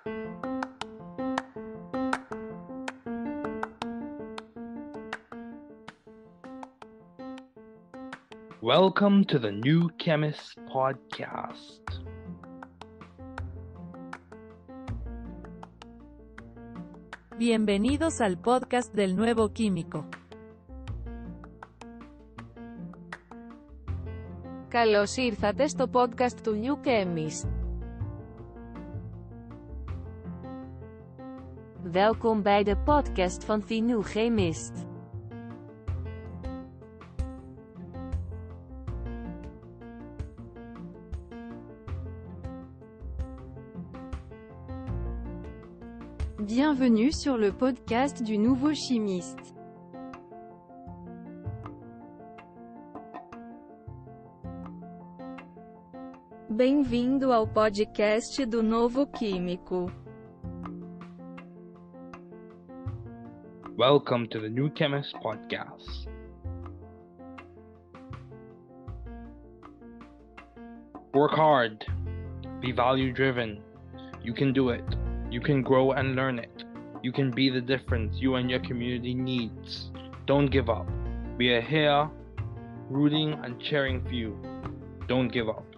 Welcome to the New Chemist Podcast. Bienvenidos al podcast del Nuevo Químico. Καλώς ήρθατε στο podcast του New Chemist. Welkom bij de podcast van The New Chemist. Bienvenue sur le podcast du Nouveau Chimiste. Bem-vindo ao podcast do Novo Químico. Welcome to the New Chemist Podcast. Work hard. Be value-driven. You can do it. You can grow and learn it. You can be the difference you and your community needs. Don't give up. We are here, rooting and cheering for you. Don't give up.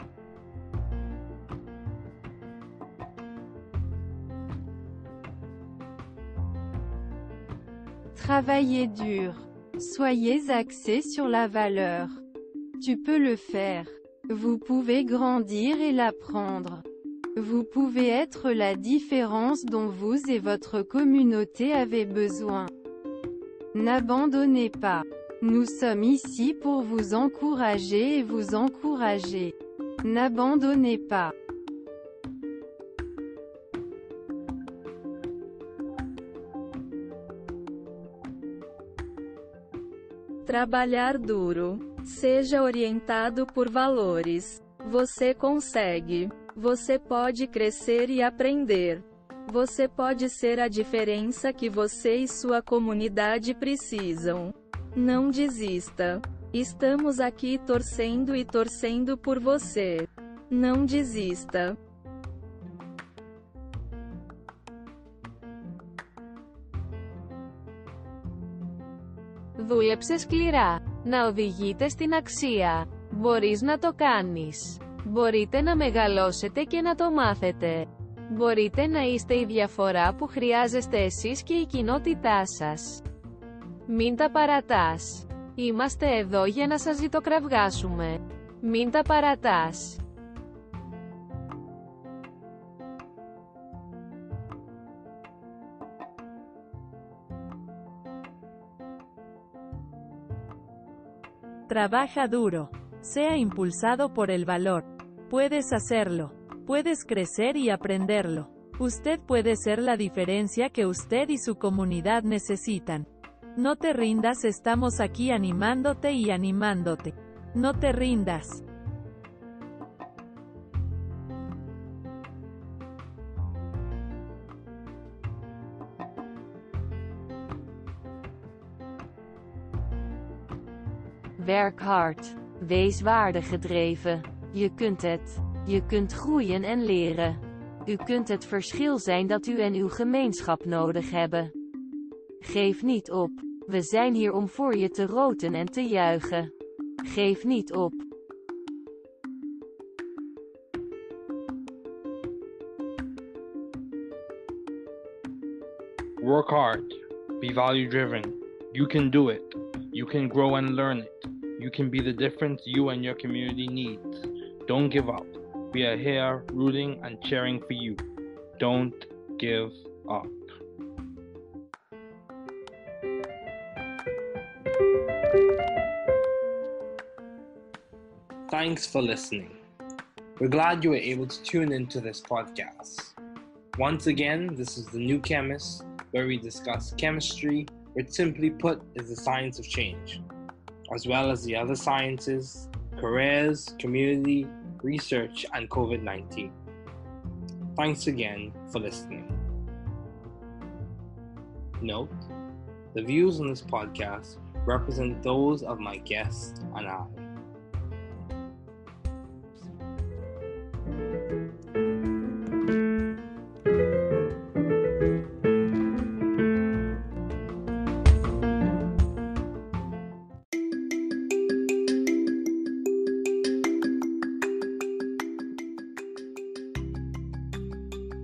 Travaillez dur. Soyez axés sur la valeur. Tu peux le faire. Vous pouvez grandir et l'apprendre. Vous pouvez être la différence dont vous et votre communauté avez besoin. N'abandonnez pas. Nous sommes ici pour vous encourager et vous encourager. N'abandonnez pas. Trabalhar duro. Seja orientado por valores. Você consegue. Você pode crescer e aprender. Você pode ser a diferença que você e sua comunidade precisam. Não desista. Estamos aqui torcendo e torcendo por você. Não desista. Δούλεψε σκληρά. Να οδηγείτε στην αξία. Μπορείς να το κάνεις. Μπορείτε να μεγαλώσετε και να το μάθετε. Μπορείτε να είστε η διαφορά που χρειάζεστε εσείς και η κοινότητά σας. Μην τα παρατάς. Είμαστε εδώ για να σας ζητοκραυγάσουμε. Μην τα παρατάς. Trabaja duro. Sea impulsado por el valor. Puedes hacerlo. Puedes crecer y aprenderlo. Usted puede ser la diferencia que usted y su comunidad necesitan. No te rindas, estamos aquí animándote y animándote. No te rindas. Werk hard. Wees waardegedreven. Je kunt het. Je kunt groeien en leren. U kunt het verschil zijn dat u en uw gemeenschap nodig hebben. Geef niet op. We zijn hier om voor je te roten en te juichen. Geef niet op. Work hard. Be value-driven. You can do it. You can grow and learn it. You can be the difference you and your community needs. Don't give up. We are here rooting and cheering for you. Don't give up. Thanks for listening. We're glad you were able to tune into this podcast. Once again, this is The New Chemist, where we discuss chemistry, which simply put is the science of change, as well as the other sciences, careers, community, research, and COVID-19. Thanks again for listening. Note, the views on this podcast represent those of my guests and I.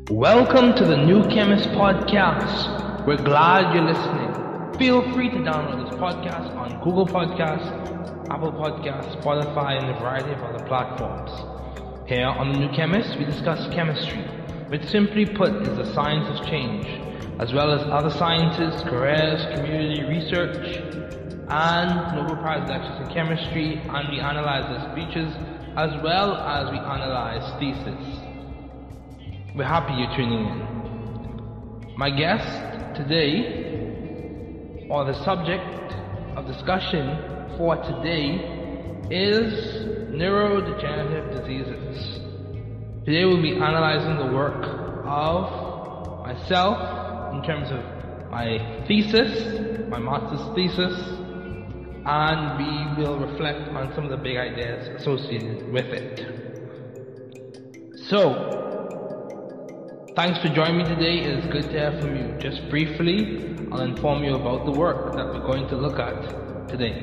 Welcome to the New Chemist Podcast. We're glad you're listening. Feel free to download this podcast on Google Podcasts, Apple Podcasts, Spotify, and a variety of other platforms. Here on the New Chemist, we discuss chemistry, which simply put is the science of change, as well as other sciences, careers, community research, and Nobel Prize lectures in chemistry, and we analyze their speeches, as well as we analyze theses. We're happy you're tuning in. My guest today, or the subject of discussion for today, is neurodegenerative diseases. Today we'll be analyzing the work of myself in terms of my thesis, my master's thesis, and we will reflect on some of the big ideas associated with it. So, thanks for joining me today. It is good to hear from you. Just briefly, I'll inform you about the work that we're going to look at today.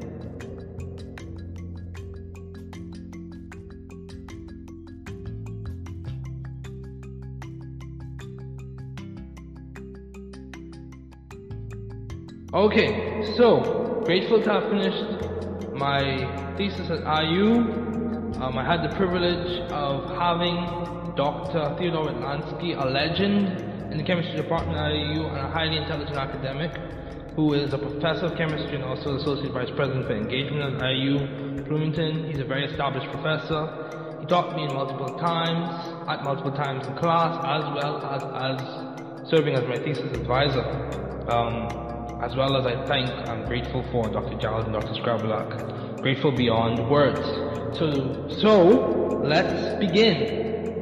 Okay, so grateful to have finished my thesis at IU. I had the privilege of having Dr. Theodore Witlansky, a legend in the chemistry department at IU and a highly intelligent academic who is a professor of chemistry and also associate vice president for engagement at IU Bloomington. He's a very established professor. He taught me multiple times in class, as well as serving as my thesis advisor. As well as I'm grateful for Dr. Giles and Dr. Scrabulak. Grateful beyond words. So let's begin.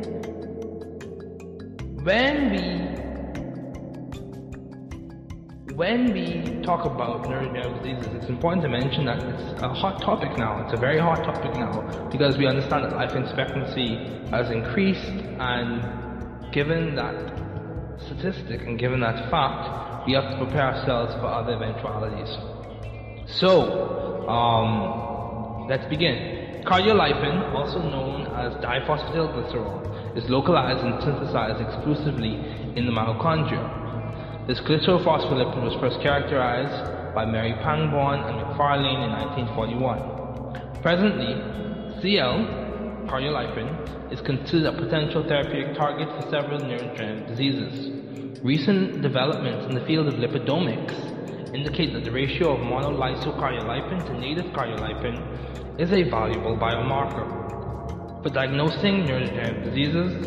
When we talk about neurodegenerative diseases, it's important to mention that it's a hot topic now. It's a very hot topic now because we understand that life expectancy has increased, and given that statistic and given that fact, we have to prepare ourselves for other eventualities. So, let's begin. Cardiolipin, also known as diphosphatidylglycerol, is localized and synthesized exclusively in the mitochondria. This glycerophospholipid was first characterized by Mary Pangborn and McFarlane in 1941. Presently, CL, cardiolipin, is considered a potential therapeutic target for several neurodegenerative diseases. Recent developments in the field of lipidomics indicate that the ratio of monolysocardiolipin to native cardiolipin is a valuable biomarker for diagnosing neurodegenerative diseases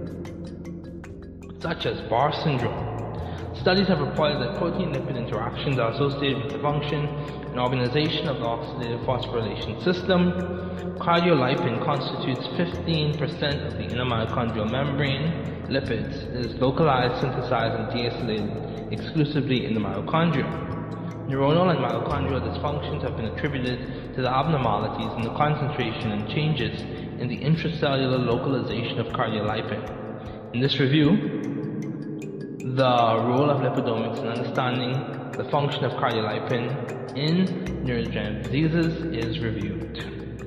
such as Barr syndrome. Studies have reported that protein-lipid interactions are associated with the function and organization of the oxidative phosphorylation system. Cardiolipin constitutes 15% of the inner mitochondrial membrane. Lipids is localized, synthesized, and deacylated exclusively in the mitochondria. Neuronal and mitochondrial dysfunctions have been attributed to the abnormalities in the concentration and changes in the intracellular localization of cardiolipin. In this review, the role of lipidomics in understanding the function of cardiolipin in neurodegenerative diseases is reviewed.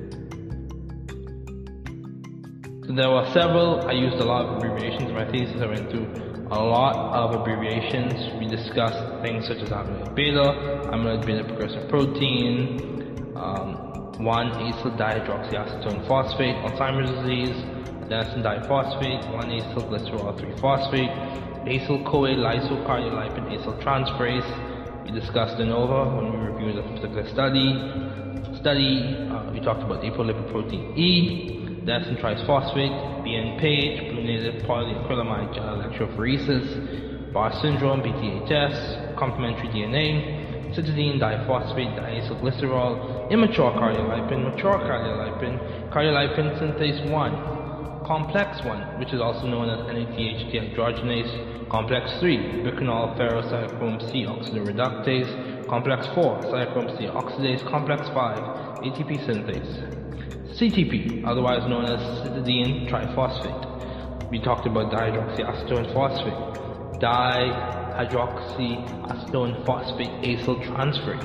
So there were several. I used a lot of abbreviations in my thesis. I went through a lot of abbreviations. We discussed things such as amyloid beta precursor protein, 1-acyl dihydroxyacetone phosphate, Alzheimer's disease, adenosine diphosphate, 1-acyl glycerol 3-phosphate, acyl-CoA lysocardiolipin acyl transferase. We discussed de novo when we reviewed the particular study. We talked about apolipoprotein E, adenosine triphosphate, BN-PAGE, blue native polyacrylamide gel electrophoresis, Barr syndrome, BTHS, complementary DNA, cytidine diphosphate, diacylglycerol, immature cardiolipin, mature cardiolipin, cardiolipin synthase 1, complex 1, which is also known as NADH dehydrogenase, complex 3, bicanol ferrocychrome C oxidoreductase, complex 4, cychrome C oxidase, complex 5, ATP synthase, CTP, otherwise known as cytidine triphosphate. We talked about dihydroxyacetone phosphate, dihydroxyacetone phosphate acyl transferase,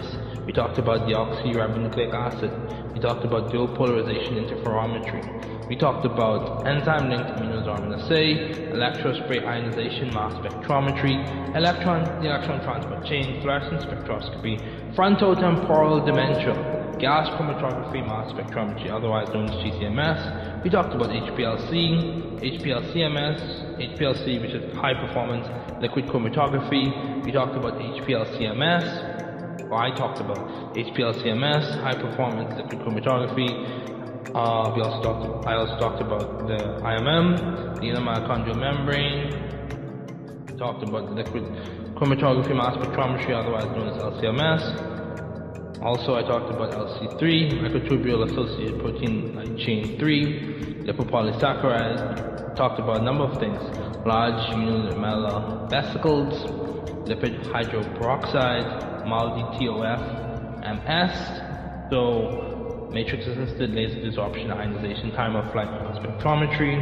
We talked about deoxyribonucleic acid. We talked about dual polarization interferometry. We talked about enzyme-linked immunosorbent assay, electrospray ionization mass spectrometry, the electron transport chain, fluorescence spectroscopy, frontotemporal dementia, gas chromatography mass spectrometry, otherwise known as GCMS. We talked about HPLC, HPLCMS, HPLC, which is high performance liquid chromatography. We talked about HPLCMS, or I talked about HPLCMS, high performance liquid chromatography. I also talked about the IMM, the inner mitochondrial membrane. We talked about the liquid chromatography mass spectrometry, otherwise known as LCMS. Also, I talked about LC3, microtubule associated protein light chain 3, lipopolysaccharide. Talked about a number of things: large unilamellar vesicles, lipid hydroperoxide, MALDI TOF, MS. So, matrix-assisted laser desorption ionization time of flight mass spectrometry,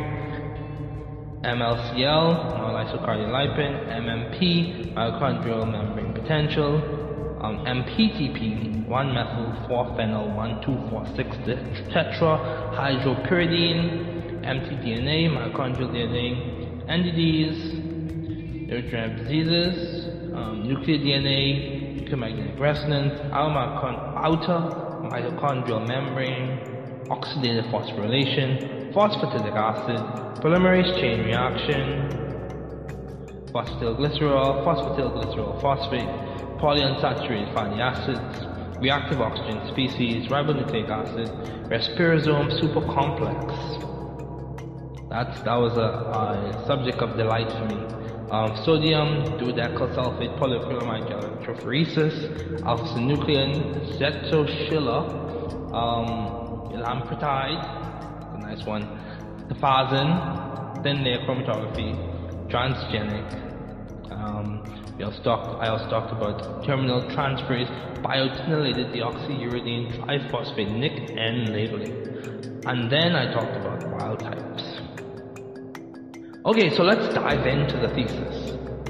MLCL, monolysocardiolipin, MMP, mitochondrial membrane potential, MPTP, 1-methyl-4-phenyl-1,2,4,6 tetrahydropyridine, mtDNA, mitochondrial DNA, NDDs, neurodegenerative diseases, nuclear DNA, nuclear magnetic resonance, outer mitochondrial membrane, oxidative phosphorylation, phosphatidic acid, polymerase chain reaction, phosphatidylglycerol, phosphatidylglycerol phosphate, polyunsaturated fatty acids, reactive oxygen species, ribonucleic acid, respirosome supercomplex. That was a subject of delight for me. Sodium, duodecyl sulfate, polyacrylamide electrophoresis, alpha-synuclein, cetoschilla, lamprotide, a nice one, tafazin, thin layer chromatography, transgenic. I also talked about terminal transferase biotinylated deoxyuridine triphosphate NIC-N labeling. And then I talked about wild types. Okay, so let's dive into the thesis.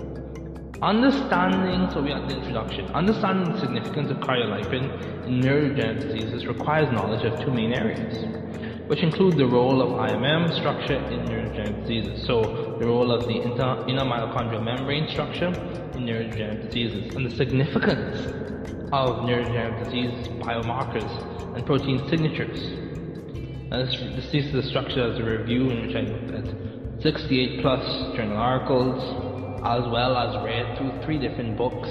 So we had the introduction. Understanding the significance of cardiolipin in neurodegenerative diseases requires knowledge of two main areas, which include the role of IMM structure in neurodegenerative diseases. So the role of the inner mitochondrial membrane structure in neurodegenerative diseases, and the significance of neurodegenerative disease biomarkers and protein signatures. And this thesis is structured as a review in which I looked at 68 plus journal articles, as well as read through 3 different books.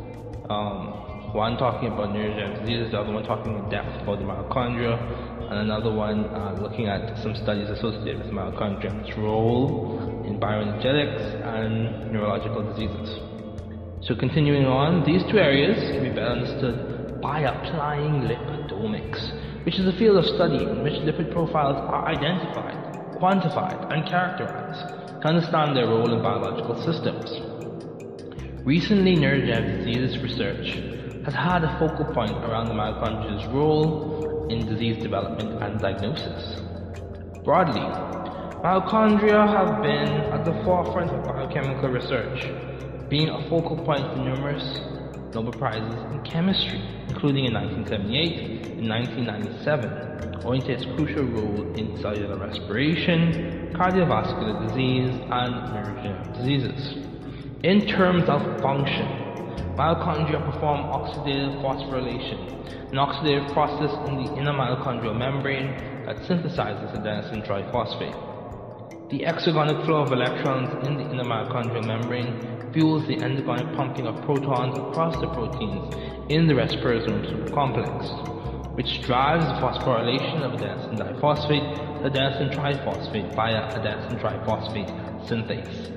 One talking about neurodegenerative diseases, the other one talking in depth about the mitochondria, and another one looking at some studies associated with mitochondria and its role in bioenergetics and neurological diseases. So continuing on, these 2 areas can be better understood by applying lipidomics, which is a field of study in which lipid profiles are identified, quantified, and characterized to understand their role in biological systems. Recently, neurodegenerative disease research has had a focal point around the mitochondria's role in disease development and diagnosis. Broadly, mitochondria have been at the forefront of biochemical research, being a focal point for numerous Nobel Prizes in chemistry, including in 1978 and 1997, owing to its crucial role in cellular respiration, cardiovascular disease, and neurodegenerative diseases. In terms of function, mitochondria perform oxidative phosphorylation, an oxidative process in the inner mitochondrial membrane that synthesizes adenosine triphosphate. The exergonic flow of electrons in the inner mitochondrial membrane fuels the endergonic pumping of protons across the proteins in the respirosome supercomplex, which drives the phosphorylation of adenosine diphosphate to adenosine triphosphate via adenosine triphosphate synthase.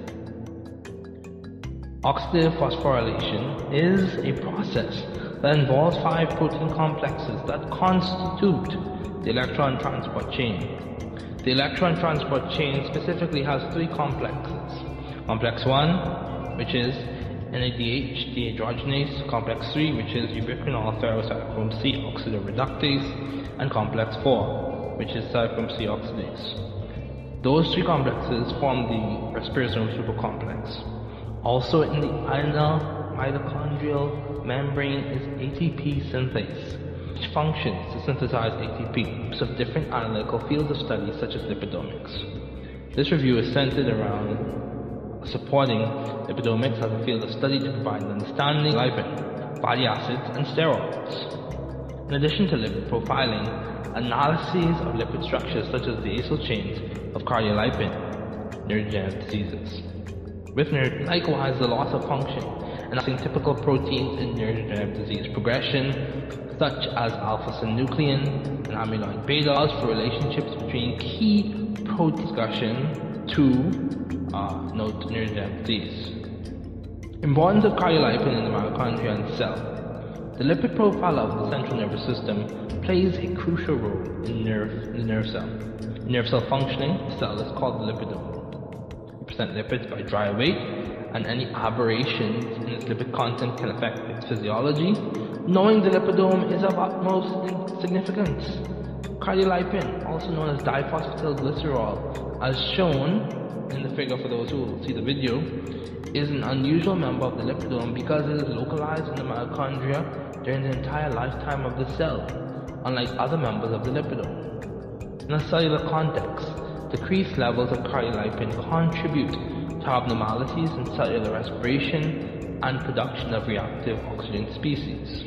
Oxidative phosphorylation is a process that involves 5 protein complexes that constitute the electron transport chain. The electron transport chain specifically has 3 complexes. Complex 1, which is NADH dehydrogenase, complex 3, which is ubiquinol ferrocytochrome C oxidoreductase, and complex 4, which is cytochrome C oxidase. Those 3 complexes form the respirosome supercomplex. Also in the inner mitochondrial membrane is ATP synthase, which functions to synthesize ATP of different analytical fields of study such as lipidomics. This review is centered around supporting lipidomics as a field of study to provide an understanding of lipid, fatty acids, and steroids. In addition to lipid profiling, analyses of lipid structures such as the acyl chains of cardiolipin, neurodegenerative diseases. Likewise, the loss of function and typical proteins in neurodegenerative disease progression, such as alpha-synuclein and amyloid beta, allows for relationships between key protein discussion to note neurodegenerative disease. Importance of cardiolipin in the mitochondria and cell. The lipid profile of the central nervous system plays a crucial role in the nerve cell. In nerve cell functioning, the cell is called the lipidome. We present lipids by dry weight, and any aberrations in its lipid content can affect its physiology. Knowing the lipidome is of utmost significance. Cardiolipin, also known as diphosphotylglycerol, as shown in the figure for those who will see the video, is an unusual member of the lipidome because it is localized in the mitochondria during the entire lifetime of the cell, unlike other members of the lipidome. In a cellular context, decreased levels of cardiolipin contribute to abnormalities in cellular respiration and production of reactive oxygen species.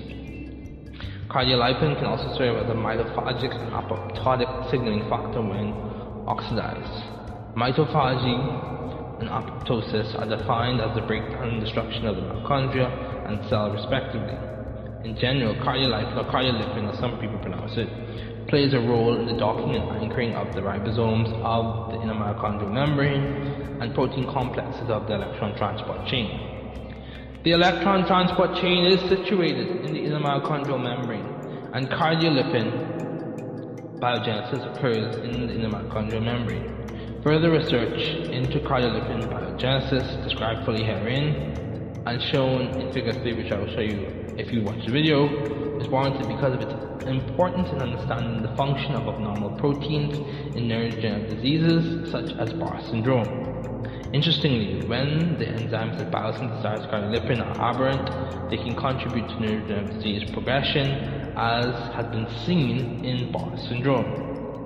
Cardiolipin can also serve as a mitophagic and apoptotic signaling factor when oxidized. Mitophagy and apoptosis are defined as the breakdown and destruction of the mitochondria and cell respectively. In general, cardiolipin or cardiolipin, as some people pronounce it, plays a role in the docking and anchoring of the ribosomes of the inner mitochondrial membrane and protein complexes of the electron transport chain. The electron transport chain is situated in the inner mitochondrial membrane, and cardiolipin biogenesis occurs in the inner mitochondrial membrane. Further research into cardiolipin biogenesis, described fully herein and shown in figure 3, which I will show you if you watch the video, is warranted because of its importance in understanding the function of abnormal proteins in neurodegenerative diseases such as Barr syndrome. Interestingly, when the enzymes that biosynthesize cardiolipin are aberrant, they can contribute to neurodegenerative disease progression, as has been seen in Barr syndrome.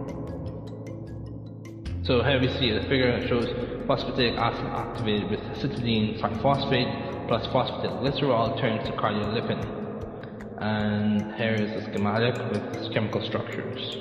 So here we see a figure that shows phosphatidic acid activated with cytidine triphosphate plus phosphatidylglycerol turns to cardiolipin. And here is the schematic with its chemical structures.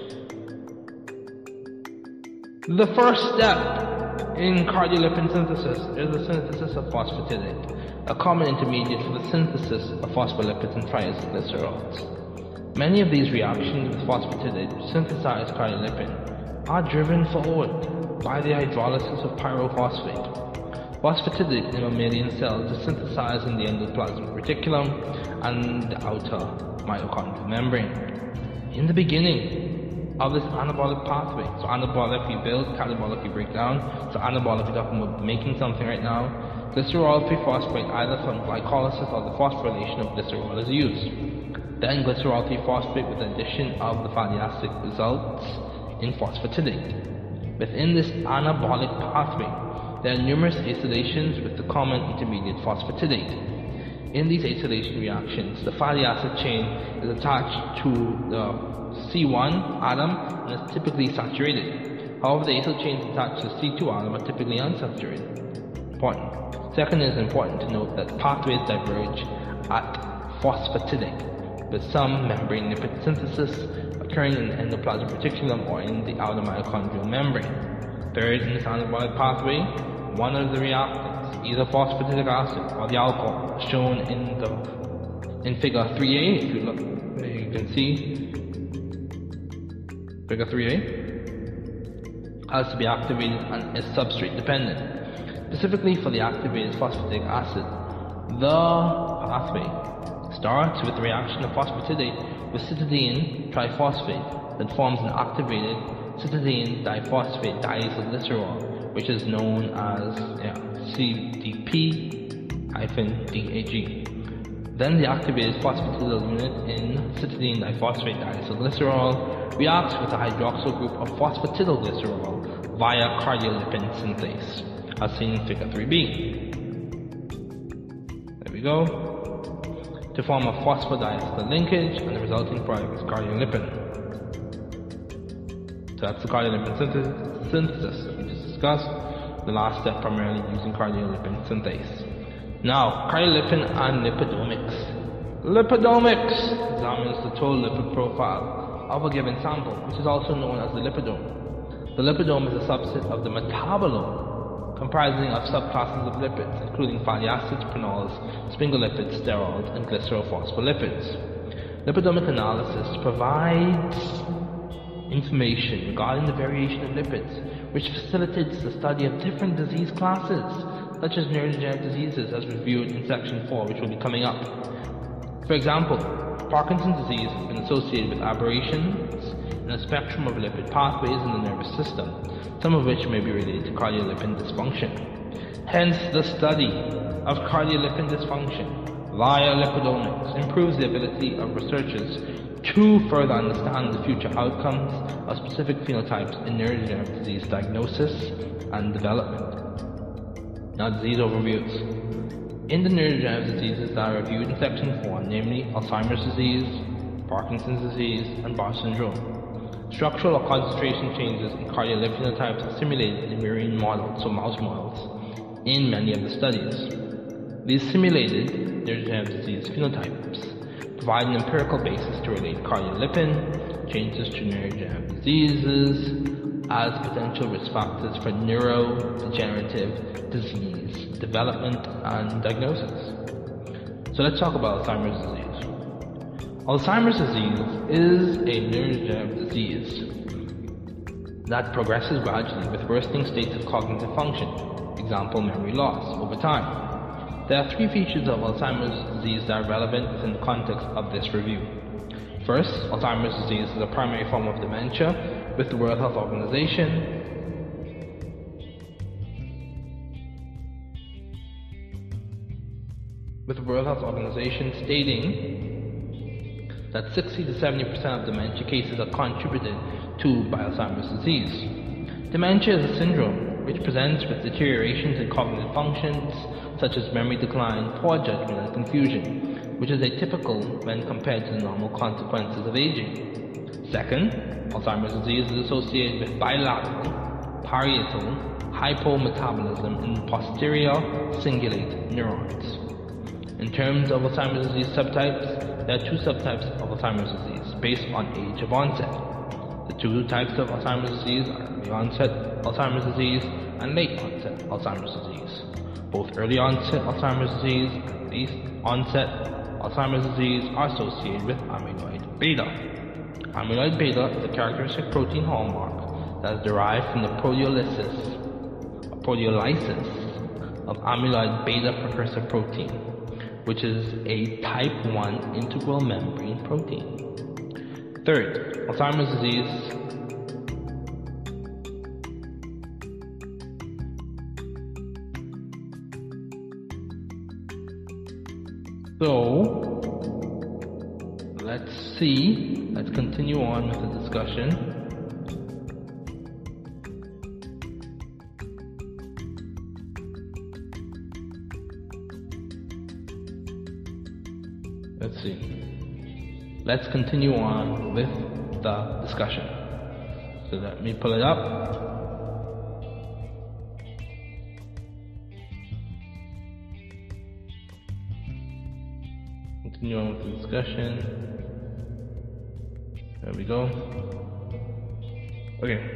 The first step in cardiolipin synthesis is the synthesis of phosphatidate, a common intermediate for the synthesis of phospholipids and triacylglycerols. Many of these reactions with phosphatidate to synthesize cardiolipin are driven forward by the hydrolysis of pyrophosphate. Phosphatidate in mammalian cells is synthesized in the endoplasmic reticulum and the outer mitochondrial membrane. In the beginning of this anabolic pathway, so anabolic we build, catabolic we break down, so anabolic we're talking about making something right now, glycerol 3-phosphate either from glycolysis or the phosphorylation of glycerol is used. Then glycerol 3-phosphate with the addition of the fatty acid results in phosphatidate. Within this anabolic pathway, there are numerous acylations with the common intermediate phosphatidate. In these acylation reactions, the fatty acid chain is attached to the C1 atom and is typically saturated. However, the acyl chains attached to the C2 atom are typically unsaturated. Important. Second, it is important to note that pathways diverge at phosphatidate, with some membrane lipid synthesis occurring in the endoplasmic reticulum or in the outer mitochondrial membrane. Third, in this anabolic pathway, one of the reactants, either phosphatidic acid or the alcohol, shown in figure 3a, if you look, you can see figure 3a, has to be activated and is substrate dependent. Specifically for the activated phosphatidic acid, the pathway starts with the reaction of phosphatidate with cytidine triphosphate that forms an activated cytidine diphosphate diacylglycerol, which is known as CDP-DAG. Then the activated phosphatidyl unit in cytidine diphosphate diacylglycerol reacts with a hydroxyl group of phosphatidylglycerol via cardiolipin synthase, as seen in figure 3b. There we go. to form a phosphodiester linkage, and the resulting product is cardiolipin. So that's the cardiolipin synthesis that we just discussed. The last step primarily using cardiolipin synthase. Now, cardiolipin and lipidomics. Lipidomics examines the total lipid profile of a given sample, which is also known as the lipidome. The lipidome is a subset of the metabolome, comprising of subclasses of lipids, including fatty acids, prenols, sphingolipids, sterols, and glycerophospholipids. Lipidomic analysis provides information regarding the variation of lipids, which facilitates the study of different disease classes, such as neurodegenerative diseases, as reviewed in section 4, which will be coming up. For example, Parkinson's disease has been associated with aberrations in a spectrum of lipid pathways in the nervous system, some of which may be related to cardiolipin dysfunction. Hence, the study of cardiolipin dysfunction via lipidomics improves the ability of researchers to further understand the future outcomes of specific phenotypes in neurodegenerative disease diagnosis and development. Now, disease overviews. In the neurodegenerative diseases that are reviewed in section 4, namely Alzheimer's disease, Parkinson's disease, and Barr syndrome, structural or concentration changes in cardiolipin phenotypes are simulated in murine models, so mouse models, in many of the studies. These simulated neurodegenerative disease phenotypes provide an empirical basis to relate cardiolipin changes to neurodegenerative diseases as potential risk factors for neurodegenerative disease development and diagnosis. So let's talk about Alzheimer's disease. Alzheimer's disease is a neurodegenerative disease that progresses gradually with worsening states of cognitive function, example memory loss, over time. There are three features of Alzheimer's disease that are relevant within the context of this review. First, Alzheimer's disease is a primary form of dementia, with the World Health Organization stating that 60 to 70% of dementia cases are contributed to by Alzheimer's disease. Dementia is a syndrome which presents with deteriorations in cognitive functions such as memory decline, poor judgment, and confusion, which is atypical when compared to the normal consequences of aging. Second, Alzheimer's disease is associated with bilateral, parietal hypometabolism in posterior cingulate neurons. In terms of Alzheimer's disease subtypes, there are two subtypes of Alzheimer's disease based on age of onset. The two types of Alzheimer's disease are early onset Alzheimer's disease and late onset Alzheimer's disease. Both early onset Alzheimer's disease and late onset Alzheimer's disease are associated with amyloid beta. Amyloid beta is a characteristic protein hallmark that is derived from the proteolysis of amyloid beta precursor protein, which is a type 1 integral membrane protein. Third, Alzheimer's disease let's continue on with the discussion. Let's continue on with the discussion. So let me pull it up. Continue on with the discussion. There we go. Okay.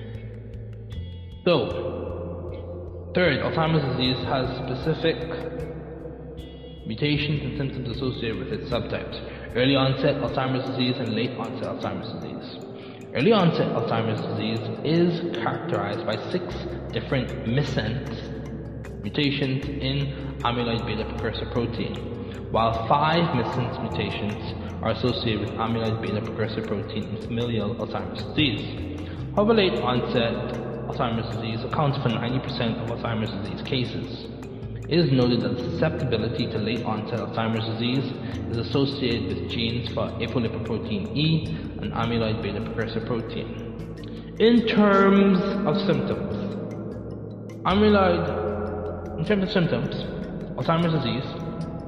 So, third, Alzheimer's disease has specific mutations and symptoms associated with its subtypes: early onset Alzheimer's disease and late onset Alzheimer's disease. Early onset Alzheimer's disease is characterized by 6 different missense mutations in amyloid beta precursor protein, while 5 missense mutations are associated with amyloid beta precursor protein in familial Alzheimer's disease. However, late onset Alzheimer's disease accounts for 90% of Alzheimer's disease cases. It is noted that susceptibility to late onset Alzheimer's disease is associated with genes for apolipoprotein E and amyloid beta precursor protein. In terms of symptoms, Alzheimer's disease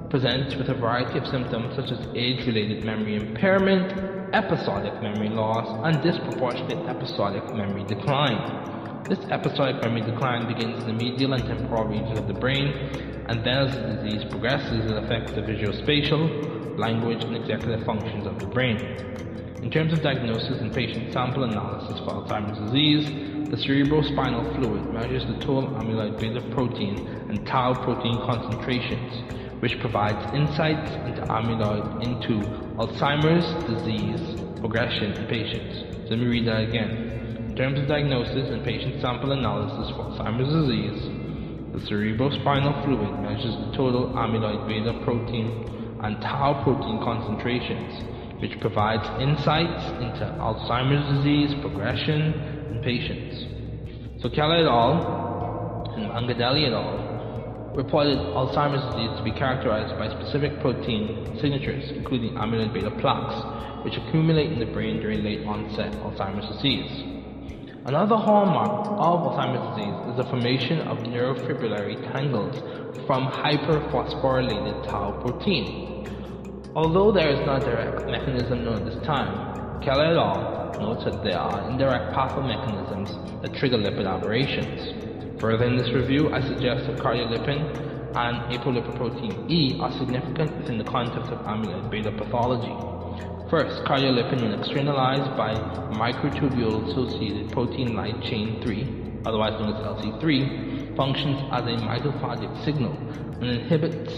presents with a variety of symptoms such as age-related memory impairment, episodic memory loss, and disproportionate episodic memory decline. This episodic memory decline begins in the medial and temporal regions of the brain, and then as the disease progresses, it affects the visuospatial, language, and executive functions of the brain. In terms of diagnosis and patient sample analysis for Alzheimer's disease, the cerebrospinal fluid measures the total amyloid beta protein and tau protein concentrations, which provides insights into Alzheimer's disease progression in patients. So let me read that again. In terms of diagnosis and patient sample analysis for Alzheimer's disease, the cerebrospinal fluid measures the total amyloid beta protein and tau protein concentrations, which provides insights into Alzheimer's disease progression in patients. So Keller et al. And Mangadelli et al. Reported Alzheimer's disease to be characterized by specific protein signatures, including amyloid beta plaques, which accumulate in the brain during late onset Alzheimer's disease. Another hallmark of Alzheimer's disease is the formation of neurofibrillary tangles from hyperphosphorylated tau protein. Although there is no direct mechanism known at this time, Keller et al. Notes that there are indirect pathomechanisms that trigger lipid aberrations. Further in this review, I suggest that cardiolipin and apolipoprotein E are significant within the context of amyloid beta pathology. First, cardiolipin, when externalized by microtubule-associated protein light chain 3, otherwise known as LC3, functions as a mitophagic signal and inhibits.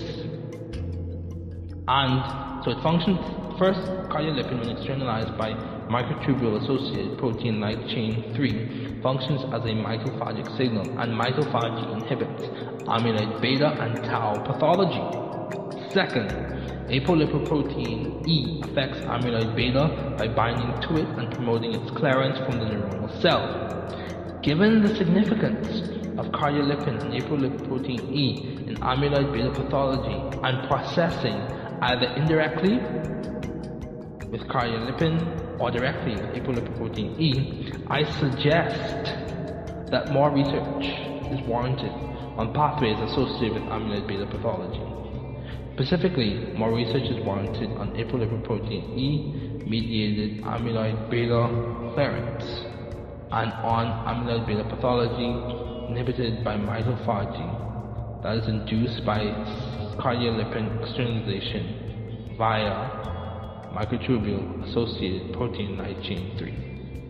First, cardiolipin, when externalized by microtubule-associated protein light chain 3, functions as a mitophagic signal, and mitophagy inhibits amyloid beta and tau pathology. Second, apolipoprotein E affects amyloid beta by binding to it and promoting its clearance from the neuronal cell. Given the significance of cardiolipin and apolipoprotein E in amyloid beta pathology and processing either indirectly with cardiolipin or directly with apolipoprotein E, I suggest that more research is warranted on pathways associated with amyloid beta pathology. Specifically, more research is warranted on apolipoprotein E mediated amyloid beta clearance and on amyloid beta pathology inhibited by mitophagy that is induced by cardiolipin externalization via microtubule associated protein light chain 3.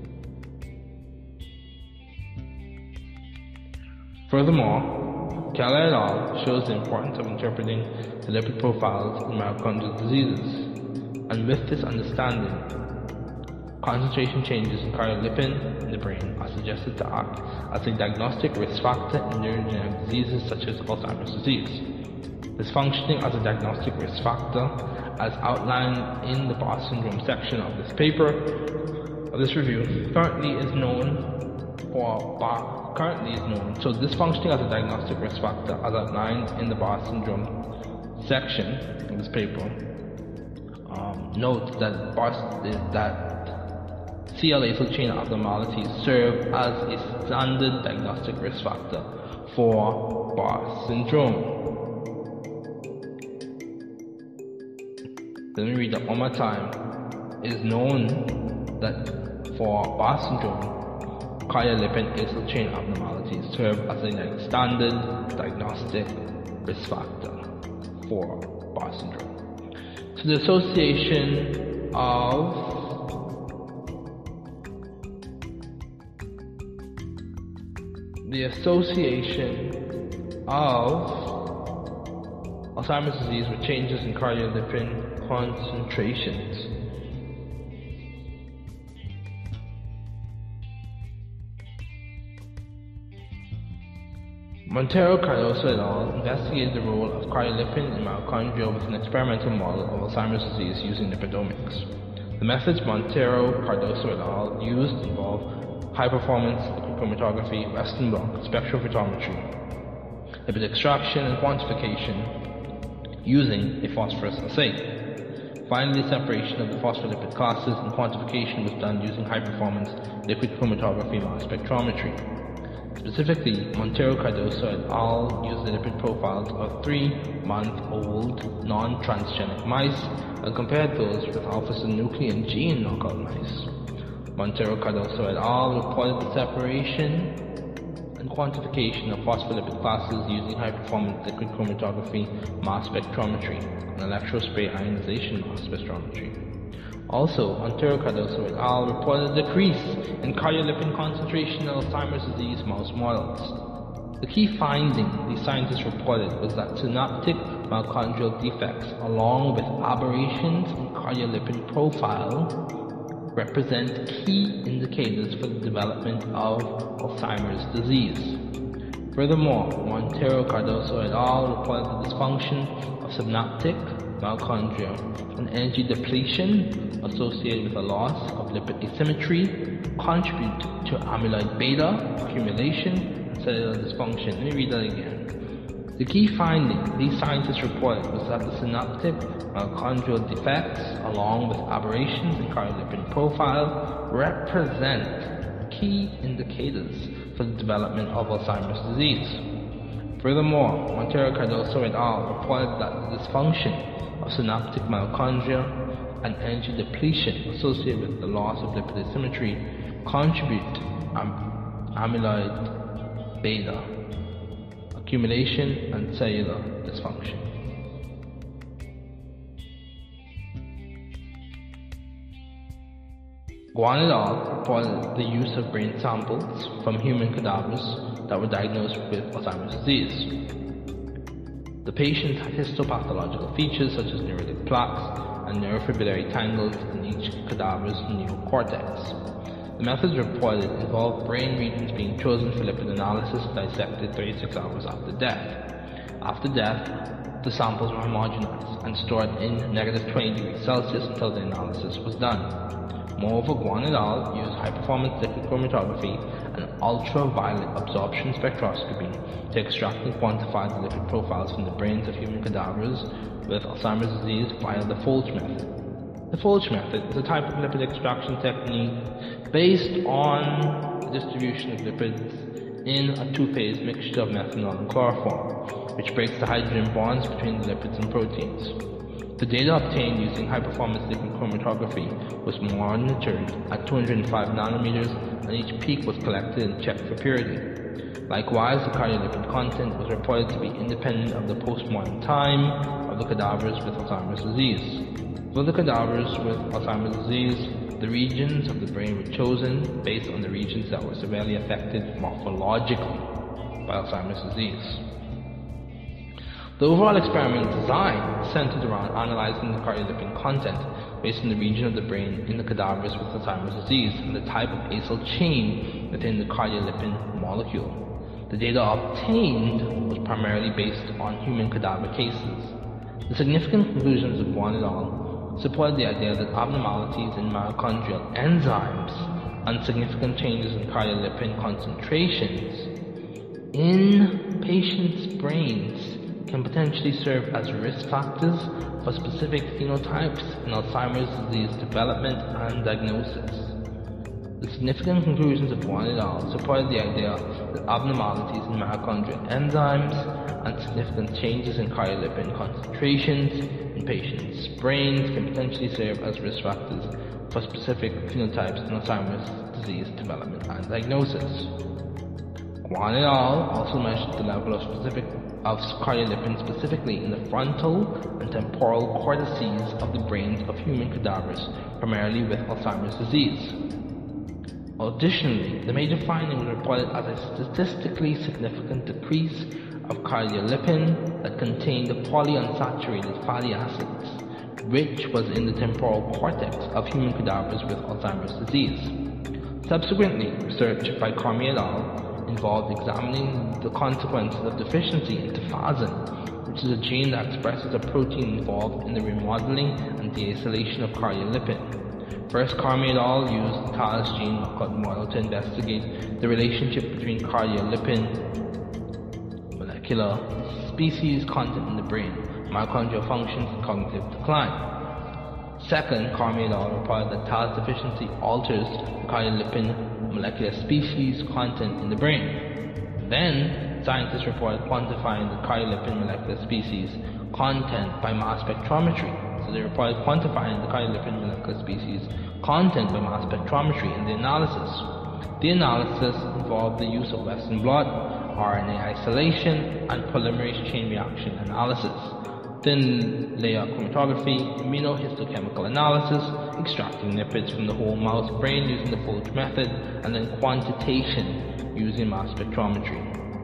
Furthermore, Keller et al. Shows the importance of interpreting the lipid profiles in mitochondrial diseases, and with this understanding, concentration changes in cardiolipin in the brain are suggested to act as a diagnostic risk factor in neurodegenerative diseases such as Alzheimer's disease. This functioning as a diagnostic risk factor, as outlined in the Barr syndrome section of this paper, of this review, currently is known. So this functioning as a diagnostic risk factor, as outlined in the Barr syndrome section of this paper, notes that CL-acyl chain abnormalities serve as a standard diagnostic risk factor for Barr syndrome. Let me read that one more time. It is known that for Barr syndrome, cardiolipin acyl chain abnormalities serve as a standard diagnostic risk factor for Barr syndrome. So the association of Alzheimer's disease with changes in cardiolipin concentrations. Montero Cardoso et al. Investigated the role of cardiolipin in mitochondria with an experimental model of Alzheimer's disease using lipidomics. The methods Montero Cardoso et al. Used involve high-performance liquid chromatography, Western blot, spectrophotometry, lipid extraction and quantification using a phosphorus assay. Finally, separation of the phospholipid classes and quantification was done using high-performance liquid chromatography mass spectrometry. Specifically, Montero Cardoso et al. Used the lipid profiles of 3-month-old non-transgenic mice and compared those with alpha-synuclein gene knockout mice. Montero Cardoso et al. Reported the separation and quantification of phospholipid classes using high-performance liquid chromatography mass spectrometry and electrospray ionization mass spectrometry. Also, Montero Cardoso et al. Reported a decrease in cardiolipin concentration in Alzheimer's disease mouse models. The key finding these scientists reported was that synaptic mitochondrial defects, along with aberrations in cardiolipin profile, represent key indicators for the development of Alzheimer's disease. Furthermore, Montero Cardoso et al. Reported the dysfunction of synaptic mitochondria and energy depletion associated with a loss of lipid asymmetry contribute to amyloid beta accumulation and cellular dysfunction. Let me read that again. The key finding these scientists reported was that the synaptic mitochondrial defects, along with aberrations in cardiolipin profile, represent key indicators for the development of Alzheimer's disease. Furthermore, Montero Cardoso et al. Reported that the dysfunction of synaptic mitochondria and energy depletion associated with the loss of lipid asymmetry contribute to amyloid beta accumulation and cellular dysfunction. Guan et al. Reported the use of brain samples from human cadavers that were diagnosed with Alzheimer's disease. The patients had histopathological features such as neuritic plaques and neurofibrillary tangles in each cadaver's neocortex. The methods reported involved brain regions being chosen for lipid analysis dissected 36 hours after death. After death, the samples were homogenized and stored in -20°C until the analysis was done. Moreover, Guan et al. Used high-performance liquid chromatography and ultraviolet absorption spectroscopy to extract and quantify the lipid profiles from the brains of human cadavers with Alzheimer's disease via the Folch method. The Folch method is a type of lipid extraction technique based on the distribution of lipids in a two-phase mixture of methanol and chloroform, which breaks the hydrogen bonds between the lipids and proteins. The data obtained using high-performance liquid chromatography was monitored at 205 nanometers, and each peak was collected and checked for purity. Likewise, the cardiolipid content was reported to be independent of the post-mortem time of the cadavers with Alzheimer's disease. For the cadavers with Alzheimer's disease, the regions of the brain were chosen based on the regions that were severely affected morphologically by Alzheimer's disease. The overall experiment design centered around analyzing the cardiolipin content based on the region of the brain in the cadavers with Alzheimer's disease and the type of acyl chain within the cardiolipin molecule. The data obtained was primarily based on human cadaver cases. The significant conclusions of Guan et al. Supported the idea that abnormalities in mitochondrial enzymes and significant changes in cardiolipin concentrations in patients' brains can potentially serve as risk factors for specific phenotypes in Alzheimer's disease development and diagnosis. The significant conclusions of Guan et al. Supported the idea that abnormalities in mitochondrial enzymes and significant changes in cardiolipin concentrations in patients' brains can potentially serve as risk factors for specific phenotypes in Alzheimer's disease development and diagnosis. Guan et al. Also measured the level of cardiolipin specifically in the frontal and temporal cortices of the brains of human cadavers, primarily with Alzheimer's disease. Additionally, the major finding was reported as a statistically significant decrease of cardiolipin that contained the polyunsaturated fatty acids, which was in the temporal cortex of human cadavers with Alzheimer's disease. Subsequently, research by Cormier et al. Involved examining the consequences of deficiency in tafazin, which is a gene that expresses a protein involved in the remodeling and deacylation of cardiolipin. First, Cormier et al. Used the TAS gene knockout model to investigate the relationship between cardiolipin molecular species content in the brain, mitochondrial functions, and cognitive decline. Second, Cormier et al. Reported that TAS deficiency alters the cardiolipin molecular species content in the brain. Then, scientists reported quantifying the cardiolipin molecular species content by mass spectrometry. So they reported quantifying the cardiolipin molecular species content by mass spectrometry in the analysis. The analysis involved the use of Western blot, RNA isolation, and polymerase chain reaction analysis, thin layer chromatography, immunohistochemical analysis, extracting lipids from the whole mouse brain using the Folge method, and then quantitation using mass spectrometry.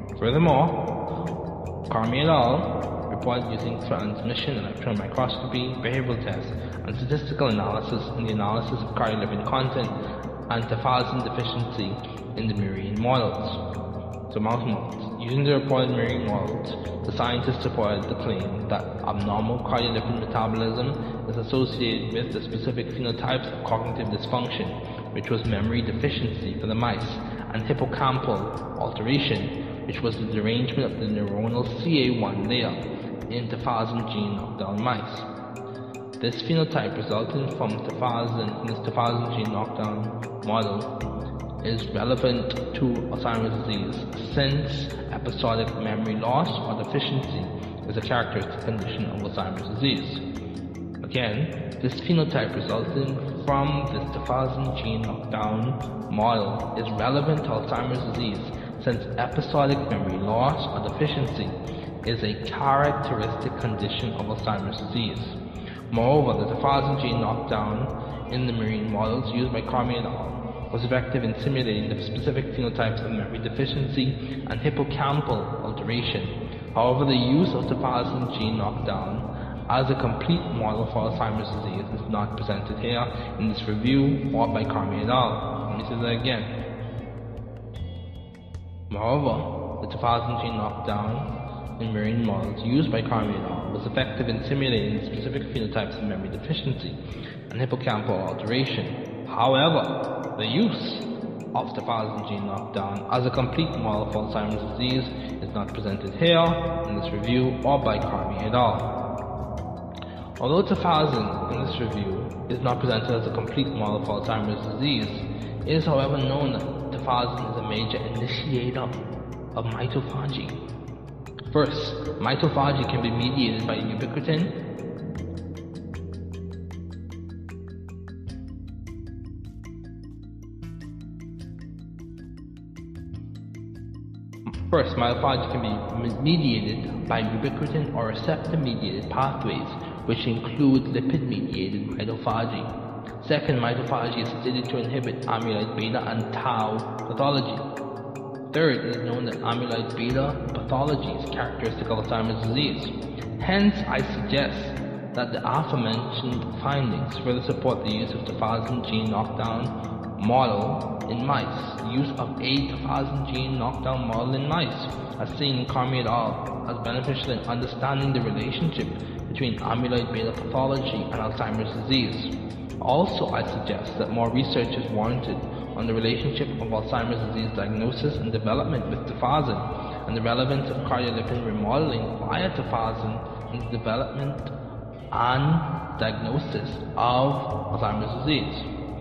Furthermore, Carmi et al. Reported using transmission electron microscopy, behavioral tests, and statistical analysis in the analysis of cardiolipin content and tafazin deficiency in the murine models. So mouse models. Using the reported murine models, the scientists supported the claim that abnormal cardiolipin metabolism is associated with the specific phenotypes of cognitive dysfunction, which was memory deficiency for the mice, and hippocampal alteration, which was the derangement of the neuronal CA1 layer in tafazin gene knockdown mice. This phenotype resulting from this tafazin gene knockdown model is relevant to Alzheimer's disease, since episodic memory loss or deficiency is a characteristic condition of Alzheimer's disease. Again, this phenotype resulting from this tafazin gene knockdown model is relevant to Alzheimer's disease, since episodic memory loss or deficiency is a characteristic condition of Alzheimer's disease. Moreover, the tafazin gene knockdown in the murine models used by Carmi et al. Was effective in simulating the specific phenotypes of memory deficiency and hippocampal alteration. However, the use of tafazin gene knockdown as a complete model for Alzheimer's disease is not presented here in this review or by Carmi et al. Let me say that again. Moreover, the tafazin gene knockdown in murine models used by Carmi et al. Was effective in simulating the specific phenotypes of memory deficiency and hippocampal alteration. However, the use of tafazin gene knockdown as a complete model for Alzheimer's disease is not presented here in this review or by Carmi et al. Although tafazin in this review is not presented as a complete model for Alzheimer's disease, it is however known that tafazin is a major initiator of mitophagy. First, mitophagy can be mediated by ubiquitin. Mitophagy can be mediated by ubiquitin or receptor-mediated pathways, which include lipid-mediated mitophagy. Second, mitophagy is studied to inhibit amyloid beta and tau pathology. Third, it is known that amyloid beta pathology is characteristic of Alzheimer's disease. Hence, I suggest that the aforementioned findings further support the use of tafazin gene knockdown model in mice. The use of a tafazin gene knockdown model in mice, as seen in Carmi et al., as beneficial in understanding the relationship between amyloid beta pathology and Alzheimer's disease. Also, I suggest that more research is warranted on the relationship of Alzheimer's disease diagnosis and development with tafazin, and the relevance of cardiolipin remodeling via tafazin in the development and diagnosis of Alzheimer's disease.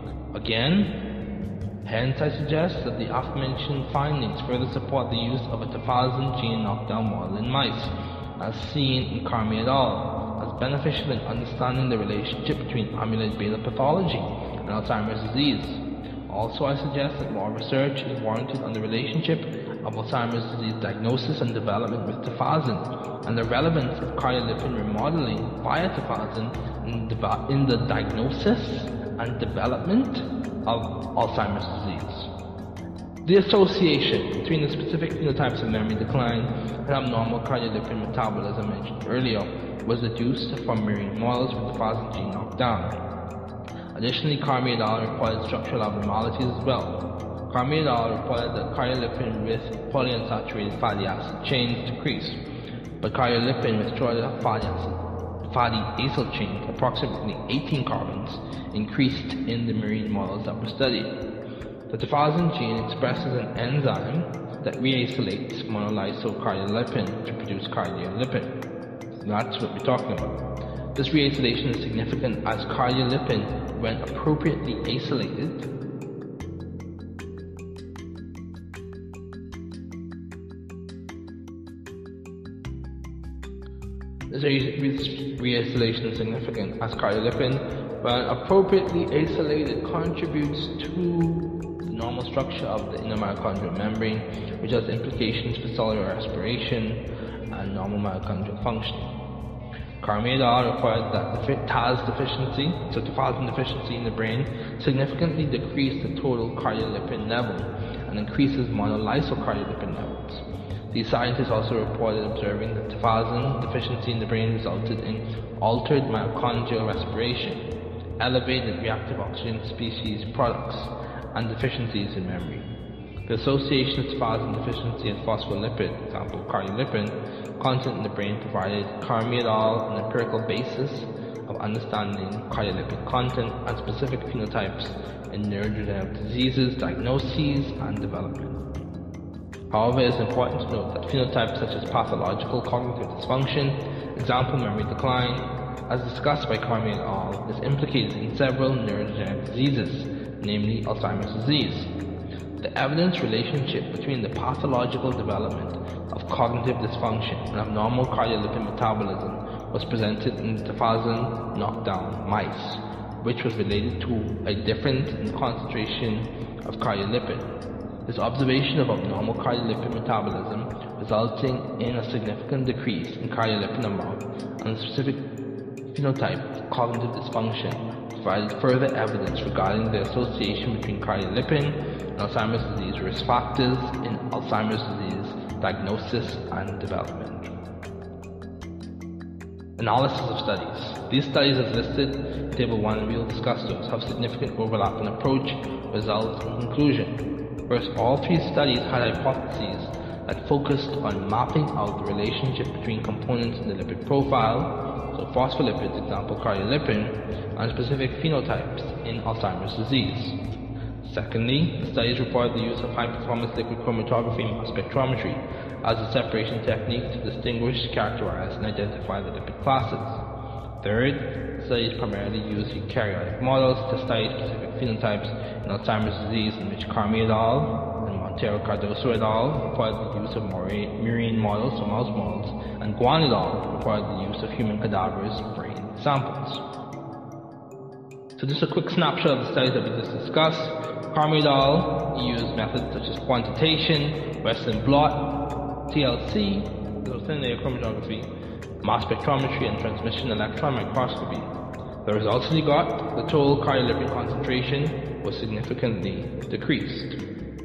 Again, hence I suggest that the aforementioned findings further support the use of a tafazin gene knockdown model in mice, as seen in Carmi et al., as beneficial in understanding the relationship between amyloid beta pathology and Alzheimer's disease. Also, I suggest that more research is warranted on the relationship of Alzheimer's disease diagnosis and development with tafazin, and the relevance of cardiolipin remodeling via tafazin in the diagnosis and development of Alzheimer's disease. The association between the specific phenotypes of memory decline and abnormal cardiolipin metabolism mentioned earlier was deduced from murine models with tafazin gene knockdown. Additionally, Carmi et al. Reported structural abnormalities as well. Carmi et al. Reported that cardiolipin with polyunsaturated fatty acid chains decreased, but cardiolipin with shorter fatty acyl chains, approximately 18 carbons, increased in the murine models that were studied. The tafazin gene expresses an enzyme that reacylates monolysocardiolipin to produce cardiolipin. That's what we're talking about. This reacylation is significant as cardiolipin, when appropriately acylated, This re-isolation is significant as cardiolipin, when appropriately isolated, contributes to the normal structure of the inner myocardial membrane, which has implications for cellular respiration and normal myocardial functioning. Carmi et al. Reported that the TAZ deficiency, so tafazin deficiency in the brain, significantly decreased the total cardiolipin level and increases monolysyl cardiolipin levels. These scientists also reported observing that tafazin deficiency in the brain resulted in altered mitochondrial respiration, elevated reactive oxygen species products, and deficiencies in memory. The association of tafazin deficiency and phospholipid, for example cardiolipin, content in the brain provided Carmi et al. An empirical basis of understanding cardiolipin content and specific phenotypes in neurodegenerative diseases, diagnoses, and development. However, it is important to note that phenotypes such as pathological cognitive dysfunction, example memory decline, as discussed by Carmi et al., is implicated in several neurodegenerative diseases, namely Alzheimer's disease. The evidence relationship between the pathological development of cognitive dysfunction and abnormal cardiolipin metabolism was presented in the tafazin knockdown mice, which was related to a difference in concentration of cardiolipin. This observation of abnormal cardiolipin metabolism resulting in a significant decrease in cardiolipin amount and a specific phenotype of cognitive dysfunction provided further evidence regarding the association between cardiolipin and Alzheimer's disease risk factors in Alzheimer's disease diagnosis and development. Analysis of studies. These studies as listed in Table 1 and we will discuss those have significant overlap in approach, results, and conclusion. First, all three studies had hypotheses that focused on mapping out the relationship between components in the lipid profile, so phospholipids, example cardiolipin, and specific phenotypes in Alzheimer's disease. Secondly, the studies reported the use of high-performance liquid chromatography mass spectrometry as a separation technique to distinguish, characterize, and identify the lipid classes. Third, studies primarily use eukaryotic models to study specific phenotypes in Alzheimer's disease, in which Carmi et al. And Montero Cardoso et al. Reported the use of murine models, so mouse models, and Guan et al. Reported the use of human cadavers brain samples. So just a quick snapshot of the studies that we just discussed. Carmi et al. used methods such as quantitation, Western blot, TLC, thin layer chromatography, mass spectrometry, and transmission electron microscopy. The results they got, the total cardiolipin concentration was significantly decreased.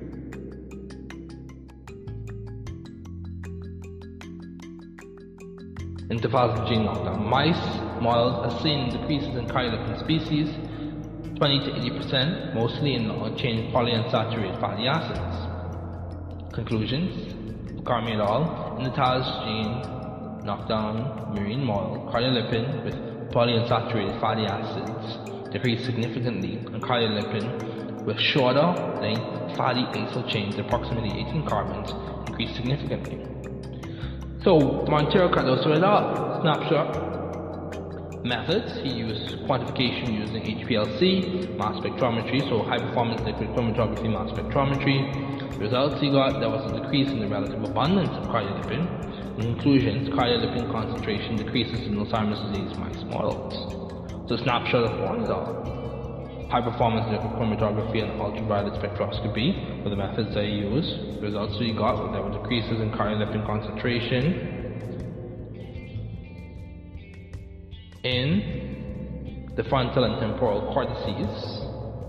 In tafazin gene knockdown mice models are seen decreases in cardiolipin species 20 to 80%, mostly in long-chain polyunsaturated fatty acids. Conclusions: Carmi et al. In the TAZ gene knockdown murine model, cardiolipin with polyunsaturated fatty acids decreased significantly, and cardiolipin with shorter length fatty acyl chains, approximately 18 carbons, increased significantly. So, Montero Cardoso et al. Snapshot methods. He used quantification using HPLC, mass spectrometry, so high performance liquid chromatography mass spectrometry. The results he got, there was a decrease in the relative abundance of cardiolipin. In conclusions, cardiolipin concentration decreases in Alzheimer's disease mice models. So snapshot of one et al. High performance liquid chromatography and ultraviolet spectroscopy were the methods they used. The results we got were there were decreases in cardiolipin concentration in the frontal and temporal cortices,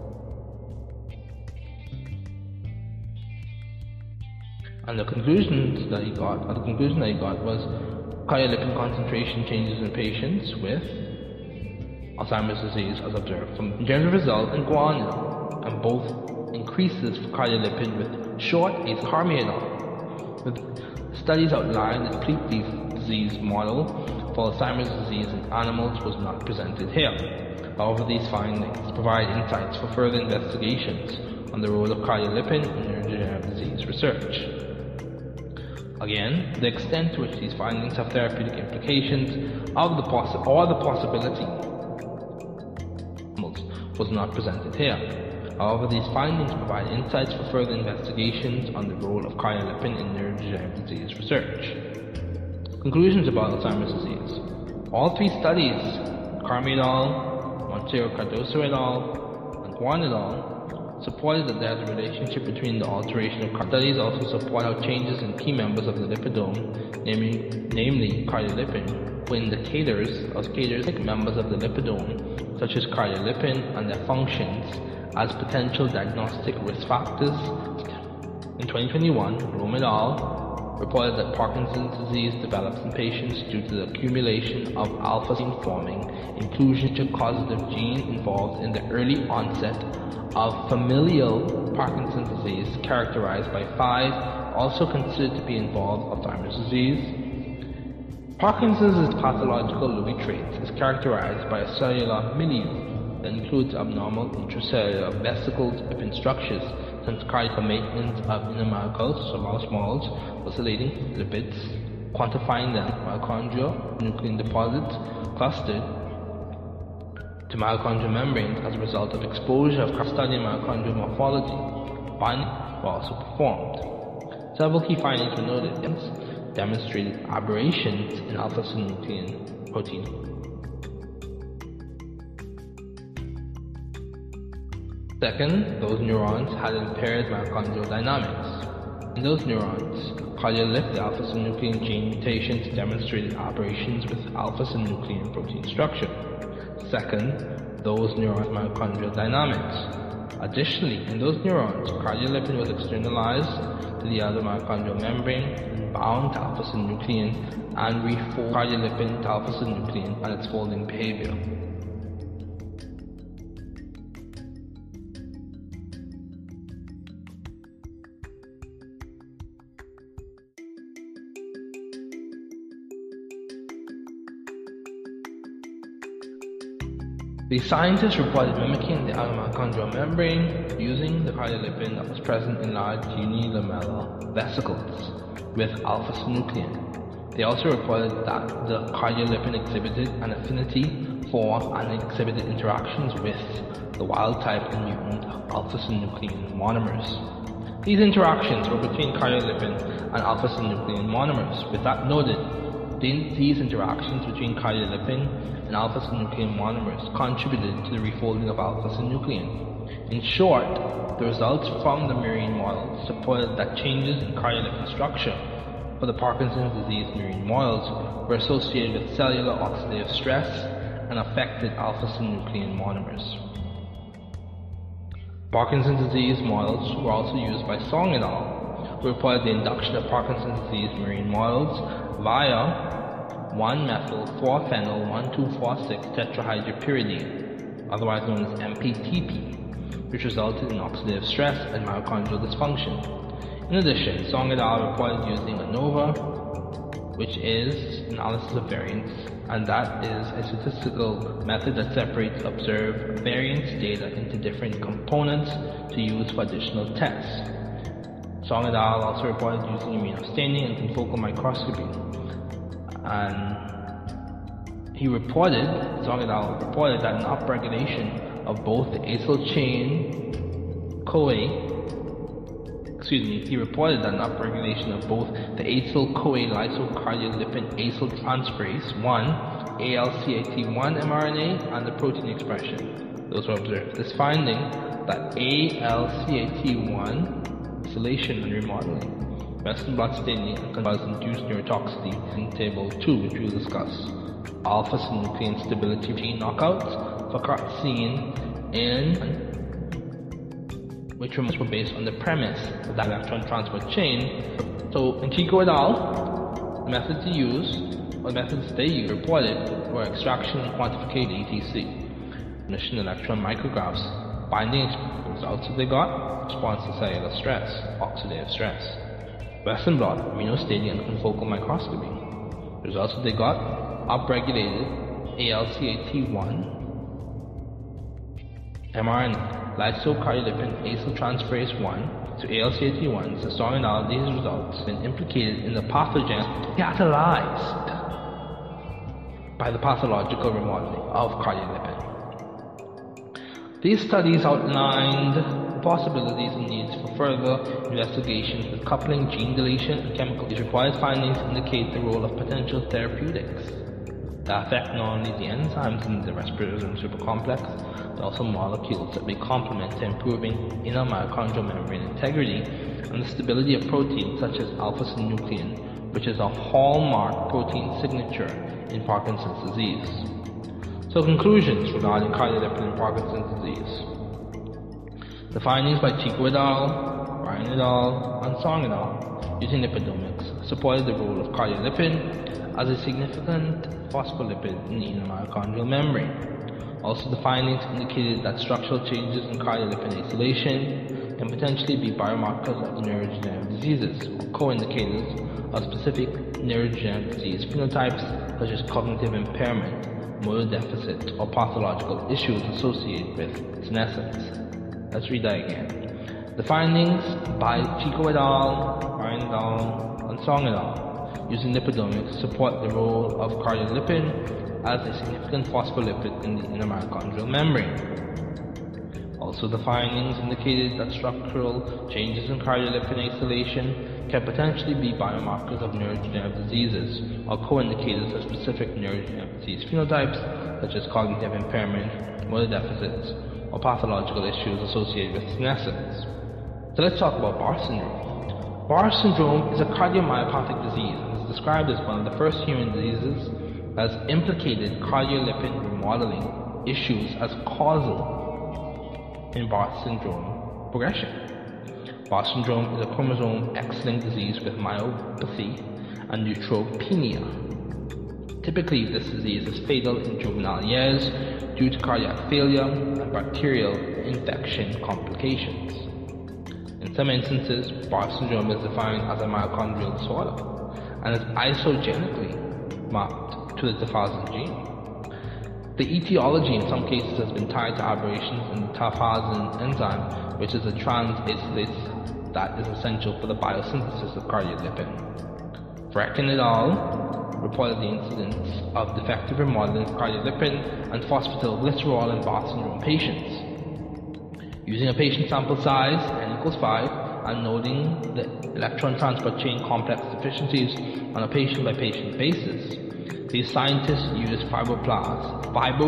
and the conclusion that he got was cardiolipin concentration changes in patients with Alzheimer's disease as observed from general result in Guan et al. And both increases for cardiolipin with short is Carmi et al. With studies outlined that complete disease model for Alzheimer's disease in animals was not presented here. However, these findings provide insights for further investigations on the role of cardiolipin in neurodegenerative disease research. Again, the extent to which these findings have therapeutic implications or the possibility was not presented here. However, these findings provide insights for further investigations on the role of cardiolipin in neurodegenerative disease research. Conclusions about Alzheimer's disease. All three studies, Carmi et al., Montero Cardoso et al., and Guan et al., supported that there is a relationship between the alteration of studies also support how changes in key members of the lipidome, namely cardiolipin, were indicators of specific members of the lipidome, such as cardiolipin and their functions, as potential diagnostic risk factors. In 2021, Rome et al. Reported that Parkinson's disease develops in patients due to the accumulation of alpha-synuclein-forming inclusion-causative gene involved in the early onset of familial Parkinson's disease, characterized by 5 also considered to be involved Alzheimer's disease. Parkinson's pathological Lewy traits is characterized by a cellular milieu that includes abnormal intracellular vesicles, lipid structures, since cardiac maintenance of intramolecular small moles, oscillating lipids, quantifying them, mitochondrial nuclein deposits clustered to mitochondrial membranes as a result of exposure of studying mitochondrial morphology. Binding were also performed. Several key findings were noted, demonstrated aberrations in alpha-synuclein protein. Second, those neurons had impaired mitochondrial dynamics. In those neurons, cardiolipin alpha-synuclein gene mutations demonstrated aberrations with alpha-synuclein protein structure. Second, those neurons mitochondrial dynamics. Additionally, in those neurons, cardiolipin was externalized to the outer mitochondrial membrane and bound to alpha-synuclein and refold cardiolipin to alpha-synuclein and its folding behavior. The scientists reported mimicking the outer mitochondrial membrane using the cardiolipin that was present in large unilamellar vesicles with alpha-synuclein. They also reported that the cardiolipin exhibited an affinity for and exhibited interactions with the wild-type and mutant alpha-synuclein monomers. These interactions were between cardiolipin and alpha-synuclein monomers. With that noted, these interactions between cardiolipin and alpha-synuclein monomers contributed to the refolding of alpha-synuclein. In short, the results from the murine models supported that changes in cardiolipin structure for the Parkinson's disease murine models were associated with cellular oxidative stress and affected alpha-synuclein monomers. Parkinson's disease models were also used by Song et al., who reported the induction of Parkinson's disease murine models via 1-methyl-4-phenyl-1,2,4,6 tetrahydropyridine, otherwise known as MPTP, which resulted in oxidative stress and mitochondrial dysfunction. In addition, Song et al. Reported using ANOVA, which is analysis of variance, and that is a statistical method that separates observed variance data into different components to use for additional tests. Song et al. Also reported using immunostaining and confocal microscopy. And Song et al. Reported that an upregulation of both the acyl chain CoA, he reported that an upregulation of both the acyl CoA lysocardiolipin acyl transferase 1, ALCAT1 mRNA, and the protein expression. Those were observed. This finding that ALCAT1 isolation and remodeling, Western blot staining, and induced neurotoxicity in Table 2, which we will discuss. Alpha-synuclein stability gene knockouts for seen in which were based on the premise of that electron transport chain. So in Chico et al., the methods they used reported were extraction and quantification ETC, emission electron micrographs, binding results that they got, response to cellular stress, oxidative stress. Western blot, immunostaining, and confocal microscopy. The results that they got, upregulated ALCAT1 mRNA, lysocardiolipin acyl transferase 1 to ALCAT1. The Song et al. These results have been implicated in the pathogen catalyzed by the pathological remodeling of cardiolipin. These studies outlined possibilities and needs for further investigations with coupling gene deletion and chemical. These required findings indicate the role of potential therapeutics. that affect not only the enzymes in the respiratory supercomplex, but also molecules that may complement to improving inner mitochondrial membrane integrity and the stability of proteins such as alpha-synuclein, which is a hallmark protein signature in Parkinson's disease. So conclusions regarding cardiolipin in Parkinson's disease. The findings by Chico et al., Ryan et al., and Song et al. Using lipidomics supported the role of cardiolipin as a significant phospholipid in the inner mitochondrial membrane. Also, the findings indicated that structural changes in cardiolipin acylation can potentially be biomarkers of neurodegenerative diseases or co-indicators of specific neurodegenerative disease phenotypes such as cognitive impairment, motor deficit, or pathological issues associated with senescence. Let's read that again. The findings by Chico et al., Ryan et al., and Song et al. Using lipidomics support the role of cardiolipin as a significant phospholipid in the inner mitochondrial membrane. Also, the findings indicated that structural changes in cardiolipin acylation can potentially be biomarkers of neurodegenerative diseases or co-indicators of specific neurodegenerative disease phenotypes such as cognitive impairment, motor deficits, or pathological issues associated with senescence. So let's talk about Barr syndrome. Barr syndrome is a cardiomyopathic disease and is described as one of the first human diseases that has implicated cardiolipin remodeling issues as causal in Barr syndrome progression. Barr syndrome is a chromosome X-linked disease with myopathy and neutropenia. Typically, this disease is fatal in juvenile years due to cardiac failure and bacterial infection complications. In some instances, Barr syndrome is defined as a myocardial disorder and is isogenically mapped to the tafazin gene. The etiology in some cases has been tied to aberrations in the tafazin enzyme, which is a trans-acylase that is essential for the biosynthesis of cardiolipin. Vrecken et al. Reported the incidence of defective remodeling of cardiolipin and phosphatidylglycerol in Barr syndrome patients. Using a patient sample size n equals 5 and noting the electron transport chain complex deficiencies on a patient-by-patient basis, these scientists used fibroblast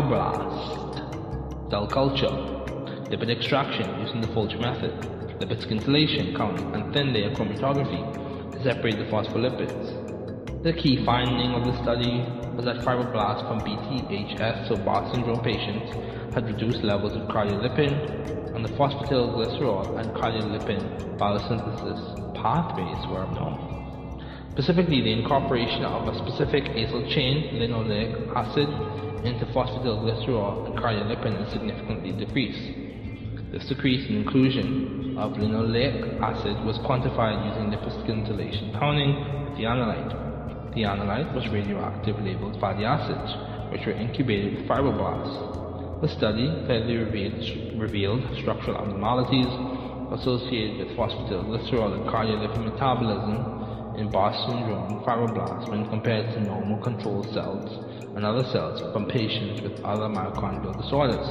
cell culture, lipid extraction using the Folger method, lipid scintillation count, and thin layer chromatography to separate the phospholipids. The key finding of the study was that fibroblasts from BTHS, so Barr syndrome patients, had reduced levels of cardiolipin, and the phosphatidylglycerol and cardiolipin biosynthesis pathways were abnormal. Specifically, the incorporation of a specific acyl chain, linoleic acid, into phosphatidylglycerol and cardiolipin is significantly decreased. This decrease in inclusion of linoleic acid was quantified using lipid scintillation counting with the analyte. The analyte was radioactive labeled fatty acids, which were incubated with fibroblasts. The study clearly revealed structural abnormalities associated with phosphatidylglycerol and cardiolipin metabolism in Barr syndrome fibroblasts when compared to normal control cells and other cells from patients with other myocardial disorders.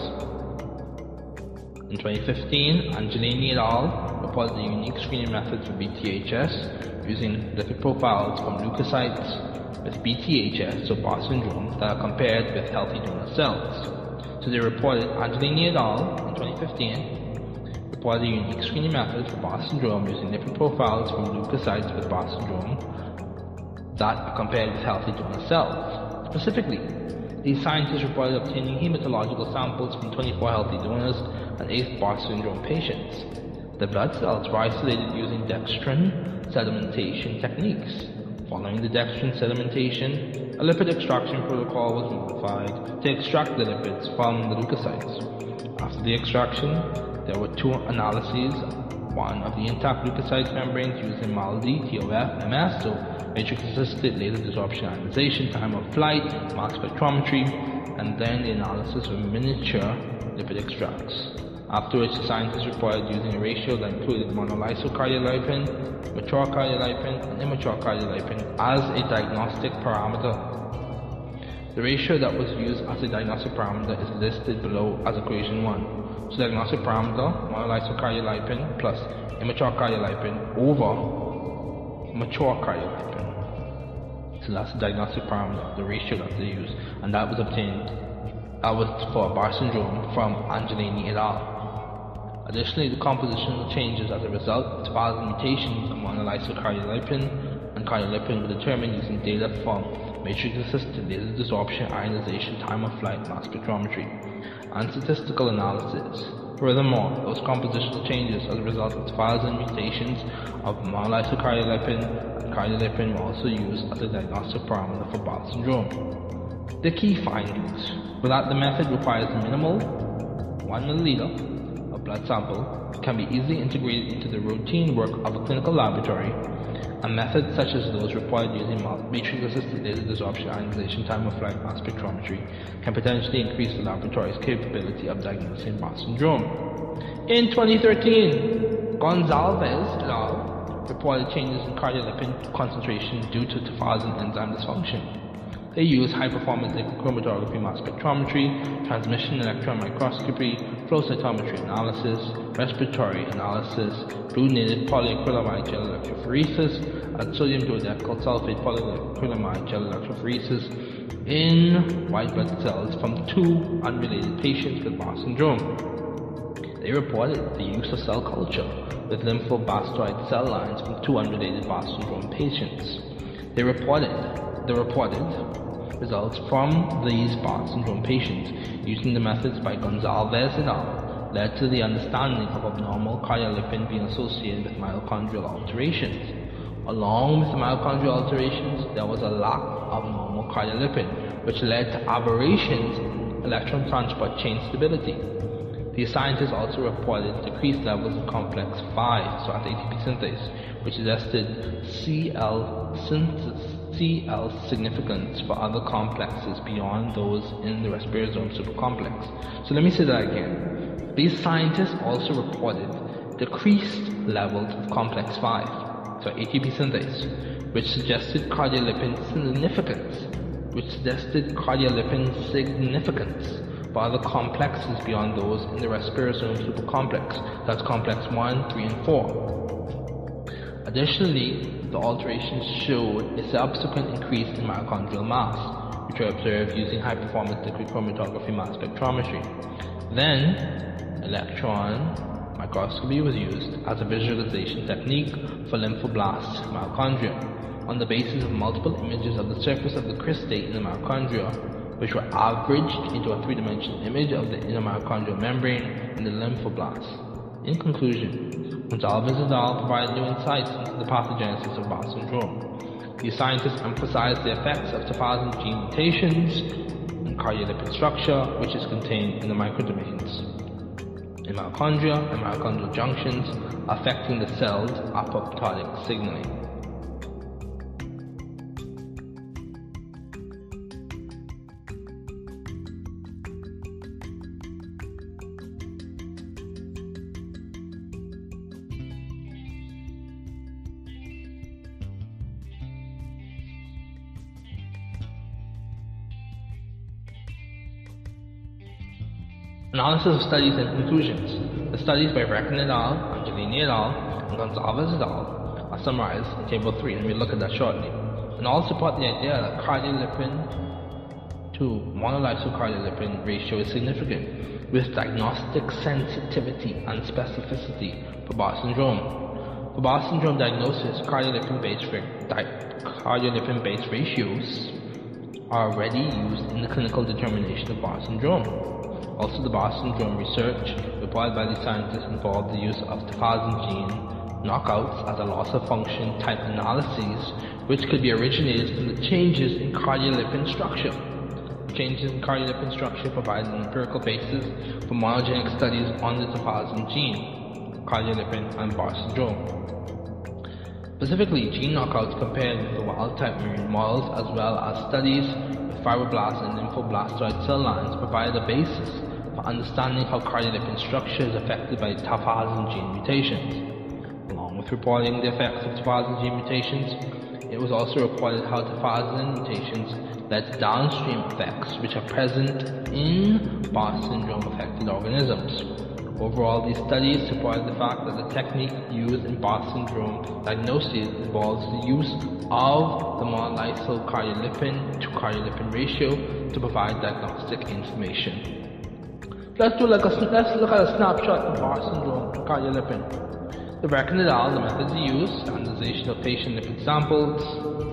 In 2015, Angelini et al. Reported the unique screening method for BTHS using lipid profiles from leukocytes with BTHS, so Barr syndrome, that are compared with healthy donor cells. So they reported, Angelini et al. In 2015 reported a unique screening method for Barr syndrome using lipid profiles from leukocytes with Barr syndrome that are compared with healthy donor cells. Specifically, these scientists reported obtaining hematological samples from 24 healthy donors and 8 Barr syndrome patients. The blood cells were isolated using dextrin sedimentation techniques. Following the dextrin sedimentation, a lipid extraction protocol was modified to extract the lipids from the leukocytes. After the extraction, there were 2 analyses, one of the intact leukocyte membranes using MALDI, TOF, MS, so matrix-assisted laser desorption ionization, time of flight, mass spectrometry, and then the analysis of miniature lipid extracts. Afterwards, the scientists reported using a ratio that included monolysyl cardiolipin, mature cardiolipin, and immature cardiolipin as a diagnostic parameter. The ratio that was used as a diagnostic parameter is listed below as equation 1. So diagnostic parameter, monolysyl cardiolipin plus immature cardiolipin over mature cardiolipin. So that's the diagnostic parameter, the ratio that they use, and that was obtained. That was for Barr syndrome from Angelini et al. Additionally, the compositional changes as a result of tafazin mutations of monolysocardiolipin and cardiolipin were determined using data from matrix-assisted laser desorption ionization time of flight mass spectrometry and statistical analysis. Furthermore, those compositional changes as a result of tafazin mutations of monolysocardiolipin and cardiolipin were also used as a diagnostic parameter for Barr syndrome. The key findings were that the method requires minimal 1 milliliter of blood sample, can be easily integrated into the routine work of a clinical laboratory, and methods such as those required using matrix-assisted laser desorption ionization time of flight mass spectrometry can potentially increase the laboratory's capability of diagnosing Barr syndrome. In 2013, Gonzalez et al. Reported changes in cardiolipin concentration due to tafazin enzyme dysfunction. They use high-performance liquid chromatography mass spectrometry, transmission electron microscopy, flow cytometry analysis, respiratory analysis, blue-knitted polyacrylamide gel electrophoresis, and sodium dodecyl sulfate polyacrylamide gel electrophoresis in white blood cells from 2 unrelated patients with Barr syndrome. They reported the use of cell culture with lymphoblastoid cell lines from 2 unrelated Barr syndrome patients. The reported results from these Barr syndrome patients using the methods by Gonzalez et al. Led to the understanding of abnormal cardiolipin being associated with mitochondrial alterations. Along with the mitochondrial alterations, there was a lack of normal cardiolipin, which led to aberrations in electron transport chain stability. The scientists also reported decreased levels of complex 5, so at ATP synthase, which suggested CL significance for other complexes beyond those in the respirosome supercomplex. So let me say that again. These scientists also reported decreased levels of complex 5, so ATP synthase, which suggested cardiolipin significance for other complexes beyond those in the respirosome supercomplex. That's complex 1, 3, and 4. Additionally, the alterations showed a subsequent increase in mitochondrial mass, which were observed using high-performance liquid chromatography mass spectrometry. Then, electron microscopy was used as a visualization technique for lymphoblast mitochondria on the basis of multiple images of the surface of the cristae in the mitochondria, which were averaged into a 3-dimensional image of the inner mitochondrial membrane in the lymphoblast. In conclusion, Gonzalez et al. Provided new insights into the pathogenesis of Barr syndrome. These scientists emphasized the effects of tafazin gene mutations in cardiolipin structure, which is contained in the microdomains in mitochondria and mitochondrial junctions, affecting the cell's apoptotic signaling. Analysis of studies and conclusions. The studies by Brecken et al., Angelini et al., and Gonzalez et al. are summarized in Table 3, and we'll look at that shortly. And all support the idea that cardiolipin to monolysocardiolipin ratio is significant, with diagnostic sensitivity and specificity for Barr syndrome. For Barr syndrome diagnosis, cardiolipin-based ratios are already used in the clinical determination of Barr syndrome. Also, the Barr syndrome research reported by the scientists involved the use of tafazin gene knockouts as a loss-of-function type analyses, which could be originated from the changes in cardiolipin structure. Changes in cardiolipin structure provide an empirical basis for monogenic studies on the tafazin gene, cardiolipin, and Barr syndrome. Specifically, gene knockouts compared with the wild-type murine models, as well as studies with fibroblast and lymphoblastoid cell lines, provide a basis for understanding how cardiolipin structure is affected by tafazin gene mutations. Along with reporting the effects of tafazin gene mutations, it was also reported how tafazin mutations led to downstream effects which are present in Barr syndrome affected organisms. Overall, these studies support the fact that the technique used in Barr syndrome diagnosis involves the use of the monolysyl cardiolipin to cardiolipin ratio to provide diagnostic information. Let's look at a snapshot of Barr syndrome cardiolipin. The recommended the methods used, standardization of patient lipid samples,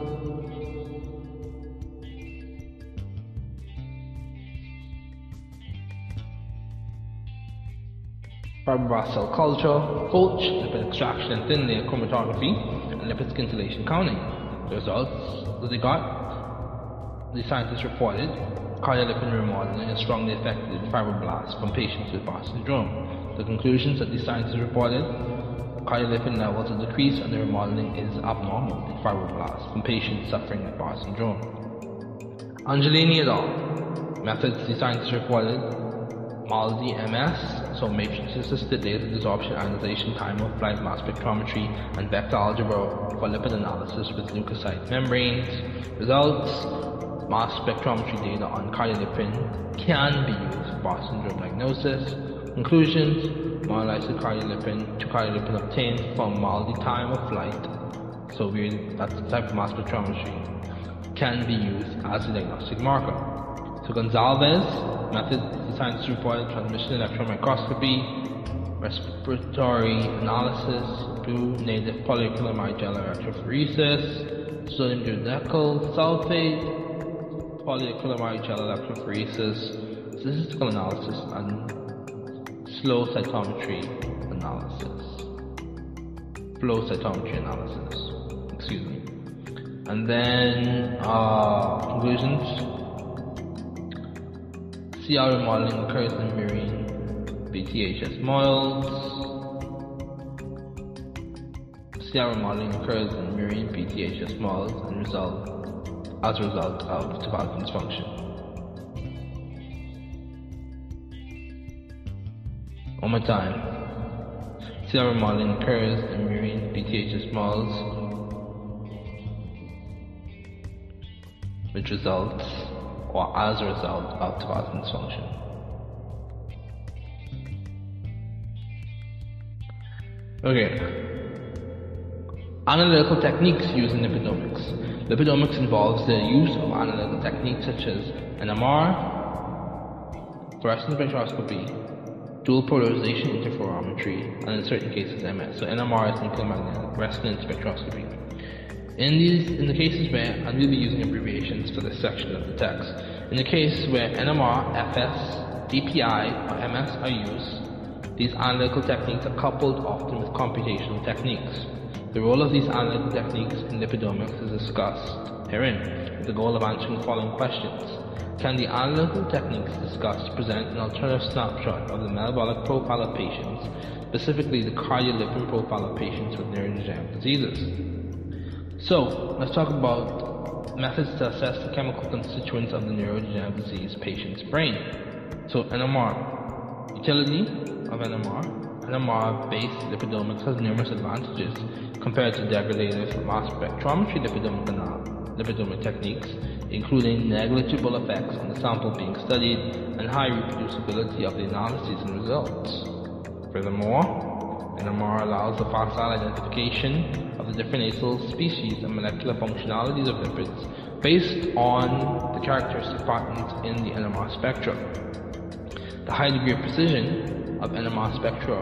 fibroblast cell culture, Fulch, lipid extraction and thin layer chromatography, and lipid scintillation counting. The results that they got, the scientists reported cardiolipin remodeling is strongly affected fibroblasts from patients with Barr syndrome. The conclusions that the scientists reported, cardiolipin levels are decreased and the remodeling is abnormal in fibroblasts from patients suffering with Barr syndrome. Angelini et al. Methods the scientists reported, MALDI MS, so matrix-assisted laser desorption ionization time of flight mass spectrometry and vector algebra for lipid analysis with leukocyte membranes. Results, mass spectrometry data on cardiolipin can be used for Barr syndrome diagnosis. Conclusions, monolysyl cardiolipin to cardiolipin obtained from MALDI time of flight, so that's the type of mass spectrometry, can be used as a diagnostic marker. So Gonzalez method, the scientists reported transmission electron microscopy, respiratory analysis, blue native polyacrylamide gel electrophoresis, sodium dodecyl sulfate, polyacrylamide gel electrophoresis, statistical analysis, and flow cytometry analysis. Excuse me. And then conclusions. CR remodeling occurs in murine BTHS models. CR remodeling occurs in murine BTHS models and as a result of tobacco dysfunction. One more time. CR remodeling occurs in murine BTHS models, which results or as a result of tobacco dysfunction. Okay. Analytical techniques used in lipidomics. Lipidomics involves the use of analytical techniques such as NMR, fluorescence spectroscopy, dual polarization interferometry, and in certain cases MS. So NMR is nuclear magnetic resonance spectroscopy. In the cases where, and we'll be using abbreviations for this section of the text, in the case where NMR, FS, DPI, or MS are used, these analytical techniques are coupled often with computational techniques. The role of these analytical techniques in lipidomics is discussed herein, with the goal of answering the following questions. Can the analytical techniques discussed present an alternative snapshot of the metabolic profile of patients, specifically the cardiolipin profile of patients with neurodegenerative diseases? So, let's talk about methods to assess the chemical constituents of the neurodegenerative disease patient's brain. So, NMR. Utility of NMR. NMR-based lipidomics has numerous advantages compared to degradative mass spectrometry lipidomic techniques, including negligible effects on the sample being studied and high reproducibility of the analyses and results. Furthermore, NMR allows the facile identification of the different acyl species and molecular functionalities of lipids based on the characteristic patterns in the NMR spectra. The high degree of precision of NMR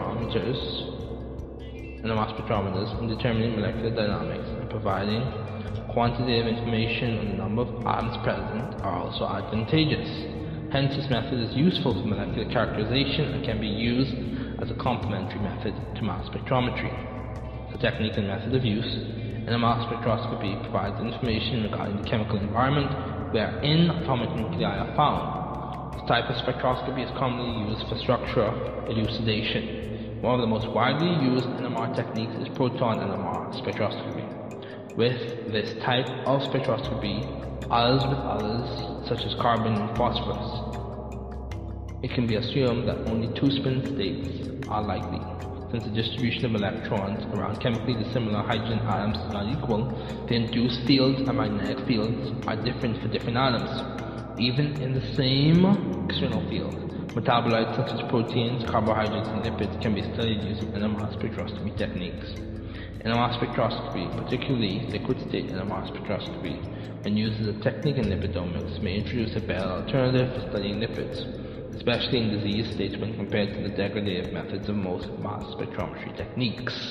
spectrometers in determining molecular dynamics and providing quantitative information on the number of atoms present are also advantageous. Hence, this method is useful for molecular characterization and can be used as a complementary method to mass spectrometry. The technique and method of use. NMR spectroscopy provides information regarding the chemical environment wherein atomic nuclei are found. This type of spectroscopy is commonly used for structure elucidation. One of the most widely used NMR techniques is proton NMR spectroscopy. With this type of spectroscopy, as with others such as carbon and phosphorus, it can be assumed that only two spin states are likely. Since the distribution of electrons around chemically dissimilar hydrogen atoms is not equal, the induced fields and magnetic fields are different for different atoms. Even in the same external field, Metabolites such as proteins, carbohydrates, and lipids can be studied using NMR spectroscopy techniques. NMR spectroscopy, particularly liquid-state NMR spectroscopy, when used as a technique in lipidomics, may introduce a better alternative for studying lipids, especially in disease states when compared to the degradative methods of most mass spectrometry techniques.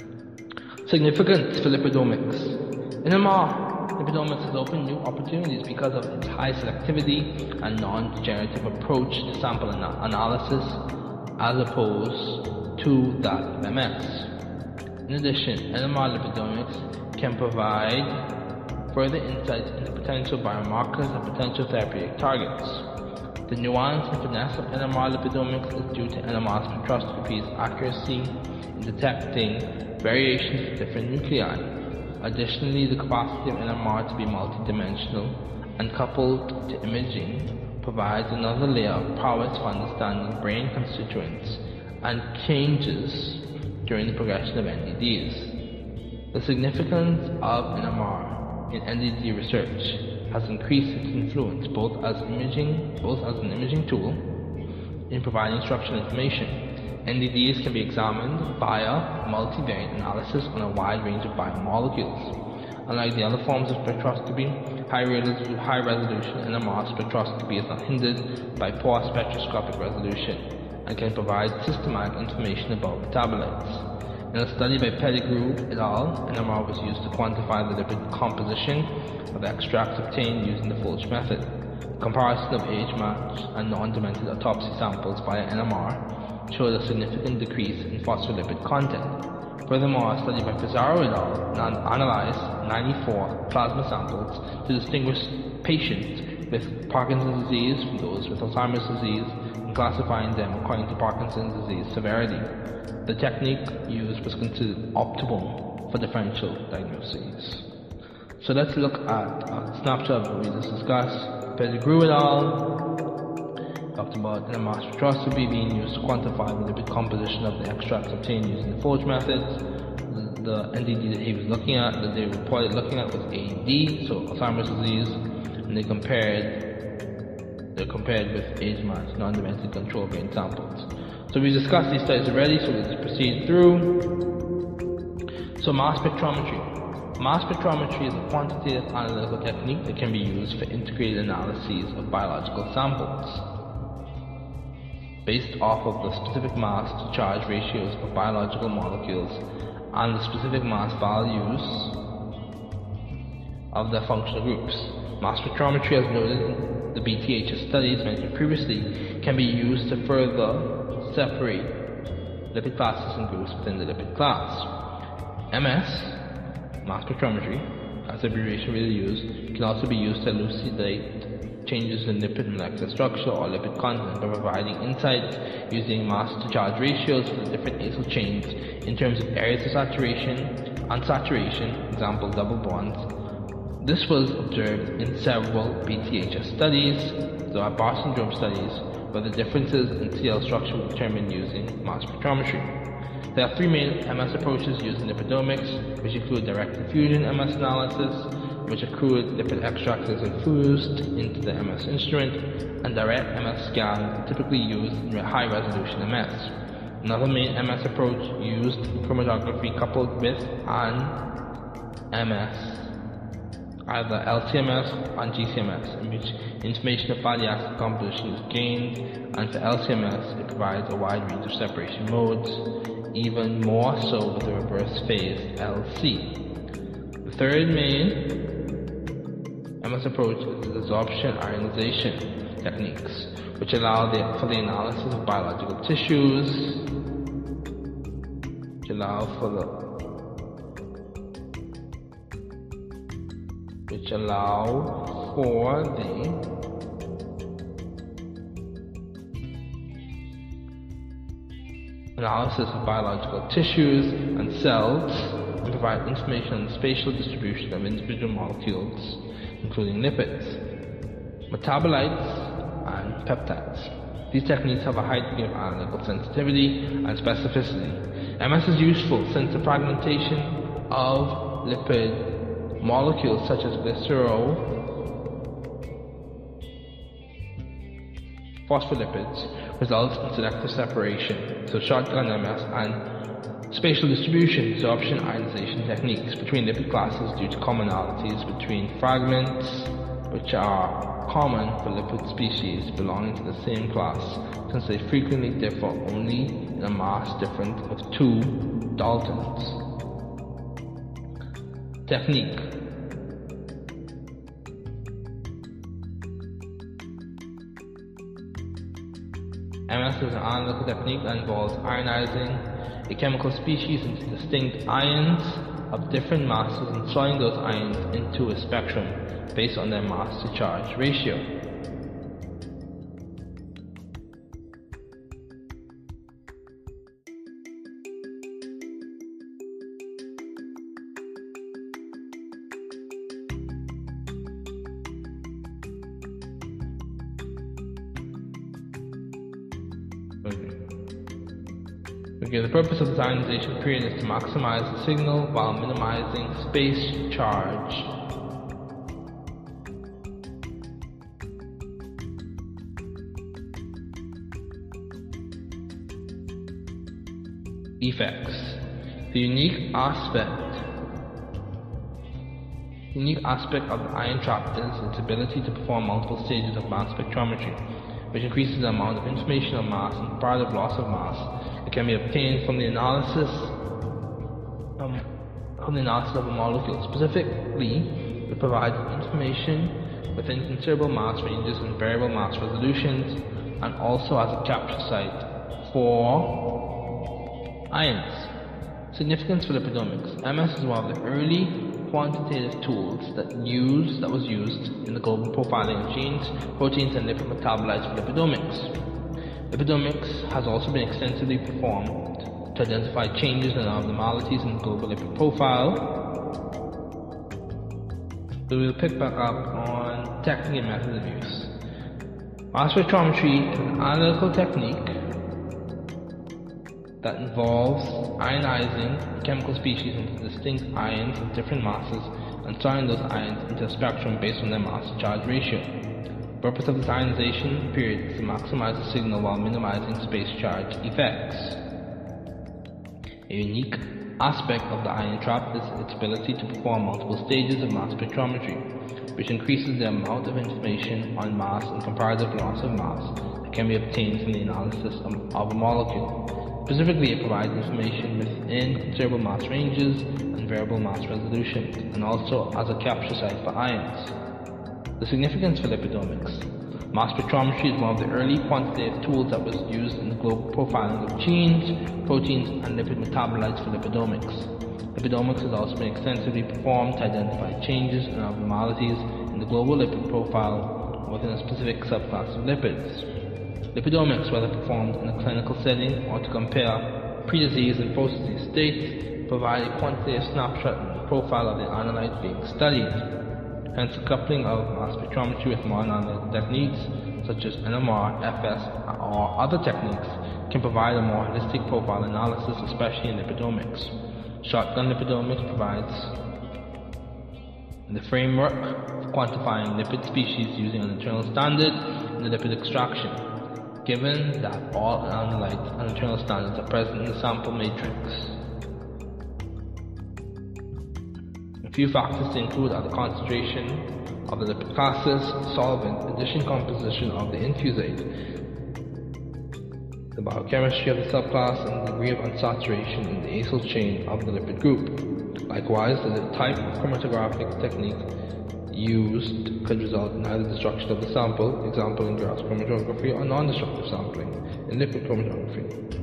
Significance for lipidomics. NMR lipidomics has opened new opportunities because of its high selectivity and non-degenerative approach to sample analysis as opposed to that of MS. In addition, NMR lipidomics can provide further insights into potential biomarkers and potential therapeutic targets. The nuance and finesse of NMR lipidomics is due to NMR spectroscopy's accuracy in detecting variations of different nuclei. Additionally, the capacity of NMR to be multidimensional and coupled to imaging provides another layer of prowess for understanding brain constituents and changes during the progression of NDDs. The significance of NMR in NDD research has increased its influence both as an imaging tool in providing structural information. NDDs can be examined via multivariate analysis on a wide range of biomolecules. Unlike the other forms of spectroscopy, high-resolution NMR spectroscopy is not hindered by poor spectroscopic resolution and can provide systematic information about metabolites. In a study by Pettigrew et al., NMR was used to quantify the lipid composition of extracts obtained using the Folch method. Comparison of age-matched and non-demented autopsy samples via NMR showed a significant decrease in phospholipid content. Furthermore, a study by Pizarro et al. Analyzed 94 plasma samples to distinguish patients with Parkinson's disease from those with Alzheimer's disease and classifying them according to Parkinson's disease severity. The technique used was considered optimal for differential diagnoses. So let's look at a snapshot of what we just discussed. Pettigrew et al. Talked about NMR spectroscopy being used to quantify the lipid composition of the extracts obtained using the Folch method. The NDD that he was looking at, that they reported looking at, was AD, so Alzheimer's disease, and they compared with age-matched, non-demented control brain samples. So we discussed these studies already, so let's proceed through. So mass spectrometry. Mass spectrometry is a quantitative analytical technique that can be used for integrated analyses of biological samples based off of the specific mass to charge ratios of biological molecules and the specific mass values of their functional groups. Mass spectrometry, as noted in the BTHS studies mentioned previously, can be used to further separate lipid classes and groups within the lipid class. MS, mass spectrometry, as abbreviation really used, can also be used to elucidate changes in lipid molecular structure or lipid content by providing insights using mass to charge ratios for the different acyl chains in terms of areas of saturation, unsaturation, example double bonds. This was observed in several BTHS studies, the Barr syndrome studies, where the differences in CL structure were determined using mass spectrometry. There are three main MS approaches used in lipidomics, which include direct infusion MS analysis, which accrued lipid extracts is infused into the MS instrument, and direct MS scan, typically used in high-resolution MS. Another main MS approach used chromatography coupled with an MS, either LCMS or GCMS, in which information of fatty acid composition is gained, and for LCMS it provides a wide range of separation modes, even more so with the reverse phase LC. The third main MS approach is the desorption ionization techniques, which allow for the analysis of biological tissues, which allow for the analysis of biological tissues and cells, and provide information on the spatial distribution of individual molecules, including lipids, metabolites, and peptides. These techniques have a high degree of analytical sensitivity and specificity. MS is useful since the fragmentation of lipid molecules such as glycerol phospholipids results in selective separation, so shotgun MS, and spatial distribution, sorption ionization techniques between lipid classes due to commonalities between fragments which are common for lipid species belonging to the same class, since they frequently differ only in a mass difference of 2 daltons. Technique. MS is an analytical technique that involves ionizing a chemical species into distinct ions of different masses and sorting those ions into a spectrum based on their mass to charge ratio. Okay, the purpose of this ionization period is to maximize the signal while minimizing space charge. Effects. The unique aspect of the ion trap is its ability to perform multiple stages of mass spectrometry, which increases the amount of information of mass and comparative loss of mass that can be obtained from the analysis of a molecule. Specifically, it provides information within considerable mass ranges and variable mass resolutions, and also as a capture site for ions. Significance for lipidomics. MS is one of the early quantitative tools that was used in the global profiling of genes, proteins, and lipid metabolites for lipidomics. Lipidomics has also been extensively performed to identify changes and abnormalities in the global lipid profile. So we'll pick back up on technique and methods of use. Mass spectrometry is an analytical technique that involves ionizing chemical species into distinct ions of different masses and sorting those ions into a spectrum based on their mass to charge ratio. The purpose of this ionization period is to maximize the signal while minimizing space charge effects. A unique aspect of the ion trap is its ability to perform multiple stages of mass spectrometry, which increases the amount of information on mass and comparative loss of mass that can be obtained from the analysis of a molecule. Specifically, it provides information within considerable mass ranges and variable mass resolutions, and also as a capture site for ions. The significance for lipidomics. Mass spectrometry is one of the early quantitative tools that was used in the global profiling of genes, proteins, and lipid metabolites for lipidomics. Lipidomics has also been extensively performed to identify changes and abnormalities in the global lipid profile within a specific subclass of lipids. Lipidomics, whether performed in a clinical setting or to compare pre-disease and post-disease states, provide a quantitative snapshot of the profile of the analyte being studied. Hence, the coupling of mass spectrometry with modern analytical techniques such as NMR, FS, or other techniques can provide a more holistic profile analysis, especially in lipidomics. Shotgun lipidomics provides the framework for quantifying lipid species using an internal standard in the lipid extraction, given that all analytes and internal standards are present in the sample matrix. A few factors to include are the concentration of the lipid classes, solvent, addition composition of the infusate, the biochemistry of the subclass, and the degree of unsaturation in the acyl chain of the lipid group. Likewise, the type of chromatographic technique used could result in either destruction of the sample, example in gas chromatography, or non-destructive sampling in lipid chromatography.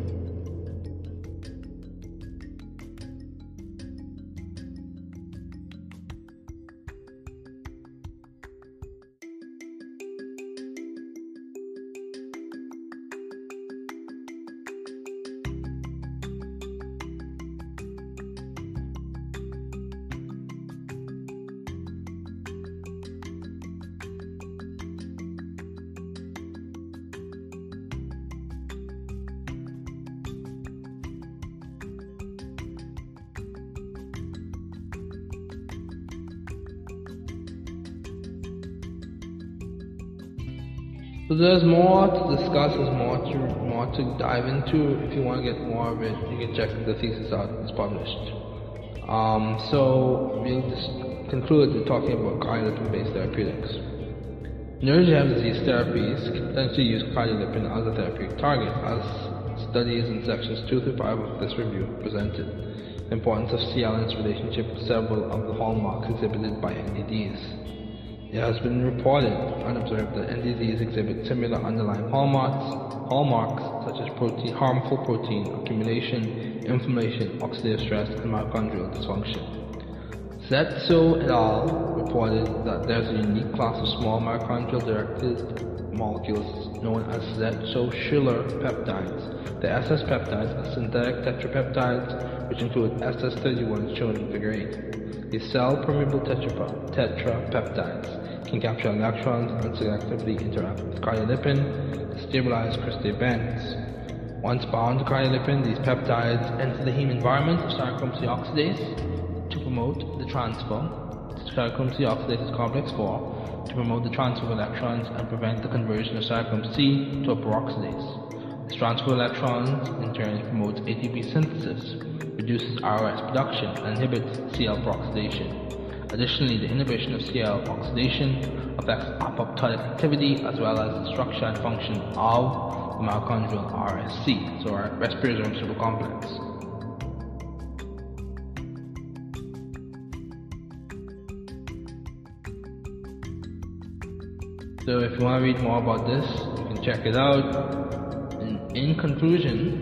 So there's more to discuss, there's more to dive into. If you want to get more of it, you can check the thesis out, it's published. So we'll just conclude with talking about cardiolipin-based therapeutics. Neurodegenerative disease therapies can potentially use cardiolipin as a therapeutic target, as studies in sections 2 through 5 of this review presented. The importance of CL and its relationship with several of the hallmarks exhibited by NDDs. It has been reported and observed that NDDs exhibit similar underlying hallmarks such as harmful protein accumulation, inflammation, oxidative stress, and mitochondrial dysfunction. Zetso et al. Reported that there's a unique class of small mitochondrial-directed molecules known as Zetso-Schiller peptides. The SS peptides are synthetic tetrapeptides which include SS31 shown in Figure 8. These cell-permeable tetrapeptides can capture electrons and selectively interact with cardiolipin to stabilize cristae bends. Once bound to cardiolipin, these peptides enter the heme environment of cytochrome C oxidase to promote the transfer to cytochrome C oxidase complex 4 to promote the transfer of electrons and prevent the conversion of cytochrome C to a peroxidase. This transfer of electrons in turn promotes ATP synthesis, reduces ROS production, and inhibits CL peroxidation. Additionally, the inhibition of CL oxidation affects apoptotic activity as well as the structure and function of the mitochondrial RSC, so our respirosome supercomplex. So if you want to read more about this, you can check it out. In conclusion,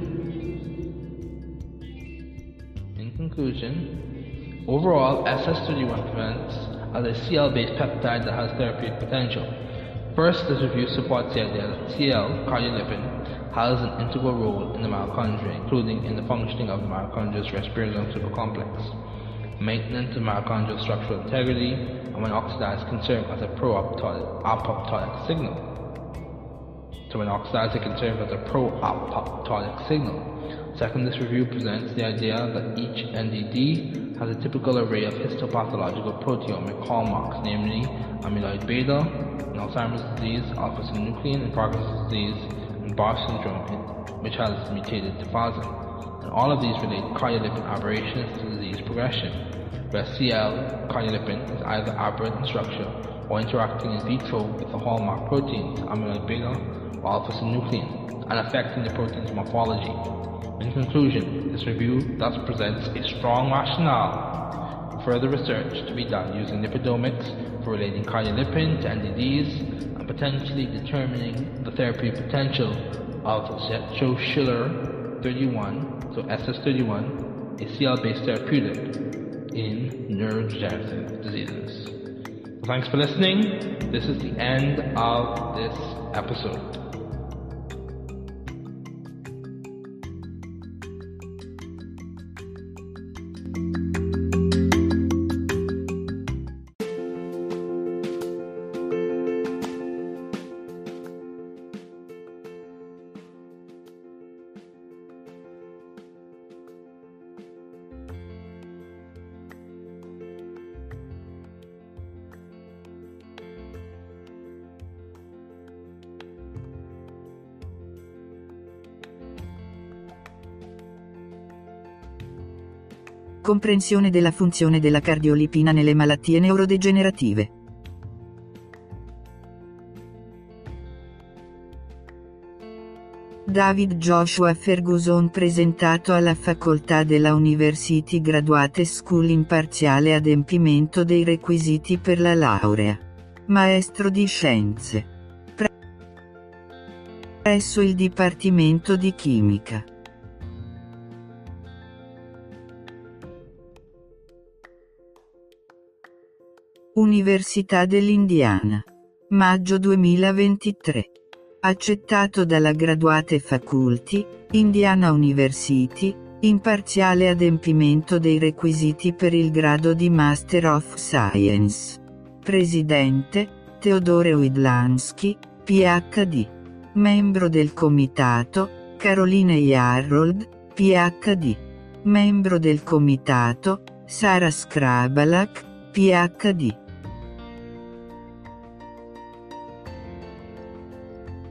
overall, SS31 presents as a CL-based peptide that has therapeutic potential. First, this review supports the idea that CL, cardiolipin, has an integral role in the mitochondria, including in the functioning of the mitochondria's respirosome supercomplex, maintenance of mitochondrial structural integrity, and when oxidized can serve as a pro-apoptotic signal. So when oxidized, it can serve as a pro-apoptotic signal. Second, this review presents the idea that each NDD has a typical array of histopathological proteomic hallmarks, namely amyloid beta in Alzheimer's disease, alpha-synuclein in Parkinson's disease, and Barr syndrome, which has mutated tafazin. And all of these relate cardiolipin aberrations to disease progression, where CL cardiolipin is either aberrant in structure or interacting in vitro with the hallmark proteins, amyloid beta or alpha-synuclein, and affecting the protein's morphology. In conclusion, this review thus presents a strong rationale for further research to be done using lipidomics for relating cardiolipin to NDDs and potentially determining the therapeutic potential of Zetso-Schiller 31, so SS31, a CL-based therapeutic in neurodegenerative diseases. Thanks for listening. This is the end of this episode. Comprensione della funzione della cardiolipina nelle malattie neurodegenerative. David Joshua Ferguson, presentato alla facoltà della University Graduate School in parziale adempimento dei requisiti per la laurea. Maestro di scienze. Presso il Dipartimento di Chimica. Università dell'Indiana. Maggio 2023. Accettato dalla Graduate Faculty, Indiana University, in parziale adempimento dei requisiti per il grado di Master of Science. Presidente, Theodore Widlansky, PhD. Membro del Comitato, Caroline Yarrold, PhD. Membro del Comitato, Sarah Skrabalak, PhD.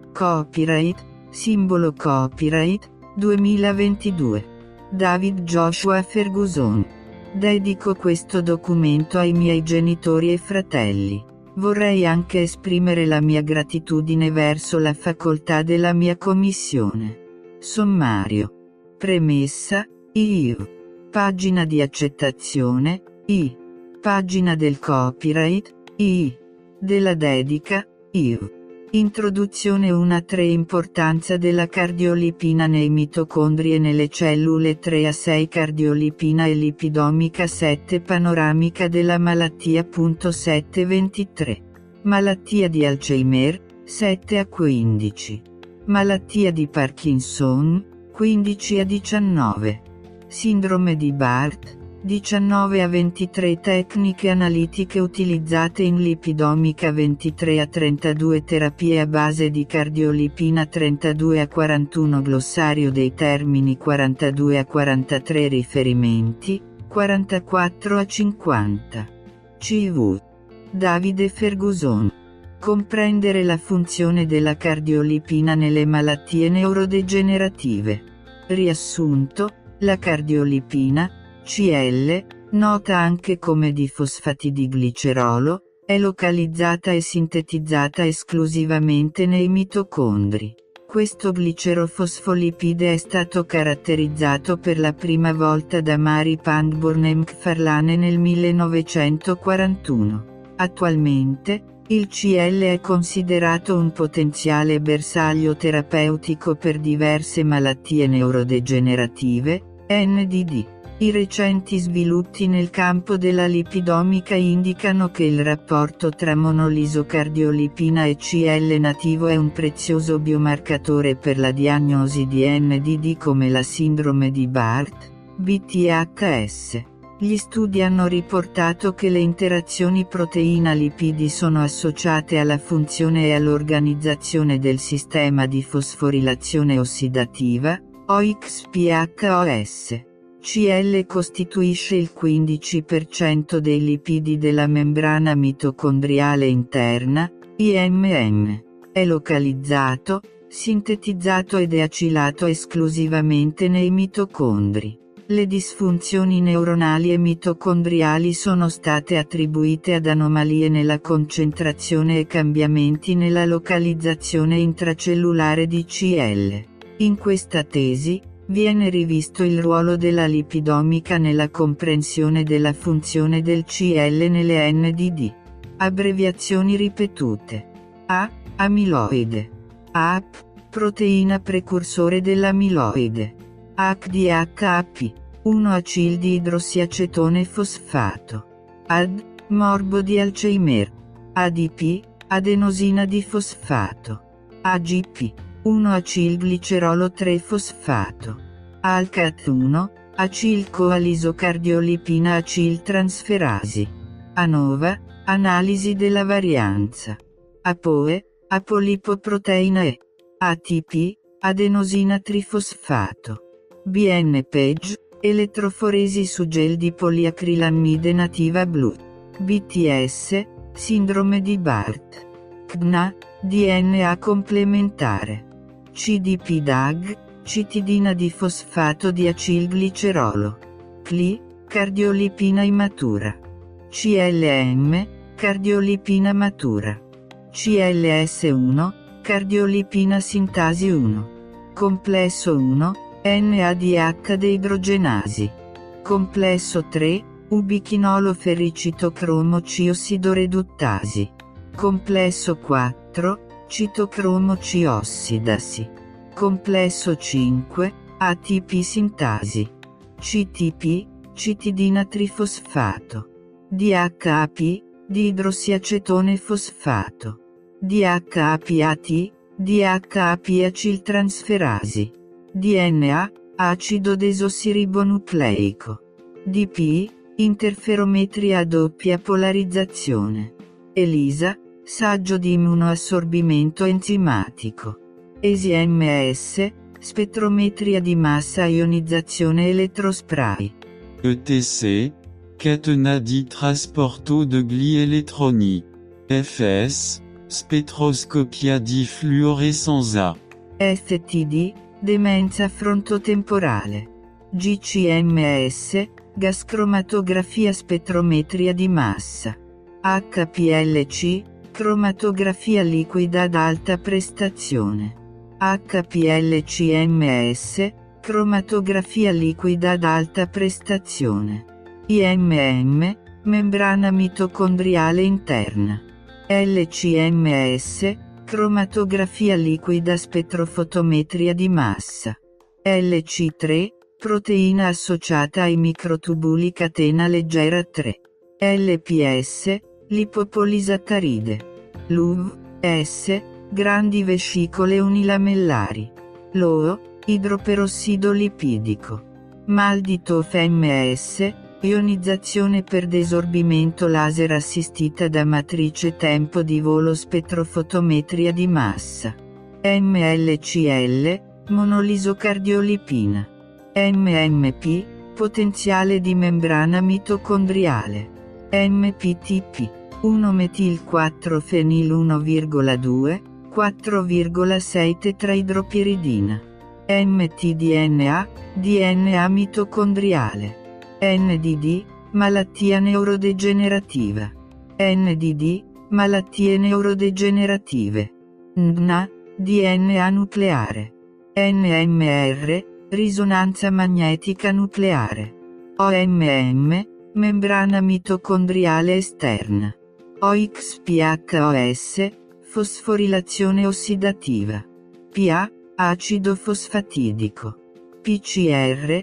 Copyright, simbolo copyright, 2022. David Joshua Ferguson. Dedico questo documento ai miei genitori e fratelli. Vorrei anche esprimere la mia gratitudine verso la facoltà della mia commissione. Sommario. Premessa, EU. Pagina di accettazione, I. Pagina del copyright, I. Della dedica, EU. Introduzione 1-3 Importanza della cardiolipina nei mitocondri e nelle cellule 3-6 Cardiolipina e lipidomica 7 Panoramica della malattia. 7-23. Malattia di Alzheimer, 7-15. Malattia di Parkinson, 15-19. Sindrome di Barth, 19-23 Tecniche analitiche utilizzate in lipidomica 23-32 Terapie a base di cardiolipina 32-41 Glossario dei termini 42-43 Riferimenti, 44-50. CV. Davide Ferguson. Comprendere la funzione della cardiolipina nelle malattie neurodegenerative. Riassunto, la cardiolipina, CL, nota anche come difosfatidiglicerolo, è localizzata e sintetizzata esclusivamente nei mitocondri. Questo glicerofosfolipide è stato caratterizzato per la prima volta da Mary Pangborn e Macfarlane nel 1941. Attualmente, il CL è considerato un potenziale bersaglio terapeutico per diverse malattie neurodegenerative, NDD. I recenti sviluppi nel campo della lipidomica indicano che il rapporto tra monolisocardiolipina e CL nativo è un prezioso biomarcatore per la diagnosi di NDD come la sindrome di Barth, BTHS. Gli studi hanno riportato che le interazioni proteina-lipidi sono associate alla funzione e all'organizzazione del sistema di fosforilazione ossidativa, OXPHOS. CL costituisce il 15% dei lipidi della membrana mitocondriale interna, IMN. È localizzato, sintetizzato ed è acilato esclusivamente nei mitocondri. Le disfunzioni neuronali e mitocondriali sono state attribuite ad anomalie nella concentrazione e cambiamenti nella localizzazione intracellulare di CL. In questa tesi, viene rivisto il ruolo della lipidomica nella comprensione della funzione del CL nelle NDD. Abbreviazioni ripetute. A. Amiloide. AP. Proteina precursore dell'amiloide. HDHAP. 1-acildidrossiacetone fosfato. AD. Morbo di Alzheimer. ADP. Adenosina di fosfato. AGP. 1-acilglicerolo 3-fosfato. ALCAT1, acilcoalisocardiolipina aciltransferasi. ANOVA, analisi della varianza. APOE, apolipoproteina E. ATP, adenosina trifosfato. BNPEG, elettroforesi su gel di poliacrilammide nativa blu. BTS, sindrome di Barth. CDNA, DNA complementare. CDP-DAG, citidina di fosfato di acilglicerolo. CLI, cardiolipina immatura. CLM, cardiolipina matura. CLS1, cardiolipina sintasi 1. Complesso 1, NADH deidrogenasi. Complesso 3, ubichinolo ferricitocromo C-ossidoreduttasi. Complesso 4, citocromo C-ossidasi. Complesso 5, ATP sintasi. CTP, citidina trifosfato. DHAP, diidrossiacetone fosfato. DHAP-AT, DHAP aciltransferasi. DNA, acido desossiribonucleico. DP, interferometria a doppia polarizzazione. ELISA, saggio di immunoassorbimento enzimatico. ESI-MS, spettrometria di massa ionizzazione elettrospray. ETC, catenat dit transporto de gli elettroni. FS, Spettroscopia di fluorescenza. FTD, demenza frontotemporale. GCMS, gascromatografia spettrometria di massa. HPLC, cromatografia liquida ad alta prestazione. HPLC-MS, cromatografia liquida ad alta prestazione. IMM, membrana mitocondriale interna. LCMS, cromatografia liquida spettrofotometria di massa. LC3, proteina associata ai microtubuli catena leggera 3. LPS, lipopolisaccaride. LUV-S, grandi vescicole unilamellari. LOO, idroperossido lipidico. Mal di TOF-MS, ionizzazione per desorbimento laser assistita da matrice tempo di volo spettrofotometria di massa. MLCL, monolisocardiolipina. MMP, potenziale di membrana mitocondriale. MPTP, 1-metil-4-fenil 1,2, 4,6 tetraidropiridina. mtDNA, DNA mitocondriale. NDD, malattia neurodegenerativa. NDD, malattie neurodegenerative. DNA, DNA nucleare. NMR, risonanza magnetica nucleare. OMM, membrana mitocondriale esterna. OXPHOS, fosforilazione ossidativa. PA, acido fosfatidico. PCR,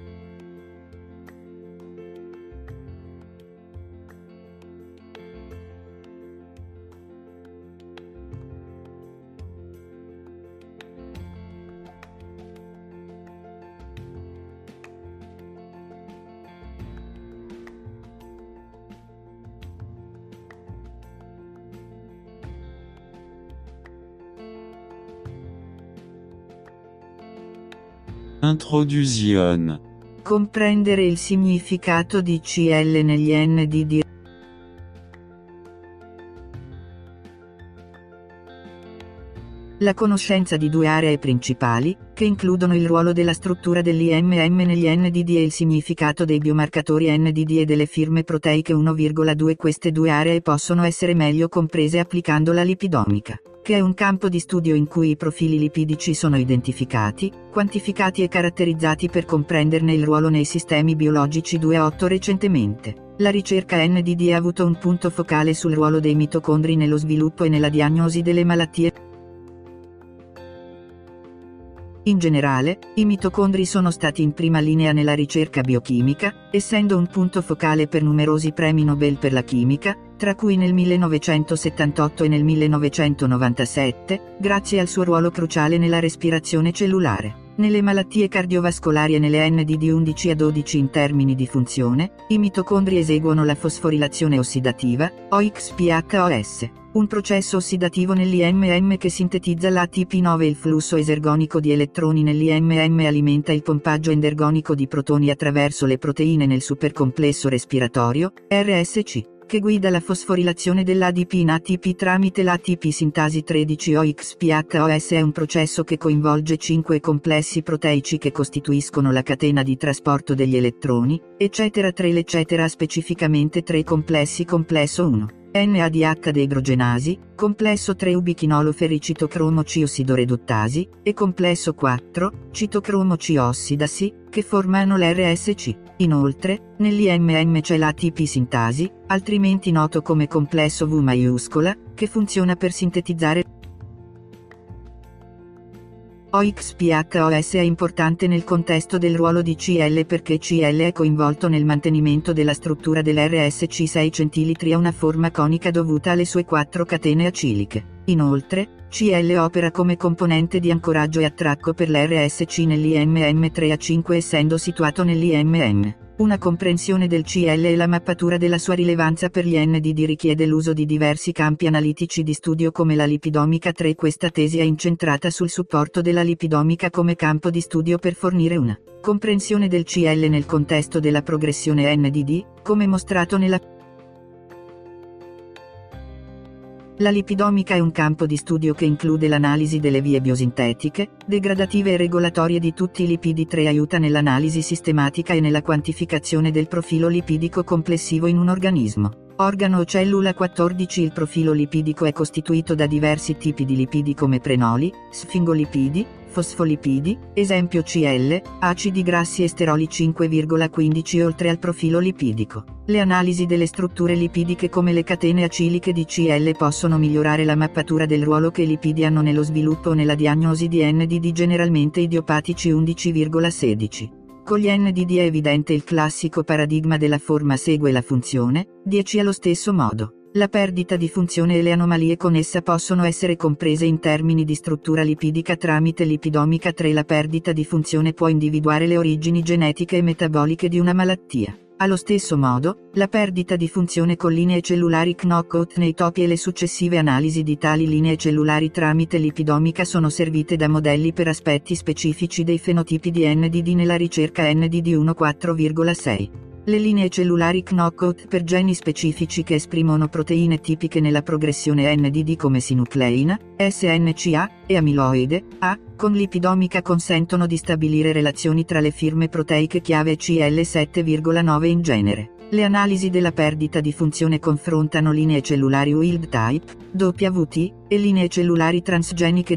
Introduzione. comprendere il significato di CL negli NDD. La conoscenza di due aree principali, che includono il ruolo della struttura dell'IMM negli NDD e il significato dei biomarcatori NDD e delle firme proteiche 1,2. Queste due aree possono essere meglio comprese applicando la lipidomica, che è un campo di studio in cui i profili lipidici sono identificati, quantificati e caratterizzati per comprenderne il ruolo nei sistemi biologici. 2.8 Recentemente, la ricerca NDD ha avuto un punto focale sul ruolo dei mitocondri nello sviluppo e nella diagnosi delle malattie. In generale, i mitocondri sono stati in prima linea nella ricerca biochimica, essendo un punto focale per numerosi premi Nobel per la chimica, tra cui nel 1978 e nel 1997, grazie al suo ruolo cruciale nella respirazione cellulare. Nelle malattie cardiovascolari e nelle NDD 11 a 12 in termini di funzione, i mitocondri eseguono la fosforilazione ossidativa, OXPHOS, un processo ossidativo nell'IMM che sintetizza l'ATP9. Il flusso esergonico di elettroni nell'IMM alimenta il pompaggio endergonico di protoni attraverso le proteine nel supercomplesso respiratorio, RSC, che guida la fosforilazione dell'ADP in ATP tramite l'ATP sintasi 13. OXPHOS è un processo che coinvolge 5 complessi proteici che costituiscono la catena di trasporto degli elettroni, eccetera 3 eccetera specificamente 3 complessi. Complesso 1. NADH deidrogenasi, complesso 3 ubichinolo ferricitocromo C ossidoreduttasi, e complesso 4, citocromo C ossidasi, che formano l'RSC. Inoltre, nell'IMM c'è l'ATP sintasi, altrimenti noto come complesso V maiuscola, che funziona per sintetizzare. OXPHOS è importante nel contesto del ruolo di CL perché CL è coinvolto nel mantenimento della struttura dell'RSC 6 centilitri a una forma conica dovuta alle sue 4 catene aciliche. Inoltre, CL opera come componente di ancoraggio e attracco per l'RSC nell'IMM 3A5 essendo situato nell'IMM. Una comprensione del CL e la mappatura della sua rilevanza per gli NDD richiede l'uso di diversi campi analitici di studio come la lipidomica 3. Questa tesi è incentrata sul supporto della lipidomica come campo di studio per fornire una comprensione del CL nel contesto della progressione NDD, come mostrato nella La lipidomica è un campo di studio che include l'analisi delle vie biosintetiche, degradative e regolatorie di tutti i lipidi. 3 aiuta nell'analisi sistematica e nella quantificazione del profilo lipidico complessivo in un organismo. Organo o cellula. 14 Il profilo lipidico è costituito da diversi tipi di lipidi come prenoli, sfingolipidi, fosfolipidi, esempio CL, acidi grassi e steroli. 5,15 Oltre al profilo lipidico, le analisi delle strutture lipidiche come le catene aciliche di CL possono migliorare la mappatura del ruolo che i lipidi hanno nello sviluppo o nella diagnosi di NDD generalmente idiopatici. 11,16 Con gli NDD è evidente il classico paradigma della forma segue la funzione. 10 Allo stesso modo, la perdita di funzione e le anomalie con essa possono essere comprese in termini di struttura lipidica tramite lipidomica. 3 La perdita di funzione può individuare le origini genetiche e metaboliche di una malattia. Allo stesso modo, la perdita di funzione con linee cellulari knockout nei topi e le successive analisi di tali linee cellulari tramite lipidomica sono servite da modelli per aspetti specifici dei fenotipi di NDD nella ricerca NDD 1,4,6. Le linee cellulari knockout per geni specifici che esprimono proteine tipiche nella progressione NDD come sinucleina, SNCA, e amiloide A, con lipidomica consentono di stabilire relazioni tra le firme proteiche chiave CL7,9 in genere. Le analisi della perdita di funzione confrontano linee cellulari wild type, WT, e linee cellulari transgeniche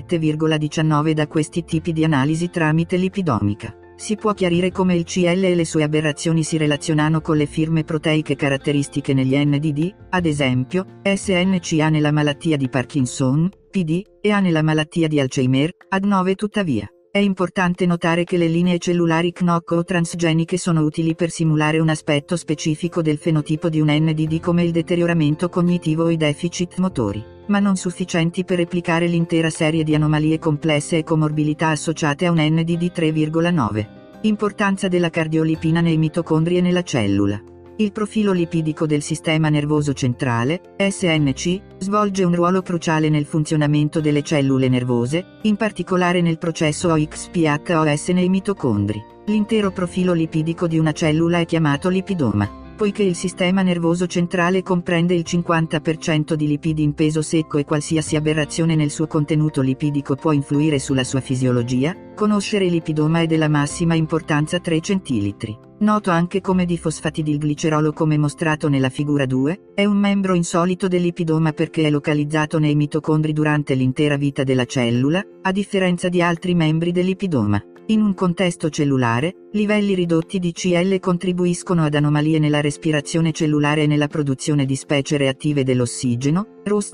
17,19 da questi tipi di analisi tramite lipidomica. Si può chiarire come il CL e le sue aberrazioni si relazionano con le firme proteiche caratteristiche negli NDD, ad esempio, SNCA nella malattia di Parkinson, PD, e A nella malattia di Alzheimer, AD9. Tuttavia, è importante notare che le linee cellulari knockout transgeniche sono utili per simulare un aspetto specifico del fenotipo di un NDD come il deterioramento cognitivo o i deficit motori, ma non sufficienti per replicare l'intera serie di anomalie complesse e comorbilità associate a un NDD. 3,9 Importanza della cardiolipina nei mitocondri e nella cellula. Il profilo lipidico del sistema nervoso centrale, SNC, svolge un ruolo cruciale nel funzionamento delle cellule nervose, in particolare nel processo OXPHOS nei mitocondri. L'intero profilo lipidico di una cellula è chiamato lipidoma. Poiché il sistema nervoso centrale comprende il 50% di lipidi in peso secco e qualsiasi aberrazione nel suo contenuto lipidico può influire sulla sua fisiologia, conoscere il lipidoma è della massima importanza. 3 centilitri. Noto anche come difosfatidilglicerolo come mostrato nella figura 2, è un membro insolito del lipidoma perché è localizzato nei mitocondri durante l'intera vita della cellula, a differenza di altri membri del lipidoma. In un contesto cellulare, livelli ridotti di CL contribuiscono ad anomalie nella respirazione cellulare e nella produzione di specie reattive dell'ossigeno, ROS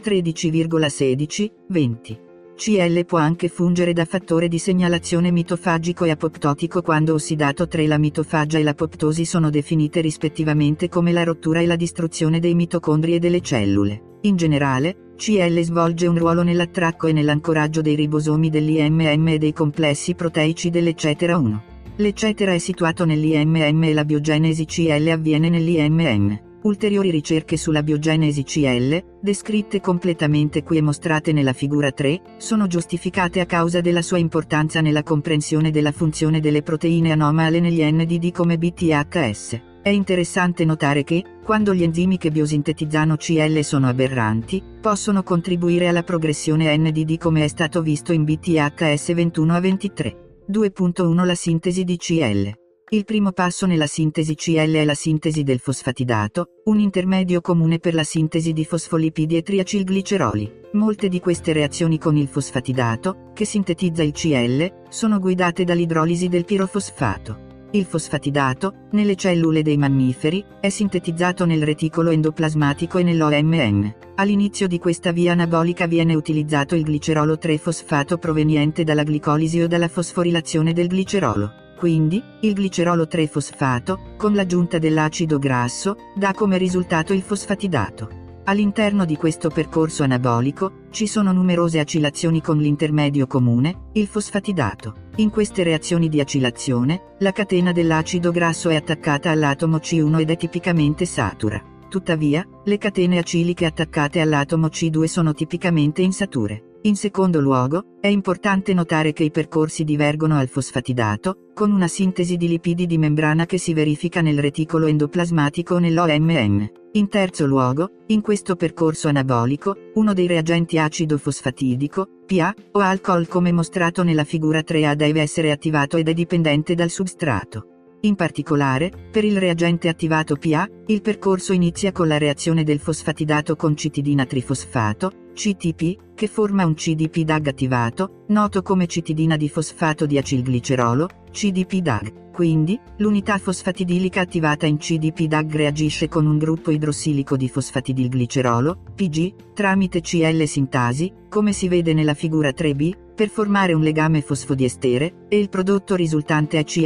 13,16, 20. CL può anche fungere da fattore di segnalazione mitofagico e apoptotico quando ossidato. 3 La mitofagia e l'apoptosi sono definite rispettivamente come la rottura e la distruzione dei mitocondri e delle cellule. In generale, CL svolge un ruolo nell'attracco e nell'ancoraggio dei ribosomi dell'IMM e dei complessi proteici dell'eccetera 1. L'eccetera è situato nell'IMM e la biogenesi CL avviene nell'IMM. Ulteriori ricerche sulla biogenesi CL, descritte completamente qui e mostrate nella figura 3, sono giustificate a causa della sua importanza nella comprensione della funzione delle proteine anomale negli NDD come BTHS. È interessante notare che, quando gli enzimi che biosintetizzano CL sono aberranti, possono contribuire alla progressione NDD come è stato visto in BTHS 21 a 23. 2.1 La sintesi di CL. Il primo passo nella sintesi CL è la sintesi del fosfatidato, un intermedio comune per la sintesi di fosfolipidi e triacilgliceroli. Molte di queste reazioni con il fosfatidato, che sintetizza il CL, sono guidate dall'idrolisi del pirofosfato. Il fosfatidato, nelle cellule dei mammiferi, è sintetizzato nel reticolo endoplasmatico e nell'OMM. All'inizio di questa via anabolica viene utilizzato il glicerolo 3-fosfato proveniente dalla glicolisi o dalla fosforilazione del glicerolo. Quindi, il glicerolo 3-fosfato, con l'aggiunta dell'acido grasso, dà come risultato il fosfatidato. All'interno di questo percorso anabolico, ci sono numerose acilazioni con l'intermedio comune, il fosfatidato. In queste reazioni di acilazione, la catena dell'acido grasso è attaccata all'atomo C1 ed è tipicamente satura. Tuttavia, le catene aciliche attaccate all'atomo C2 sono tipicamente insature. In secondo luogo, è importante notare che i percorsi divergono al fosfatidato, con una sintesi di lipidi di membrana che si verifica nel reticolo endoplasmatico o nell'OMM. In terzo luogo, in questo percorso anabolico, uno dei reagenti acido fosfatidico, PA, o alcol come mostrato nella figura 3A deve essere attivato ed è dipendente dal substrato. In particolare, per il reagente attivato PA, il percorso inizia con la reazione del fosfatidato con citidina trifosfato, CTP, che forma un CDP-DAG attivato, noto come citidina di fosfato di acilglicerolo, CDP-DAG. Quindi, l'unità fosfatidilica attivata in CDP-DAG reagisce con un gruppo idrossilico di fosfatidilglicerolo, PG, tramite CL-sintasi, come si vede nella figura 3b, per formare un legame fosfodiestere, e il prodotto risultante è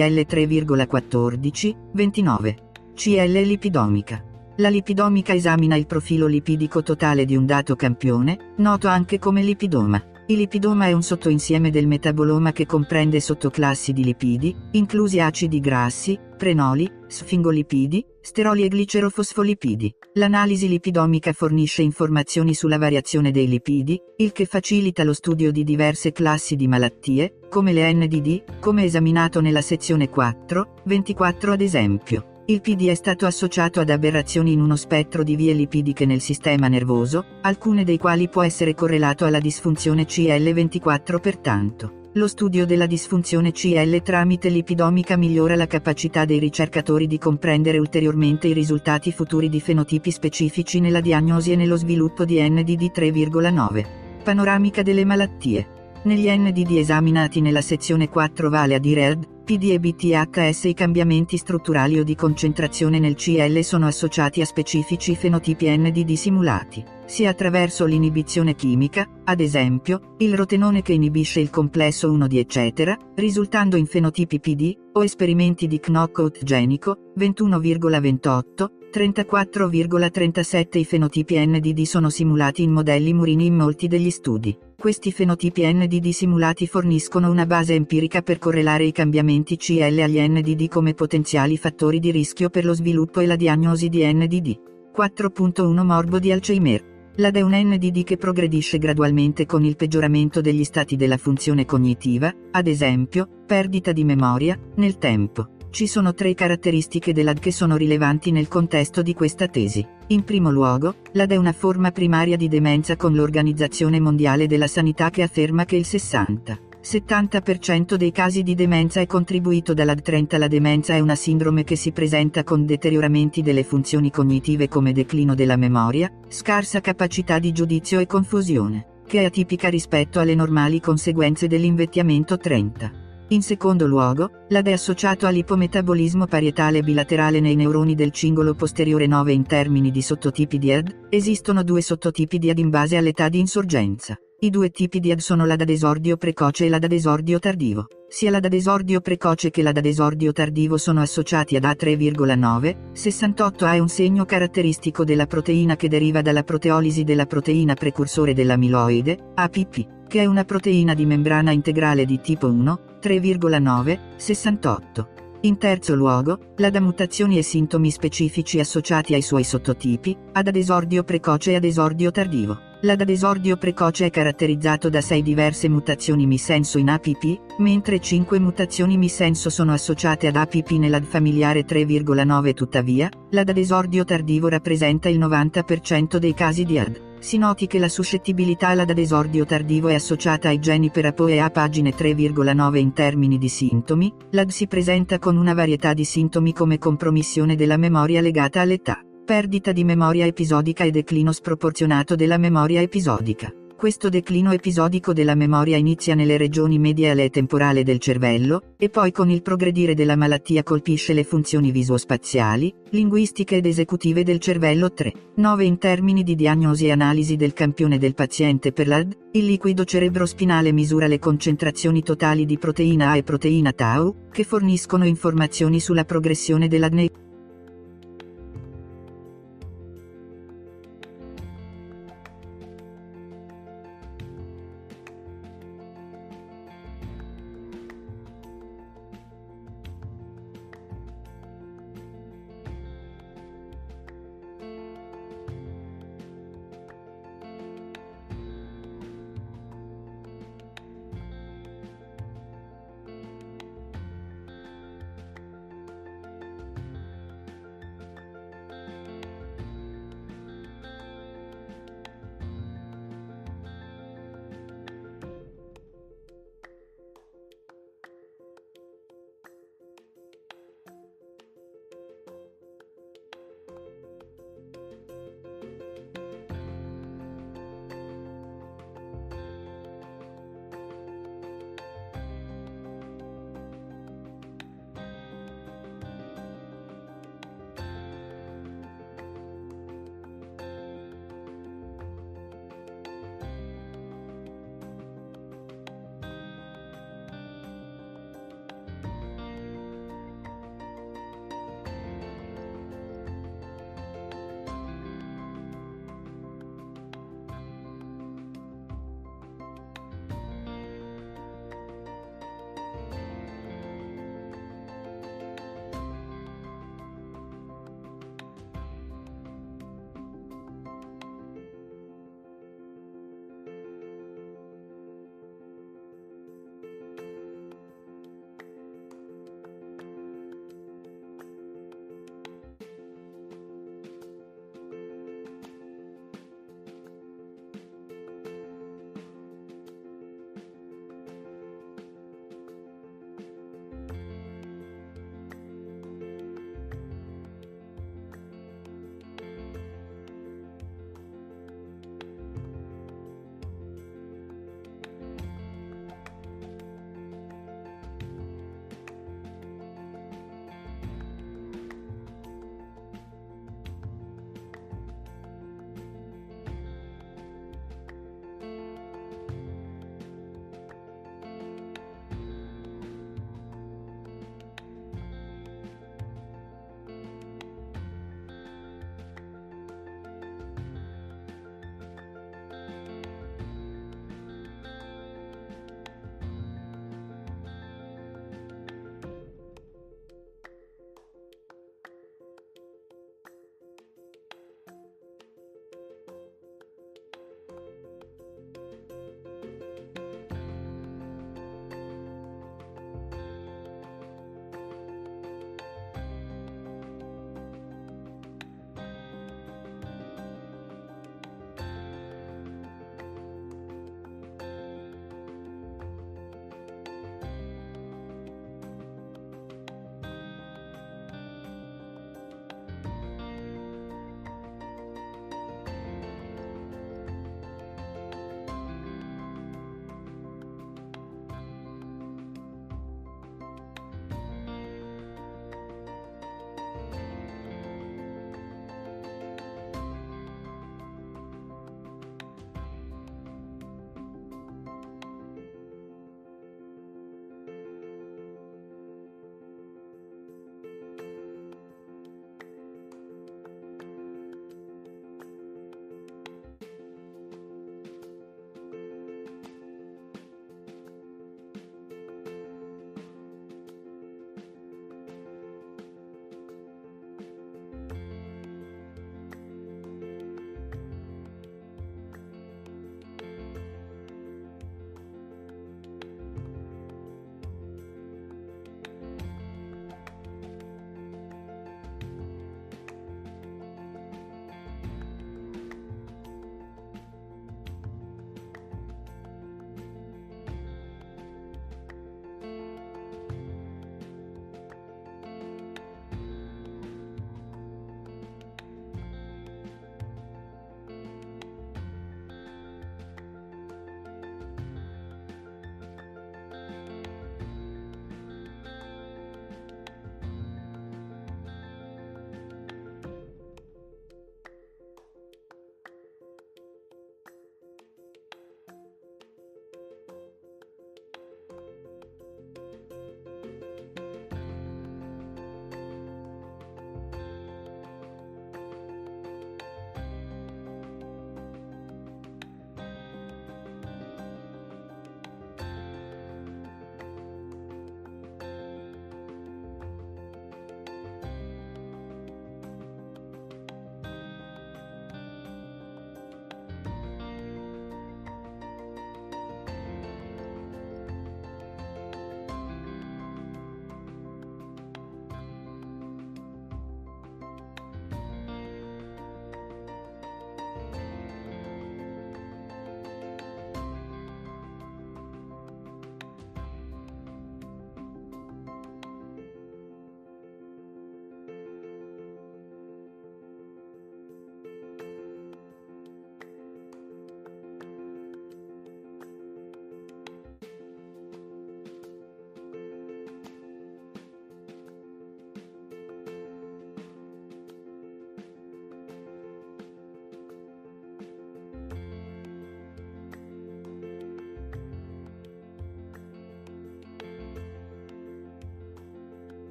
Cl3,14, 29. CL lipidomica. La lipidomica esamina il profilo lipidico totale di un dato campione, noto anche come lipidoma. Il lipidoma è un sottoinsieme del metaboloma che comprende sottoclassi di lipidi, inclusi acidi grassi, prenoli, sfingolipidi, steroli e glicerofosfolipidi. L'analisi lipidomica fornisce informazioni sulla variazione dei lipidi, il che facilita lo studio di diverse classi di malattie, come le NDD, come esaminato nella sezione 4, 24 ad esempio. Il PD è stato associato ad aberrazioni in uno spettro di vie lipidiche nel sistema nervoso, alcune dei quali può essere correlato alla disfunzione CL24. Pertanto, lo studio della disfunzione CL tramite lipidomica migliora la capacità dei ricercatori di comprendere ulteriormente i risultati futuri di fenotipi specifici nella diagnosi e nello sviluppo di NDD 3,9. Panoramica delle malattie. Negli NDD esaminati nella sezione 4 vale a dire AD, PD e BTHS i cambiamenti strutturali o di concentrazione nel CL sono associati a specifici fenotipi NDD simulati, sia attraverso l'inibizione chimica, ad esempio, il rotenone che inibisce il complesso 1 di eccetera, risultando in fenotipi PD, o esperimenti di knockout genico, 21,28, 34,37 I fenotipi NDD sono simulati in modelli murini in molti degli studi. Questi fenotipi NDD simulati forniscono una base empirica per correlare i cambiamenti CL agli NDD come potenziali fattori di rischio per lo sviluppo e la diagnosi di NDD. 4.1 Morbo di Alzheimer. L'AD è un NDD che progredisce gradualmente con il peggioramento degli stati della funzione cognitiva, ad esempio, perdita di memoria, nel tempo. Ci sono 3 caratteristiche dell'AD che sono rilevanti nel contesto di questa tesi. In primo luogo, l'AD è una forma primaria di demenza con l'Organizzazione Mondiale della Sanità che afferma che il 60-70% dei casi di demenza è contribuito dall'AD. 30 La demenza è una sindrome che si presenta con deterioramenti delle funzioni cognitive come declino della memoria, scarsa capacità di giudizio e confusione, che è atipica rispetto alle normali conseguenze dell'invecchiamento. 30. In secondo luogo, l'AD è associato all'ipometabolismo parietale bilaterale nei neuroni del cingolo posteriore. 9 In termini di sottotipi di AD, esistono 2 sottotipi di AD in base all'età di insorgenza. I 2 tipi di AD sono l'AD ad esordio precoce e l'AD ad esordio tardivo. Sia l'AD ad esordio precoce che l'AD ad esordio tardivo sono associati ad A3,9, 68A è un segno caratteristico della proteina che deriva dalla proteolisi della proteina precursore dell'amiloide, APP, che è una proteina di membrana integrale di tipo 1, 3,9, 68. In terzo luogo, l'AD ha mutazioni e sintomi specifici associati ai suoi sottotipi, ad esordio precoce e ad esordio tardivo. L'AD ad esordio precoce è caratterizzato da 6 diverse mutazioni missenso in APP, mentre 5 mutazioni missenso sono associate ad APP nell'AD familiare. 3,9 Tuttavia, l'AD ad esordio tardivo rappresenta il 90% dei casi di AD. Si noti che la suscettibilità all'AD ad esordio tardivo è associata ai geni per APO e A. Pagine 3,9 In termini di sintomi, l'AD si presenta con una varietà di sintomi come compromissione della memoria legata all'età, perdita di memoria episodica e declino sproporzionato della memoria episodica. Questo declino episodico della memoria inizia nelle regioni mediale e temporale del cervello, e poi con il progredire della malattia colpisce le funzioni visuospaziali, linguistiche ed esecutive del cervello. 3.9 In termini di diagnosi e analisi del campione del paziente per l'AD, il liquido cerebrospinale misura le concentrazioni totali di proteina A e proteina tau, che forniscono informazioni sulla progressione dell'AD.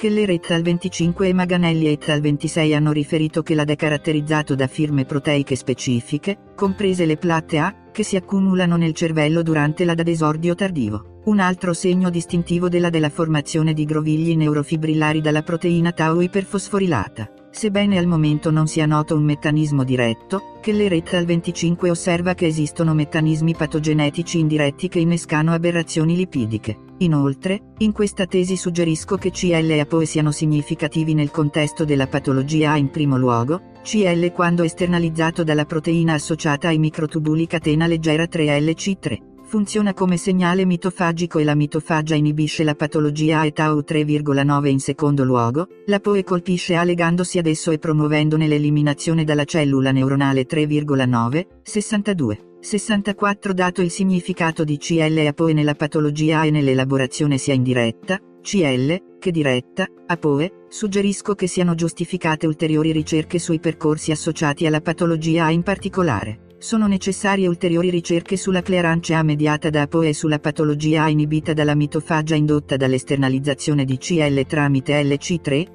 Keller et al. 25 e Maganelli et al. 26 hanno riferito che l'AD è caratterizzato da firme proteiche specifiche, comprese le platte A, che si accumulano nel cervello durante l'AD ad esordio tardivo. Un altro segno distintivo dell'AD è la formazione di grovigli neurofibrillari dalla proteina tau iperfosforilata. Sebbene al momento non sia noto un meccanismo diretto, Keller et al. 25 osserva che esistono meccanismi patogenetici indiretti che innescano aberrazioni lipidiche. Inoltre, in questa tesi suggerisco che CL e ApoE siano significativi nel contesto della patologia A in primo luogo, CL quando esternalizzato dalla proteina associata ai microtubuli catena leggera 3LC3. Funziona come segnale mitofagico e la mitofagia inibisce la patologia A e tau 3,9 in secondo luogo, l'ApoE colpisce A legandosi ad esso e promuovendone l'eliminazione dalla cellula neuronale 3,9, 62. 64 Dato il significato di CL e ApoE nella patologia A e nell'elaborazione sia indiretta, CL, che diretta, ApoE, suggerisco che siano giustificate ulteriori ricerche sui percorsi associati alla patologia A in particolare. Sono necessarie ulteriori ricerche sulla clearance A mediata da ApoE e sulla patologia A inibita dalla mitofagia indotta dall'esternalizzazione di CL tramite LC3,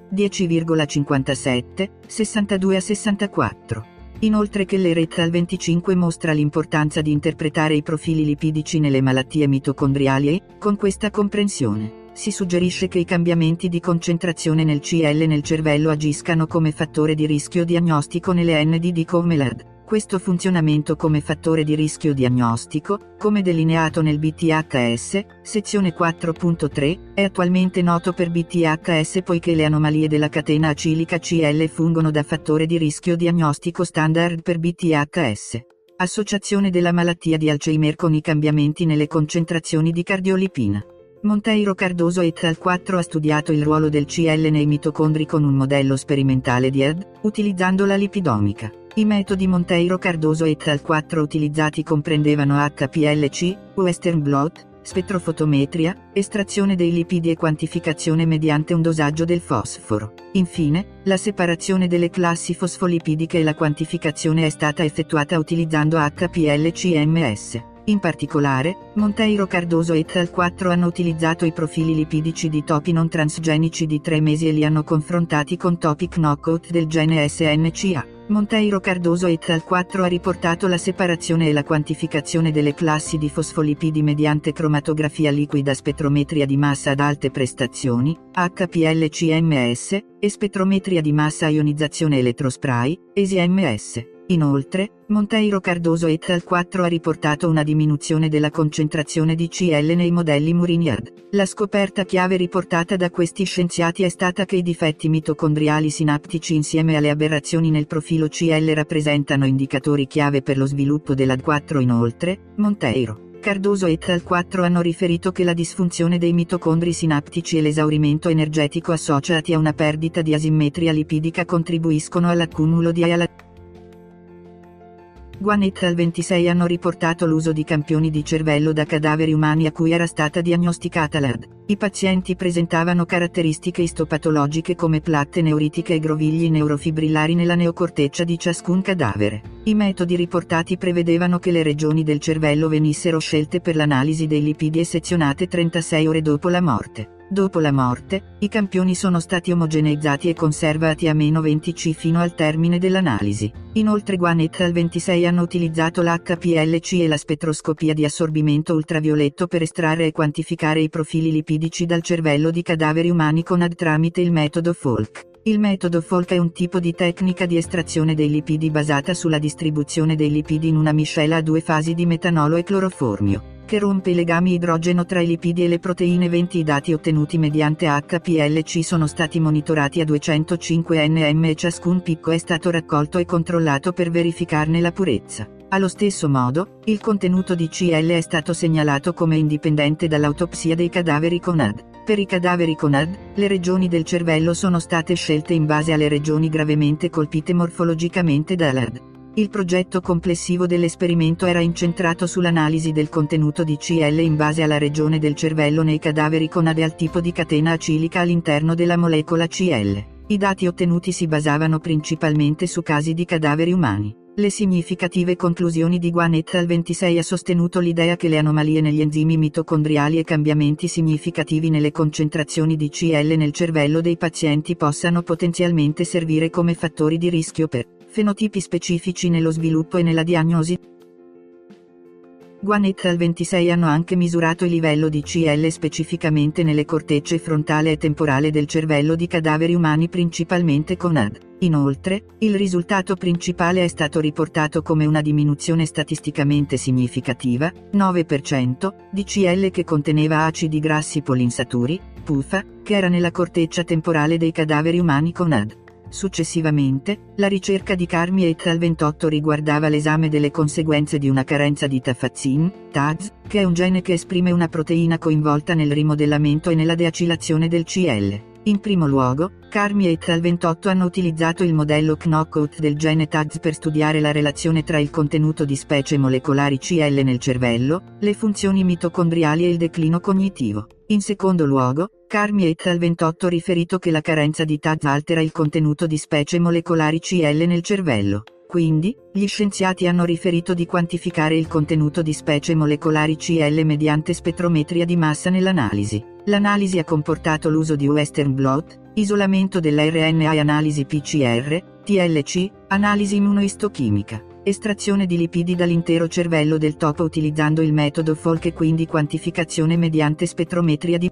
10,57, 62-64. Inoltre Keller et al. 25 mostra l'importanza di interpretare i profili lipidici nelle malattie mitocondriali e, con questa comprensione, si suggerisce che i cambiamenti di concentrazione nel CL nel cervello agiscano come fattore di rischio diagnostico nelle NDD come l'AD. Questo funzionamento come fattore di rischio diagnostico, come delineato nel BTHS, sezione 4.3, è attualmente noto per BTHS poiché le anomalie della catena acilica CL fungono da fattore di rischio diagnostico standard per BTHS. Associazione della malattia di Alzheimer con i cambiamenti nelle concentrazioni di cardiolipina. Monteiro Cardoso et al. 4 ha studiato il ruolo del CL nei mitocondri con un modello sperimentale di AD, utilizzando la lipidomica. I metodi Monteiro Cardoso et al. 4 utilizzati comprendevano HPLC, Western blot, spettrofotometria, estrazione dei lipidi e quantificazione mediante un dosaggio del fosforo. Infine, la separazione delle classi fosfolipidiche e la quantificazione è stata effettuata utilizzando HPLC-MS. In particolare, Monteiro Cardoso et al. 4 hanno utilizzato i profili lipidici di topi non transgenici di 3 mesi e li hanno confrontati con topi knockout del gene SNCA. Monteiro Cardoso et al. 4 ha riportato la separazione e la quantificazione delle classi di fosfolipidi mediante cromatografia liquida, spettrometria di massa ad alte prestazioni, HPLC-MS, e spettrometria di massa a ionizzazione elettrospray, ESI-MS. Inoltre, Monteiro Cardoso et al. 4 ha riportato una diminuzione della concentrazione di CL nei modelli Murine-AD. La scoperta chiave riportata da questi scienziati è stata che i difetti mitocondriali sinaptici insieme alle aberrazioni nel profilo CL rappresentano indicatori chiave per lo sviluppo dell'AD4. Inoltre, Monteiro, Cardoso et al. 4 hanno riferito che la disfunzione dei mitocondri sinaptici e l'esaurimento energetico associati a una perdita di asimmetria lipidica contribuiscono all'accumulo di ALA. Guan et al. 26 hanno riportato l'uso di campioni di cervello da cadaveri umani a cui era stata diagnosticata l'AD. I pazienti presentavano caratteristiche istopatologiche come platte neuritiche e grovigli neurofibrillari nella neocorteccia di ciascun cadavere. I metodi riportati prevedevano che le regioni del cervello venissero scelte per l'analisi dei lipidi e sezionate 36 ore dopo la morte. Dopo la morte, i campioni sono stati omogeneizzati e conservati a -20 C fino al termine dell'analisi. Inoltre Guan et al. 26 hanno utilizzato l'HPLC e la spettroscopia di assorbimento ultravioletto per estrarre e quantificare i profili lipidici dal cervello di cadaveri umani con AD tramite il metodo Folk. Il metodo Folk è un tipo di tecnica di estrazione dei lipidi basata sulla distribuzione dei lipidi in una miscela a 2 fasi di metanolo e cloroformio, che rompe i legami idrogeno tra i lipidi e le proteine. 20 I dati ottenuti mediante HPLC sono stati monitorati a 205 nm e ciascun picco è stato raccolto e controllato per verificarne la purezza. Allo stesso modo, il contenuto di CL è stato segnalato come indipendente dall'autopsia dei cadaveri con AD. Per i cadaveri con AD, le regioni del cervello sono state scelte in base alle regioni gravemente colpite morfologicamente dall'AD. Il progetto complessivo dell'esperimento era incentrato sull'analisi del contenuto di CL in base alla regione del cervello nei cadaveri con AD e al tipo di catena acilica all'interno della molecola CL. I dati ottenuti si basavano principalmente su casi di cadaveri umani. Le significative conclusioni di Guan et al. 26 ha sostenuto l'idea che le anomalie negli enzimi mitocondriali e cambiamenti significativi nelle concentrazioni di CL nel cervello dei pazienti possano potenzialmente servire come fattori di rischio per fenotipi specifici nello sviluppo e nella diagnosi. Guan et al. 26 hanno anche misurato il livello di CL specificamente nelle cortecce frontale e temporale del cervello di cadaveri umani principalmente con AD. Inoltre, il risultato principale è stato riportato come una diminuzione statisticamente significativa, 9%, di CL che conteneva acidi grassi polinsaturi, PUFA, che era nella corteccia temporale dei cadaveri umani con AD. Successivamente, la ricerca di Carmi et al. 28 riguardava l'esame delle conseguenze di una carenza di tafazin, TAZ, che è un gene che esprime una proteina coinvolta nel rimodellamento e nella deacilazione del CL. In primo luogo, Carmi et al. 28 hanno utilizzato il modello knockout del gene TAZ per studiare la relazione tra il contenuto di specie molecolari CL nel cervello, le funzioni mitocondriali e il declino cognitivo. In secondo luogo, Carmi et al. 28 ha riferito che la carenza di TAZ altera il contenuto di specie molecolari CL nel cervello. Quindi, gli scienziati hanno riferito di quantificare il contenuto di specie molecolari CL mediante spettrometria di massa nell'analisi. L'analisi ha comportato l'uso di Western blot, isolamento dell'RNA e analisi PCR, TLC, analisi immunoistochimica, estrazione di lipidi dall'intero cervello del topo utilizzando il metodo Folk e quindi quantificazione mediante spettrometria di.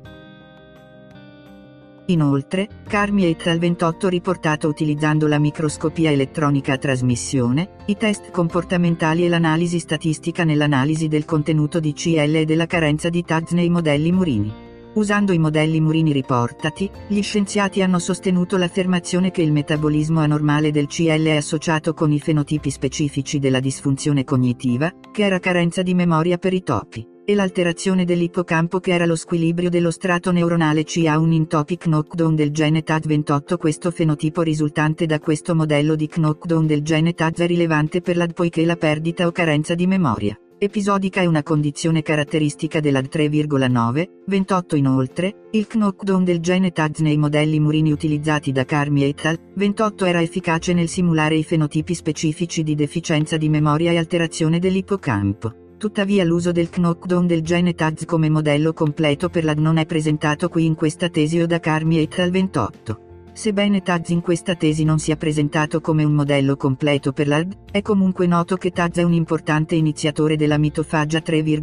Inoltre, Carmi et al. 28 riportato utilizzando la microscopia elettronica a trasmissione, i test comportamentali e l'analisi statistica nell'analisi del contenuto di CL e della carenza di TAZ nei modelli murini. Usando i modelli murini riportati, gli scienziati hanno sostenuto l'affermazione che il metabolismo anormale del CL è associato con i fenotipi specifici della disfunzione cognitiva, che era carenza di memoria per i topi, e l'alterazione dell'ippocampo che era lo squilibrio dello strato neuronale CA un entopic knockdown del gene TAZ28. Questo fenotipo risultante da questo modello di knockdown del gene TAZ è rilevante per l'AD poiché la perdita o carenza di memoria episodica è una condizione caratteristica dell'AD 3,9, 28. Inoltre, il knockdown del gene TAZ nei modelli murini utilizzati da Carmi et al. 28 era efficace nel simulare i fenotipi specifici di deficienza di memoria e alterazione dell'ippocampo. Tuttavia l'uso del knockdown del gene TAZ come modello completo per l'AD non è presentato qui in questa tesi o da Carmi et al. 28. Sebbene TAZ in questa tesi non sia presentato come un modello completo per l'AD, è comunque noto che TAZ è un importante iniziatore della mitofagia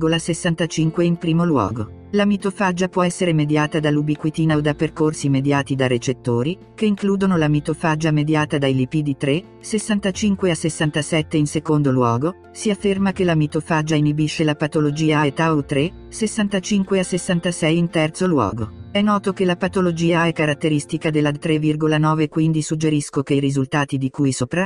3,65 in primo luogo. La mitofagia può essere mediata dall'ubiquitina o da percorsi mediati da recettori, che includono la mitofagia mediata dai lipidi 3,65 a 67 in secondo luogo, si afferma che la mitofagia inibisce la patologia A e Tau 3,65 a 66 in terzo luogo. È noto che la patologia A è caratteristica dell'AD 3,9 quindi suggerisco che i risultati di cui sopra,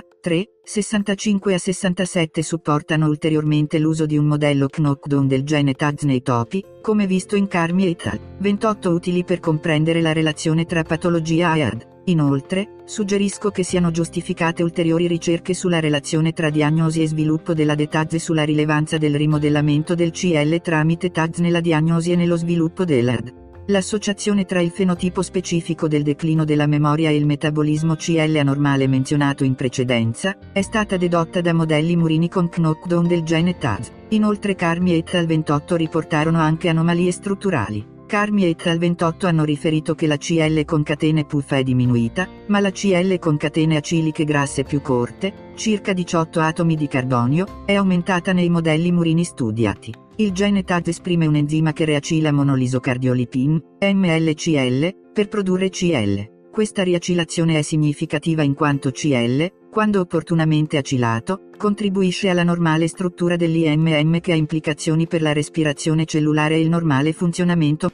3,65 a 67 supportano ulteriormente l'uso di un modello knockdown del gene TAZ nei topi, come visto in Carmi et al. 28 utili per comprendere la relazione tra patologia A e AD. Inoltre, suggerisco che siano giustificate ulteriori ricerche sulla relazione tra diagnosi e sviluppo dell'AD TAZ e sulla rilevanza del rimodellamento del CL tramite TAZ nella diagnosi e nello sviluppo dell'AD. L'associazione tra il fenotipo specifico del declino della memoria e il metabolismo CL anormale menzionato in precedenza, è stata dedotta da modelli murini con knockdown del gene TAZ. Inoltre Carmi et al. 28 riportarono anche anomalie strutturali. Carmi et al. 28 hanno riferito che la CL con catene PUFA è diminuita, ma la CL con catene aciliche grasse più corte, circa 18 atomi di carbonio, è aumentata nei modelli murini studiati. Il gene TAZ esprime un enzima che reacila monolisocardiolipin, MLCL, per produrre CL. Questa riacilazione è significativa in quanto CL, quando opportunamente acilato, contribuisce alla normale struttura dell'IMM che ha implicazioni per la respirazione cellulare e il normale funzionamento.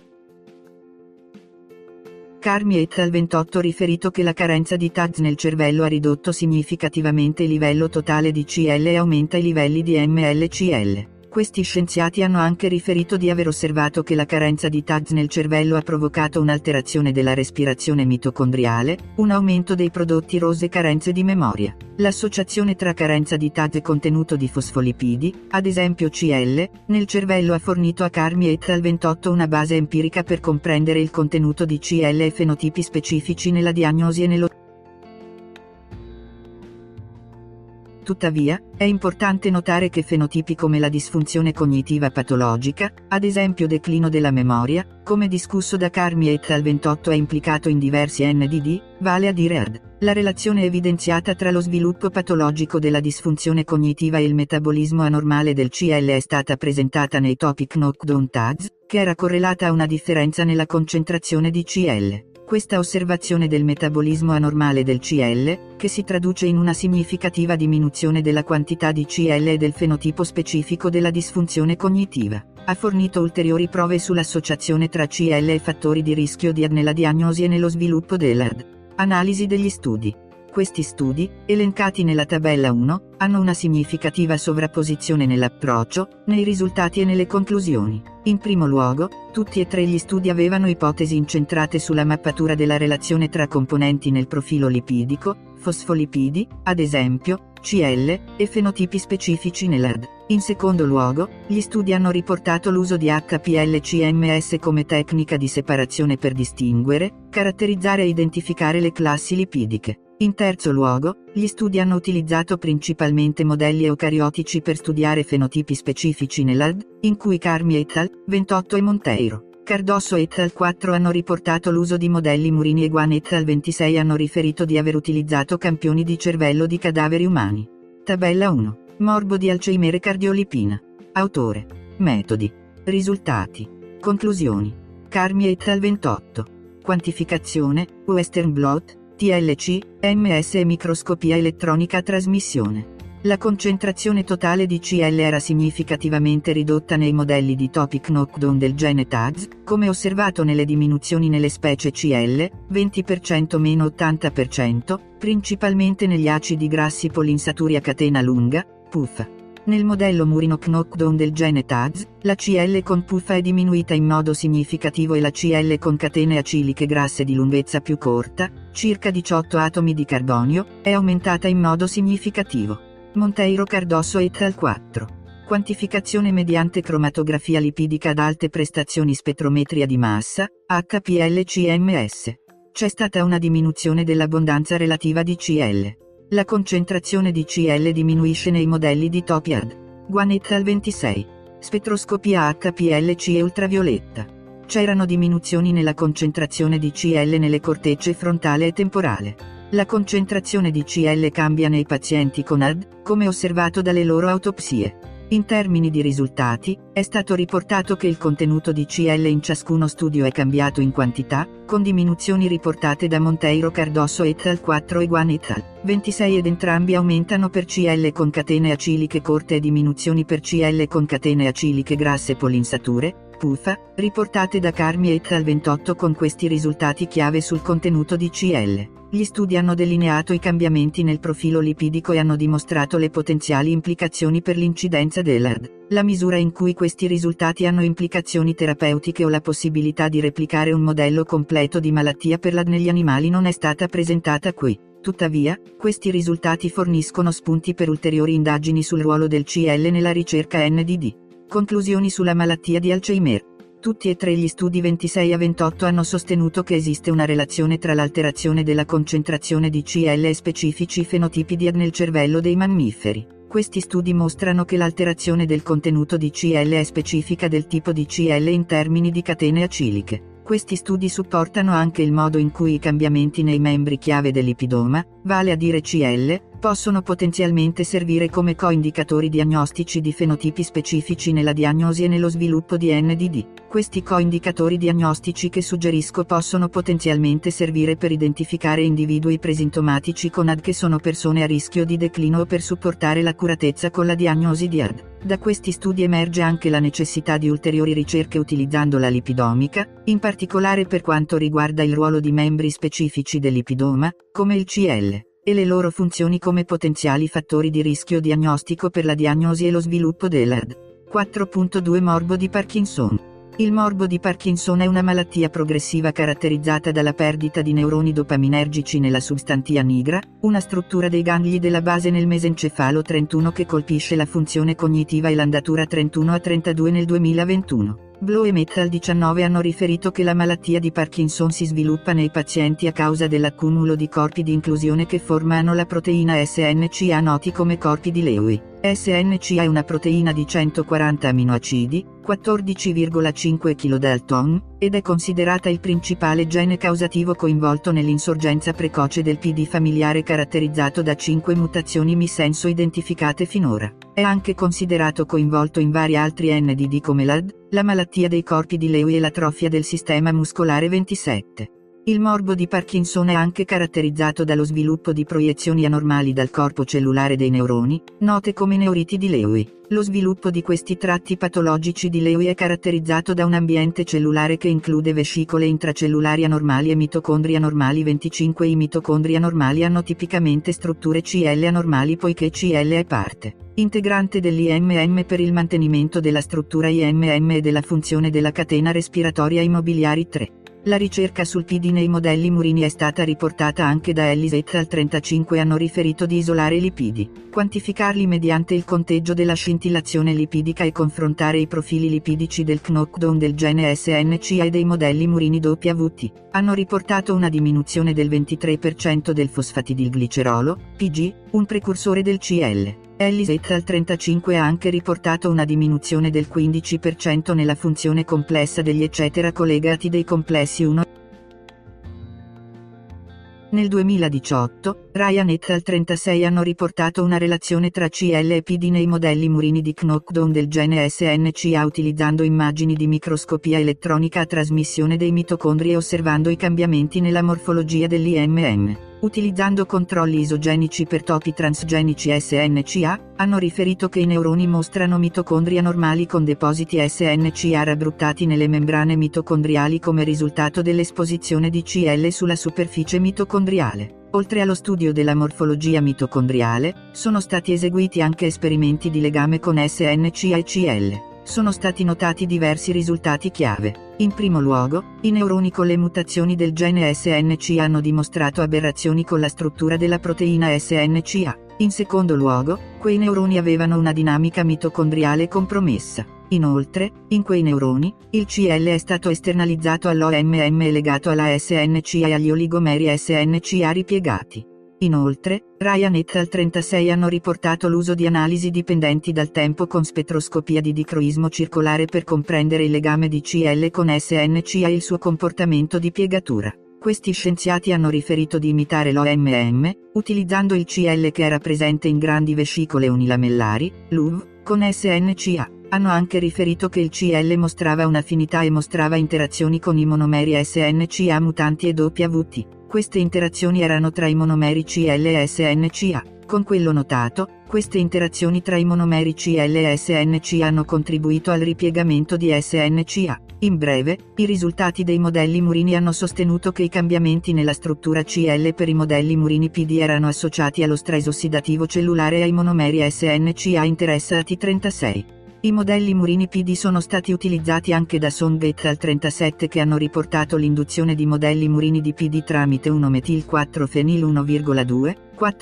Carmi et al. 28 riferito che la carenza di TAZ nel cervello ha ridotto significativamente il livello totale di CL e aumenta i livelli di MLCL. Questi scienziati hanno anche riferito di aver osservato che la carenza di TAZ nel cervello ha provocato un'alterazione della respirazione mitocondriale, un aumento dei prodotti ROS e carenze di memoria. L'associazione tra carenza di TAZ e contenuto di fosfolipidi, ad esempio CL, nel cervello ha fornito a Carmi et al. 28 una base empirica per comprendere il contenuto di CL e fenotipi specifici nella diagnosi e nello Tuttavia, è importante notare che fenotipi come la disfunzione cognitiva patologica, ad esempio declino della memoria, come discusso da Carmi et al. 28 è implicato in diversi NDD, vale a dire AD. La relazione evidenziata tra lo sviluppo patologico della disfunzione cognitiva e il metabolismo anormale del CL è stata presentata nei Topic Knockdown Tags, che era correlata a una differenza nella concentrazione di CL. Questa osservazione del metabolismo anormale del CL, che si traduce in una significativa diminuzione della quantità di CL e del fenotipo specifico della disfunzione cognitiva, ha fornito ulteriori prove sull'associazione tra CL e fattori di rischio nella diagnosi e nello sviluppo dell'AD. Analisi degli studi. Questi studi, elencati nella tabella 1, hanno una significativa sovrapposizione nell'approccio, nei risultati e nelle conclusioni. In primo luogo, tutti e tre gli studi avevano ipotesi incentrate sulla mappatura della relazione tra componenti nel profilo lipidico, fosfolipidi, ad esempio, CL, e fenotipi specifici nell'AD. In secondo luogo, gli studi hanno riportato l'uso di HPLC-MS come tecnica di separazione per distinguere, caratterizzare e identificare le classi lipidiche. In terzo luogo, gli studi hanno utilizzato principalmente modelli eucariotici per studiare fenotipi specifici nell'AD, in cui Carmi et al. 28 e Monteiro, Cardoso et al. 4 hanno riportato l'uso di modelli Murini e Guan et al. 26 hanno riferito di aver utilizzato campioni di cervello di cadaveri umani. Tabella 1. Morbo di Alzheimer e cardiolipina. Autore. Metodi. Risultati. Conclusioni. Carmi et al. 28. Quantificazione, Western blot, TLC, MS e microscopia elettronica a trasmissione. La concentrazione totale di CL era significativamente ridotta nei modelli di Topic Knockdown del gene TAGS, come osservato nelle diminuzioni nelle specie CL, 20% meno 80%, principalmente negli acidi grassi poliinsaturi a catena lunga, PUF. Nel modello Murino Knockdown del gene TAGS, la CL con PUF è diminuita in modo significativo e la CL con catene aciliche grasse di lunghezza più corta, circa 18 atomi di carbonio, è aumentata in modo significativo. Monteiro Cardoso et al. 4. Quantificazione mediante cromatografia lipidica ad alte prestazioni spettrometria di massa, HPLC-MS. C'è stata una diminuzione dell'abbondanza relativa di CL. La concentrazione di CL diminuisce nei modelli di TOPIAD. Guan et al. 26. Spettroscopia HPLC e ultravioletta. C'erano diminuzioni nella concentrazione di CL nelle cortecce frontale e temporale. La concentrazione di CL cambia nei pazienti con AD, come osservato dalle loro autopsie. In termini di risultati, è stato riportato che il contenuto di CL in ciascuno studio è cambiato in quantità, con diminuzioni riportate da Monteiro Cardoso et al. 4 e Guan et al. 26 ed entrambi aumentano per CL con catene aciliche corte e diminuzioni per CL con catene aciliche grasse poliinsature, PUFA, riportate da Carmi et al. 28 con questi risultati chiave sul contenuto di CL. Gli studi hanno delineato i cambiamenti nel profilo lipidico e hanno dimostrato le potenziali implicazioni per l'incidenza dell'AD. La misura in cui questi risultati hanno implicazioni terapeutiche o la possibilità di replicare un modello completo di malattia per l'AD negli animali non è stata presentata qui. Tuttavia, questi risultati forniscono spunti per ulteriori indagini sul ruolo del CL nella ricerca NDD. Conclusioni sulla malattia di Alzheimer. Tutti e tre gli studi 26 a 28 hanno sostenuto che esiste una relazione tra l'alterazione della concentrazione di CL e specifici fenotipi di AD nel cervello dei mammiferi. Questi studi mostrano che l'alterazione del contenuto di CL è specifica del tipo di CL in termini di catene aciliche. Questi studi supportano anche il modo in cui i cambiamenti nei membri chiave del lipidoma, vale a dire CL, possono potenzialmente servire come coindicatori diagnostici di fenotipi specifici nella diagnosi e nello sviluppo di NDD. Questi coindicatori diagnostici che suggerisco possono potenzialmente servire per identificare individui presintomatici con AD che sono persone a rischio di declino o per supportare l'accuratezza con la diagnosi di AD. Da questi studi emerge anche la necessità di ulteriori ricerche utilizzando la lipidomica, in particolare per quanto riguarda il ruolo di membri specifici del lipidoma, come il CL, e le loro funzioni come potenziali fattori di rischio diagnostico per la diagnosi e lo sviluppo dell'AD. 4.2 Morbo di Parkinson. Il morbo di Parkinson è una malattia progressiva caratterizzata dalla perdita di neuroni dopaminergici nella substantia nigra, una struttura dei gangli della base nel mesencefalo 31 che colpisce la funzione cognitiva e l'andatura 31 a 32 nel 2021. Blow e Metal 19 hanno riferito che la malattia di Parkinson si sviluppa nei pazienti a causa dell'accumulo di corpi di inclusione che formano la proteina SNCA noti come corpi di Lewy. SNCA è una proteina di 140 aminoacidi, 14,5 kDa, ed è considerata il principale gene causativo coinvolto nell'insorgenza precoce del PD familiare caratterizzato da 5 mutazioni missenso identificate finora. È anche considerato coinvolto in vari altri NDD come l'AD, la malattia dei corpi di Lewy e l'atrofia del sistema muscolare 27. Il morbo di Parkinson è anche caratterizzato dallo sviluppo di proiezioni anormali dal corpo cellulare dei neuroni, note come neuriti di Lewy. Lo sviluppo di questi tratti patologici di Lewy è caratterizzato da un ambiente cellulare che include vescicole intracellulari anormali e mitocondri anormali 25. I mitocondri anormali hanno tipicamente strutture CL anormali poiché CL è parte integrante dell'IMM per il mantenimento della struttura IMM e della funzione della catena respiratoria immobiliari 3. La ricerca sul PD nei modelli murini è stata riportata anche da Ellis et al. 35 hanno riferito di isolare i lipidi, quantificarli mediante il conteggio della scintillazione lipidica e confrontare i profili lipidici del knockdown del gene SNCA e dei modelli murini WT. Hanno riportato una diminuzione del 23% del fosfatidilglicerolo, PG, un precursore del CL. Ellis et al. 35 ha anche riportato una diminuzione del 15% nella funzione complessa degli collegati dei complessi 1. Nel 2018, Ryan et al. 36 hanno riportato una relazione tra CL e PD nei modelli murini di knockdown del gene SNCA utilizzando immagini di microscopia elettronica a trasmissione dei mitocondri e osservando i cambiamenti nella morfologia dell'IMM. Utilizzando controlli isogenici per topi transgenici SNCA, hanno riferito che i neuroni mostrano mitocondri anormali con depositi SNCA raggruppati nelle membrane mitocondriali come risultato dell'esposizione di CL sulla superficie mitocondriale. Oltre allo studio della morfologia mitocondriale, sono stati eseguiti anche esperimenti di legame con SNCA e CL. Sono stati notati diversi risultati chiave. In primo luogo, i neuroni con le mutazioni del gene SNCA hanno dimostrato aberrazioni con la struttura della proteina SNCA. In secondo luogo, quei neuroni avevano una dinamica mitocondriale compromessa. Inoltre, in quei neuroni, il CL è stato esternalizzato all'OMM e legato alla SNCA e agli oligomeri SNCA ripiegati. Inoltre, Ryan et al. 36 hanno riportato l'uso di analisi dipendenti dal tempo con spettroscopia di dicroismo circolare per comprendere il legame di CL con SNCA e il suo comportamento di piegatura. Questi scienziati hanno riferito di imitare l'OMM, utilizzando il CL che era presente in grandi vescicole unilamellari, LUV, con SNCA. Hanno anche riferito che il CL mostrava un'affinità e mostrava interazioni con i monomeri SNCA mutanti e WT. Queste interazioni erano tra i monomeri CL e SNCA. Con quello notato, queste interazioni tra i monomeri CL e SNCA hanno contribuito al ripiegamento di SNCA. In breve, i risultati dei modelli murini hanno sostenuto che i cambiamenti nella struttura CL per i modelli murini PD erano associati allo stress ossidativo cellulare e ai monomeri SNCA interessati 36. I modelli murini PD sono stati utilizzati anche da Song et al. 37 che hanno riportato l'induzione di modelli murini di PD tramite 1-metil-4-fenil 1,2,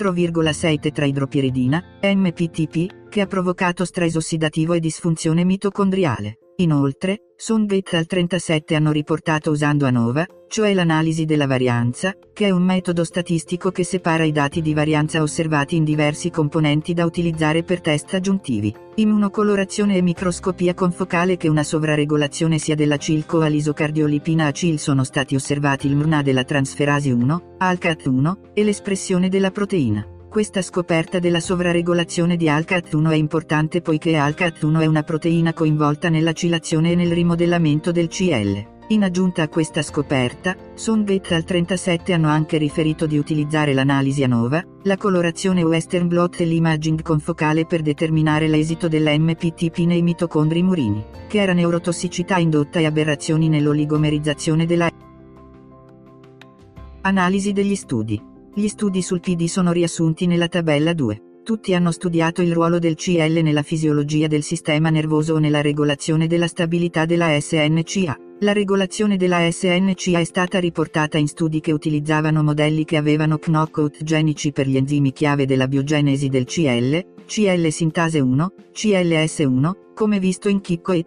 4,6 tetraidropiridina, MPTP, che ha provocato stress ossidativo e disfunzione mitocondriale. Inoltre, Song et al. 37 hanno riportato usando ANOVA, cioè l'analisi della varianza, che è un metodo statistico che separa i dati di varianza osservati in diversi componenti da utilizzare per test aggiuntivi, immunocolorazione e microscopia confocale che una sovraregolazione sia dell'acil-CoA-lisocardiolipina acil sono stati osservati il mRNA della transferasi 1, ALCAT1, e l'espressione della proteina. Questa scoperta della sovraregolazione di ALCAT1 è importante poiché ALCAT1 è una proteina coinvolta nell'acilazione e nel rimodellamento del CL. In aggiunta a questa scoperta, Song et al. 37 hanno anche riferito di utilizzare l'analisi ANOVA, la colorazione Western blot e l'imaging confocale per determinare l'esito della MPTP nei mitocondri murini, che era neurotossicità indotta e aberrazioni nell'oligomerizzazione della analisi degli studi. Gli studi sul PD sono riassunti nella tabella 2. Tutti hanno studiato il ruolo del CL nella fisiologia del sistema nervoso o nella regolazione della stabilità della SNCA. La regolazione della SNCA è stata riportata in studi che utilizzavano modelli che avevano knockout genici per gli enzimi chiave della biogenesi del CL, CL sintase 1, CLS1, come visto in Chicco et al.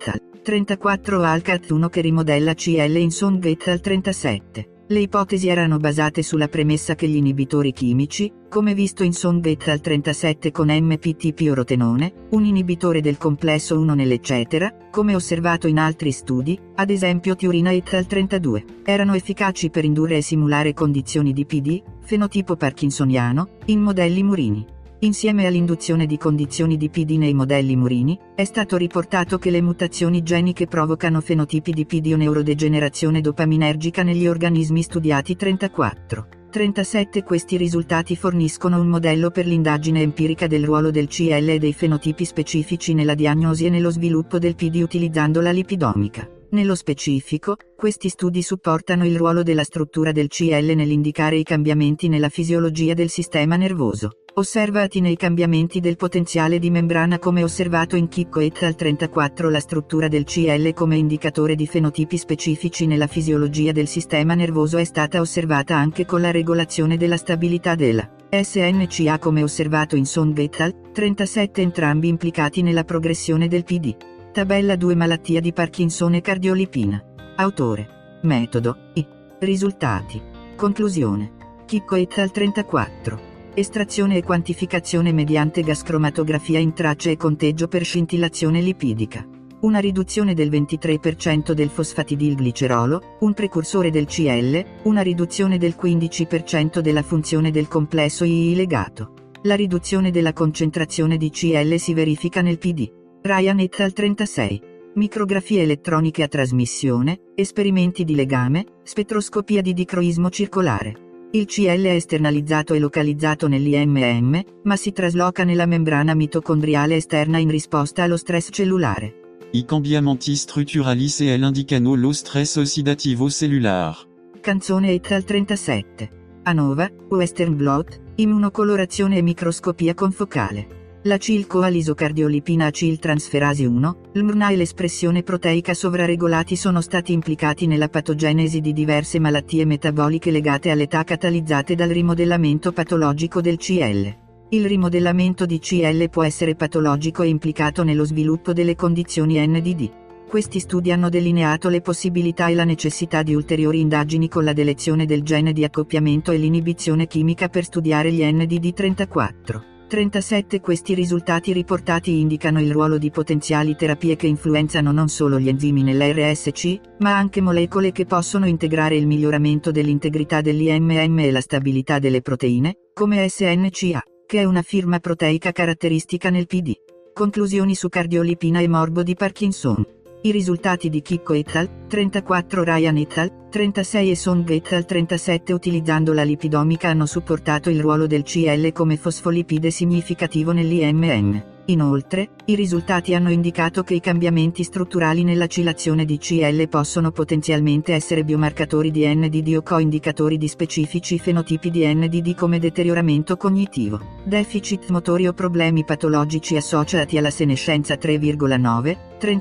34 Alcat 1 che rimodella CL in Song et al. 37. Le ipotesi erano basate sulla premessa che gli inibitori chimici, come visto in Song et al. 37 con MPT-piorotenone, un inibitore del complesso 1 nell'eccetera, come osservato in altri studi, ad esempio Tiurina et al. 32, erano efficaci per indurre e simulare condizioni di PD, fenotipo parkinsoniano, in modelli murini. Insieme all'induzione di condizioni di PD nei modelli murini, è stato riportato che le mutazioni geniche provocano fenotipi di PD o neurodegenerazione dopaminergica negli organismi studiati 34. 37 Questi risultati forniscono un modello per l'indagine empirica del ruolo del CL e dei fenotipi specifici nella diagnosi e nello sviluppo del PD utilizzando la lipidomica. Nello specifico, questi studi supportano il ruolo della struttura del CL nell'indicare i cambiamenti nella fisiologia del sistema nervoso. Osservati nei cambiamenti del potenziale di membrana come osservato in Chicco et al. 34 la struttura del CL come indicatore di fenotipi specifici nella fisiologia del sistema nervoso è stata osservata anche con la regolazione della stabilità della SNCA come osservato in Song et al. 37 entrambi implicati nella progressione del PD. Tabella 2 Malattia di Parkinson e cardiolipina. Autore. Metodo. I. Risultati. Conclusione. Chicco et al. 34. Estrazione e quantificazione mediante gaschromatografia in tracce e conteggio per scintillazione lipidica. Una riduzione del 23% del fosfatidilglicerolo, un precursore del CL, una riduzione del 15% della funzione del complesso II legato. La riduzione della concentrazione di CL si verifica nel PD. Ryan et al. 36. Micrografie elettroniche a trasmissione, esperimenti di legame, spettroscopia di dicroismo circolare. Il CL è esternalizzato e localizzato nell'IMM, ma si trasloca nella membrana mitocondriale esterna in risposta allo stress cellulare. I cambiamenti strutturali CL indicano lo stress ossidativo cellular. Canzone et al. 37. ANOVA, Western blot, immunocolorazione e microscopia confocale. L'acilcoalisocardiolipina aciltransferasi 1, l'MRNA e l'espressione proteica sovraregolati sono stati implicati nella patogenesi di diverse malattie metaboliche legate all'età catalizzate dal rimodellamento patologico del CL. Il rimodellamento di CL può essere patologico e implicato nello sviluppo delle condizioni NDD. Questi studi hanno delineato le possibilità e la necessità di ulteriori indagini con la delezione del gene di accoppiamento e l'inibizione chimica per studiare gli NDD 34. 37 Questi risultati riportati indicano il ruolo di potenziali terapie che influenzano non solo gli enzimi nell'RSC, ma anche molecole che possono integrare il miglioramento dell'integrità dell'IMM e la stabilità delle proteine, come SNCA, che è una firma proteica caratteristica nel PD. Conclusioni su cardiolipina e morbo di Parkinson. I risultati di Chicco et al. 34 Ryan et al. 36 e Song et al. 37 utilizzando la lipidomica hanno supportato il ruolo del CL come fosfolipide significativo nell'IMM. Inoltre, i risultati hanno indicato che i cambiamenti strutturali nell'acilazione di CL possono potenzialmente essere biomarcatori di NDD o coindicatori di specifici fenotipi di NDD come deterioramento cognitivo, deficit motori o problemi patologici associati alla senescenza 3,9,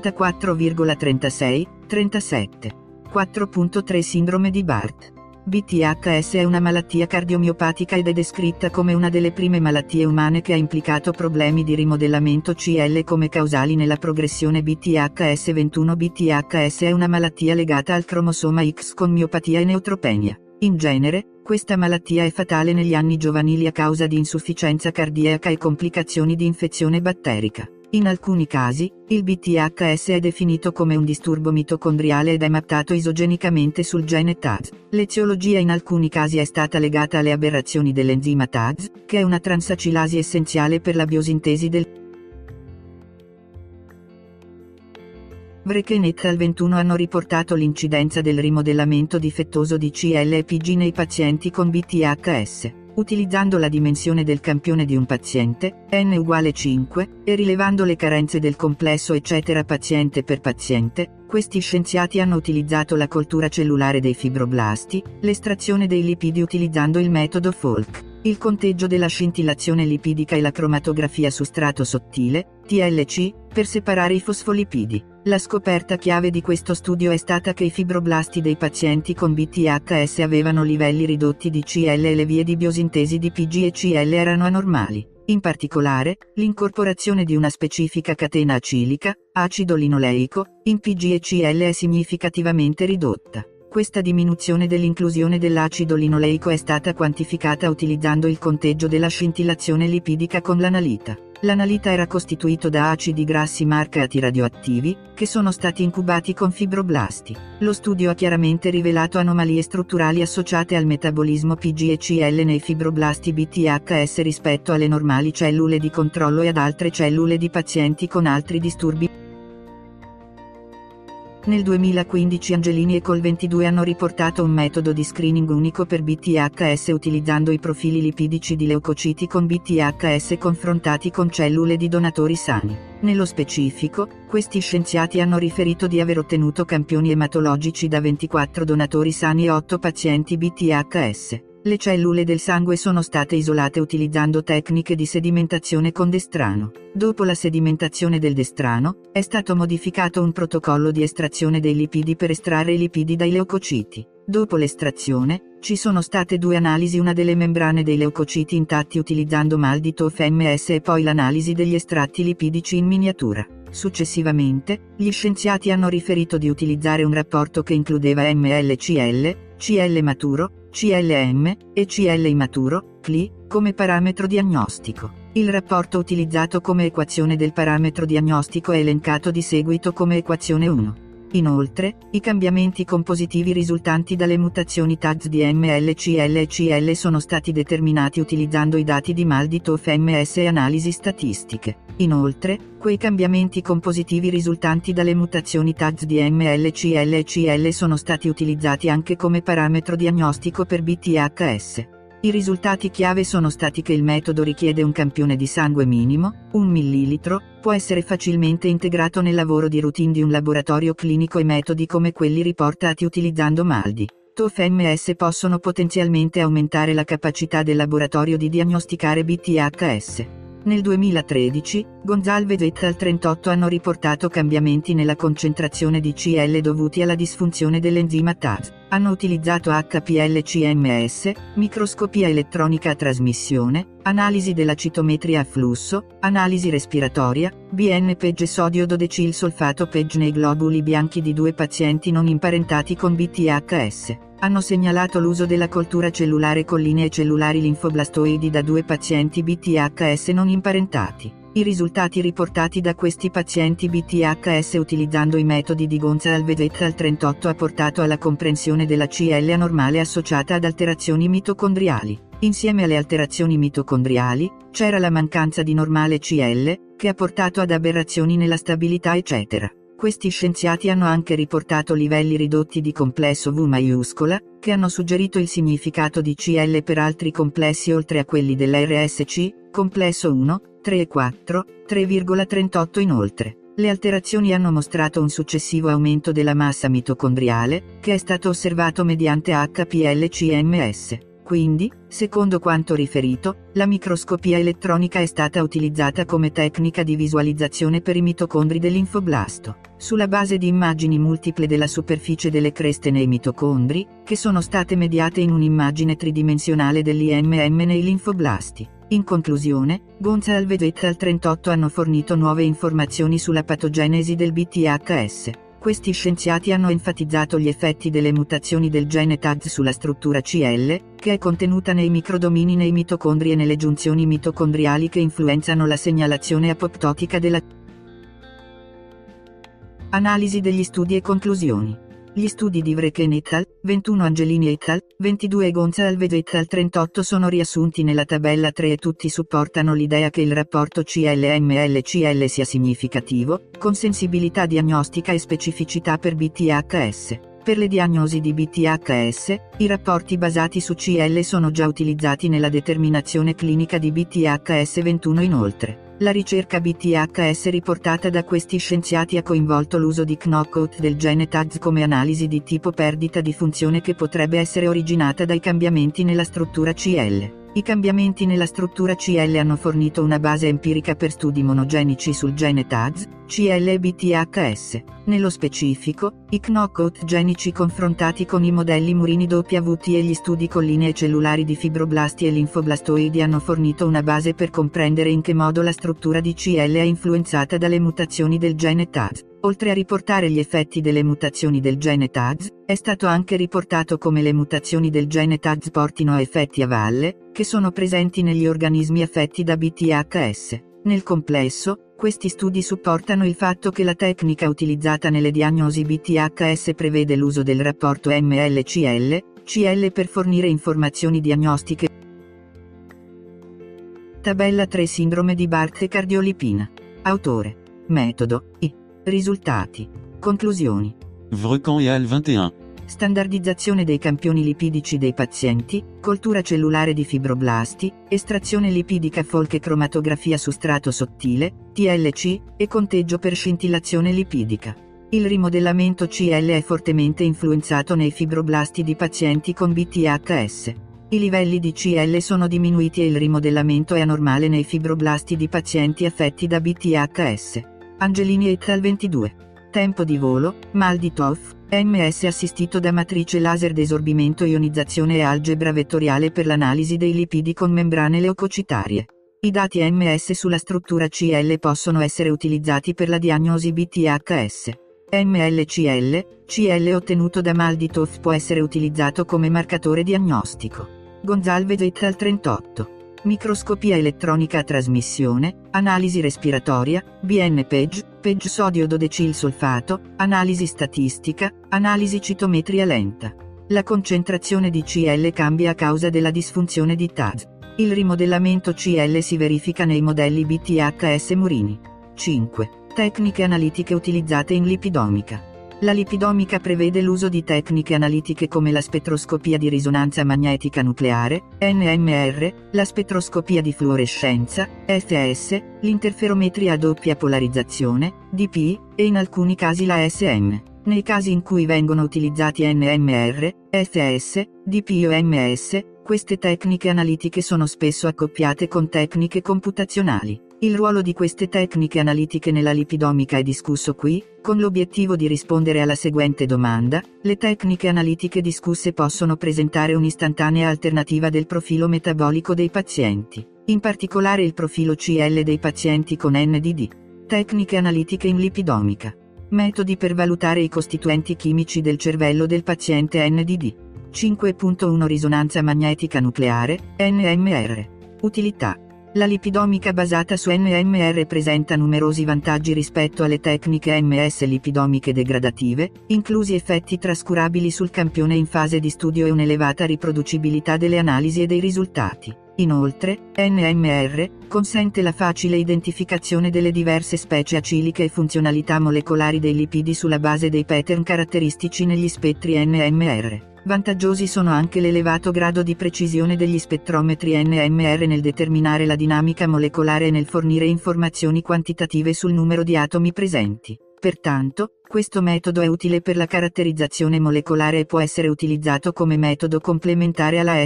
34,36, 37. 4.3 Sindrome di Barth. BTHS è una malattia cardiomiopatica ed è descritta come una delle prime malattie umane che ha implicato problemi di rimodellamento CL come causali nella progressione BTHS21. BTHS è una malattia legata al cromosoma X con miopatia e neutropenia. In genere, questa malattia è fatale negli anni giovanili a causa di insufficienza cardiaca e complicazioni di infezione batterica. In alcuni casi, il BTHS è definito come un disturbo mitocondriale ed è mappato isogenicamente sul gene TAZ. L'eziologia in alcuni casi è stata legata alle aberrazioni dell'enzima TAZ, che è una transacilasi essenziale per la biosintesi del Vreken et al. 21 hanno riportato l'incidenza del rimodellamento difettoso di CL e PG nei pazienti con BTHS. Utilizzando la dimensione del campione di un paziente, n uguale 5, e rilevando le carenze del complesso paziente per paziente, questi scienziati hanno utilizzato la coltura cellulare dei fibroblasti, l'estrazione dei lipidi utilizzando il metodo Folk, il conteggio della scintillazione lipidica e la cromatografia su strato sottile, TLC, per separare i fosfolipidi. La scoperta chiave di questo studio è stata che i fibroblasti dei pazienti con BTHS avevano livelli ridotti di CL e le vie di biosintesi di PG e CL erano anormali. In particolare, l'incorporazione di una specifica catena acilica, acido linoleico, in PgCl è significativamente ridotta. Questa diminuzione dell'inclusione dell'acido linoleico è stata quantificata utilizzando il conteggio della scintillazione lipidica con l'analita. L'analita era costituito da acidi grassi marcati radioattivi, che sono stati incubati con fibroblasti. Lo studio ha chiaramente rivelato anomalie strutturali associate al metabolismo PgCl nei fibroblasti BTHS rispetto alle normali cellule di controllo e ad altre cellule di pazienti con altri disturbi. Nel 2015 Angelini e col 22 hanno riportato un metodo di screening unico per BTHS utilizzando i profili lipidici di leucociti con BTHS confrontati con cellule di donatori sani. Nello specifico, questi scienziati hanno riferito di aver ottenuto campioni ematologici da 24 donatori sani e 8 pazienti BTHS. Le cellule del sangue sono state isolate utilizzando tecniche di sedimentazione con destrano. Dopo la sedimentazione del destrano, è stato modificato un protocollo di estrazione dei lipidi per estrarre i lipidi dai leucociti. Dopo l'estrazione, ci sono state 2 analisi, una delle membrane dei leucociti intatti utilizzando MAL di TOF-MS e poi l'analisi degli estratti lipidici in miniatura. Successivamente, gli scienziati hanno riferito di utilizzare un rapporto che includeva MLCl, CL maturo, CLM, e CL immaturo, CLI, come parametro diagnostico. Il rapporto utilizzato come equazione del parametro diagnostico è elencato di seguito come equazione 1. Inoltre, i cambiamenti compositivi risultanti dalle mutazioni TAGS di MLCl e CL sono stati determinati utilizzando i dati di MAL di TOF-MS e analisi statistiche. Inoltre, quei cambiamenti compositivi risultanti dalle mutazioni TAGS di MLCl e CL sono stati utilizzati anche come parametro diagnostico per BTHS. I risultati chiave sono stati che il metodo richiede un campione di sangue minimo, 1 ml, può essere facilmente integrato nel lavoro di routine di un laboratorio clinico e metodi come quelli riportati utilizzando MALDI. TOF-MS possono potenzialmente aumentare la capacità del laboratorio di diagnosticare BTHS. Nel 2013, Gonzalez et al. 38 hanno riportato cambiamenti nella concentrazione di CL dovuti alla disfunzione dell'enzima TAGS. Hanno utilizzato HPLC-MS, microscopia elettronica a trasmissione, analisi della citometria a flusso, analisi respiratoria, BN-PEG sodio dodecil solfato PEG nei globuli bianchi di 2 pazienti non imparentati con BTHS. Hanno segnalato l'uso della coltura cellulare con linee cellulari linfoblastoidi da 2 pazienti BTHS non imparentati. I risultati riportati da questi pazienti BTHS utilizzando i metodi di Gonzalez et al. 38 ha portato alla comprensione della CL anormale associata ad alterazioni mitocondriali. Insieme alle alterazioni mitocondriali, c'era la mancanza di normale CL, che ha portato ad aberrazioni nella stabilità eccetera. Questi scienziati hanno anche riportato livelli ridotti di complesso V maiuscola, che hanno suggerito il significato di CL per altri complessi oltre a quelli dell'RSC, complesso 1, 3 e 4, 3,38 inoltre. Le alterazioni hanno mostrato un successivo aumento della massa mitocondriale, che è stato osservato mediante HPLC-MS. Quindi, secondo quanto riferito, la microscopia elettronica è stata utilizzata come tecnica di visualizzazione per i mitocondri dell'infoblasto. Sulla base di immagini multiple della superficie delle creste nei mitocondri, che sono state mediate in un'immagine tridimensionale dell'IMM nei linfoblasti. In conclusione, Gonzalez et al. 38 hanno fornito nuove informazioni sulla patogenesi del BTHS. Questi scienziati hanno enfatizzato gli effetti delle mutazioni del gene TAGS sulla struttura CL, che è contenuta nei microdomini nei mitocondri e nelle giunzioni mitocondriali che influenzano la segnalazione apoptotica della analisi degli studi e conclusioni. Gli studi di Vreken et al., 21 Angelini et al., 22 e Gonzalez et al. 38 sono riassunti nella tabella 3 e tutti supportano l'idea che il rapporto CL-ML-CL sia significativo, con sensibilità diagnostica e specificità per BTHS. Per le diagnosi di BTHS, i rapporti basati su CL sono già utilizzati nella determinazione clinica di BTHS 21 inoltre. La ricerca BTHS riportata da questi scienziati ha coinvolto l'uso di knockout del gene TAGS come analisi di tipo perdita di funzione che potrebbe essere originata dai cambiamenti nella struttura CL. I cambiamenti nella struttura CL hanno fornito una base empirica per studi monogenici sul gene TAZ, CL e BTHS. Nello specifico, i knockout genici confrontati con i modelli murini WT e gli studi con linee cellulari di fibroblasti e linfoblastoidi hanno fornito una base per comprendere in che modo la struttura di CL è influenzata dalle mutazioni del gene TAZ. Oltre a riportare gli effetti delle mutazioni del gene TAZ, è stato anche riportato come le mutazioni del gene TAZ portino a effetti a valle, che sono presenti negli organismi affetti da BTHS. Nel complesso, questi studi supportano il fatto che la tecnica utilizzata nelle diagnosi BTHS prevede l'uso del rapporto ML-CL per fornire informazioni diagnostiche. Tabella 3 Sindrome di Barth e cardiolipina. Autore. Metodo. Risultati. Conclusioni. Vrecan et al 21. Standardizzazione dei campioni lipidici dei pazienti, coltura cellulare di fibroblasti, estrazione lipidica Folch e cromatografia su strato sottile, TLC, e conteggio per scintillazione lipidica. Il rimodellamento CL è fortemente influenzato nei fibroblasti di pazienti con BTHS. I livelli di CL sono diminuiti e il rimodellamento è anormale nei fibroblasti di pazienti affetti da BTHS. Angelini et al 22. Tempo di volo, mal di TOF, MS assistito da matrice laser desorbimento ionizzazione e algebra vettoriale per l'analisi dei lipidi con membrane leucocitarie. I dati MS sulla struttura CL possono essere utilizzati per la diagnosi BTHS. CL ottenuto da mal di TOF può essere utilizzato come marcatore diagnostico. Gonzalez et al 38. Microscopia elettronica a trasmissione, analisi respiratoria, PEG sodio dodecilsolfato, analisi statistica, analisi citometria lenta. La concentrazione di CL cambia a causa della disfunzione di TAZ. Il rimodellamento CL si verifica nei modelli BTHS murini. 5. Tecniche analitiche utilizzate in lipidomica. La lipidomica prevede l'uso di tecniche analitiche come la spettroscopia di risonanza magnetica nucleare, NMR, la spettroscopia di fluorescenza, FS, l'interferometria a doppia polarizzazione, DP, e in alcuni casi la SM. Nei casi in cui vengono utilizzati NMR, FS, DP o MS, queste tecniche analitiche sono spesso accoppiate con tecniche computazionali. Il ruolo di queste tecniche analitiche nella lipidomica è discusso qui, con l'obiettivo di rispondere alla seguente domanda: le tecniche analitiche discusse possono presentare un'istantanea alternativa del profilo metabolico dei pazienti, in particolare il profilo CL dei pazienti con NDD. Tecniche analitiche in lipidomica. Metodi per valutare i costituenti chimici del cervello del paziente NDD. 5.1 Risonanza magnetica nucleare, NMR. Utilità. La lipidomica basata su NMR presenta numerosi vantaggi rispetto alle tecniche MS lipidomiche degradative, inclusi effetti trascurabili sul campione in fase di studio e un'elevata riproducibilità delle analisi e dei risultati. Inoltre, NMR consente la facile identificazione delle diverse specie aciliche e funzionalità molecolari dei lipidi sulla base dei pattern caratteristici negli spettri NMR. Vantaggiosi sono anche l'elevato grado di precisione degli spettrometri NMR nel determinare la dinamica molecolare e nel fornire informazioni quantitative sul numero di atomi presenti. Pertanto, questo metodo è utile per la caratterizzazione molecolare e può essere utilizzato come metodo complementare alla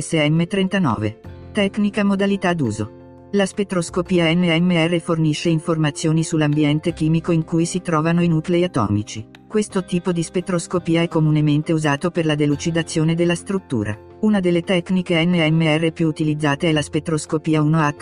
SM39. Tecnica modalità d'uso. La spettroscopia NMR fornisce informazioni sull'ambiente chimico in cui si trovano i nuclei atomici. Questo tipo di spettroscopia è comunemente usato per la delucidazione della struttura. Una delle tecniche NMR più utilizzate è la spettroscopia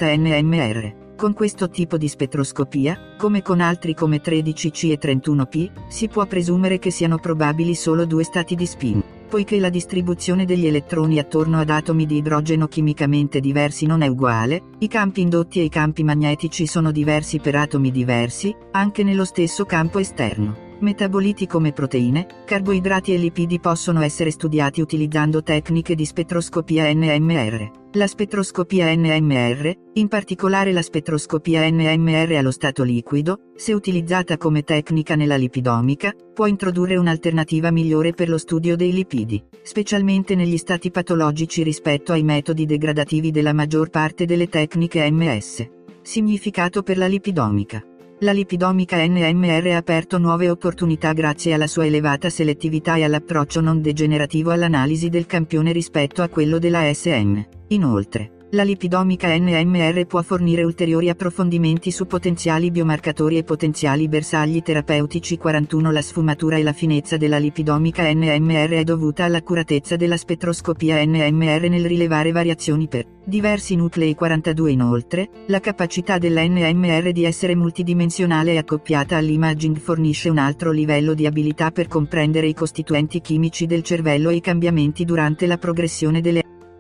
1H-NMR. Con questo tipo di spettroscopia, come con altri come 13C e 31P, si può presumere che siano probabili solo due stati di spin. Poiché la distribuzione degli elettroni attorno ad atomi di idrogeno chimicamente diversi non è uguale, i campi indotti e i campi magnetici sono diversi per atomi diversi, anche nello stesso campo esterno. Metaboliti come proteine, carboidrati e lipidi possono essere studiati utilizzando tecniche di spettroscopia NMR. La spettroscopia NMR, in particolare la spettroscopia NMR allo stato liquido, se utilizzata come tecnica nella lipidomica, può introdurre un'alternativa migliore per lo studio dei lipidi, specialmente negli stati patologici rispetto ai metodi degradativi della maggior parte delle tecniche MS. Significato per la lipidomica. La lipidomica NMR ha aperto nuove opportunità grazie alla sua elevata selettività e all'approccio non degenerativo all'analisi del campione rispetto a quello della SM. Inoltre, La lipidomica NMR può fornire ulteriori approfondimenti su potenziali biomarcatori e potenziali bersagli terapeutici. 41 La sfumatura e la finezza della lipidomica NMR è dovuta all'accuratezza della spettroscopia NMR nel rilevare variazioni per diversi nuclei. 42 Inoltre, la capacità dell'NMR di essere multidimensionale e accoppiata all'imaging fornisce un altro livello di abilità per comprendere i costituenti chimici del cervello e i cambiamenti durante la progressione delle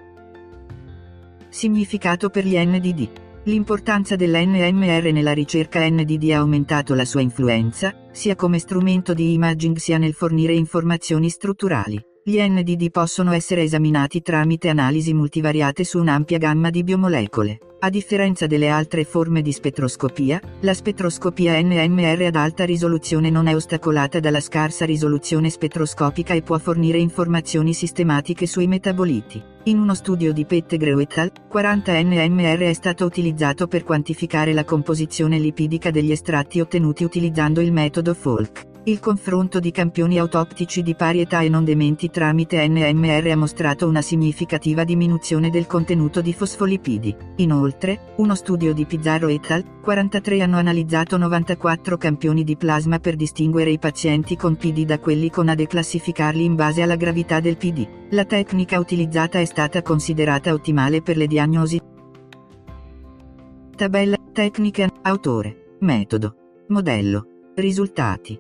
Significato per gli NDD. L'importanza dell'NMR nella ricerca NDD ha aumentato la sua influenza, sia come strumento di imaging sia nel fornire informazioni strutturali. Gli NDD possono essere esaminati tramite analisi multivariate su un'ampia gamma di biomolecole. A differenza delle altre forme di spettroscopia, la spettroscopia NMR ad alta risoluzione non è ostacolata dalla scarsa risoluzione spettroscopica e può fornire informazioni sistematiche sui metaboliti. In uno studio di Pettegrew et al., 40 NMR è stato utilizzato per quantificare la composizione lipidica degli estratti ottenuti utilizzando il metodo Folk. Il confronto di campioni autoptici di pari età e non dementi tramite NMR ha mostrato una significativa diminuzione del contenuto di fosfolipidi. Inoltre, uno studio di Pizarro et al., 43 hanno analizzato 94 campioni di plasma per distinguere i pazienti con PD da quelli con AD e classificarli in base alla gravità del PD. La tecnica utilizzata è stata considerata ottimale per le diagnosi. Tabella, tecnica, autore, metodo, modello, risultati.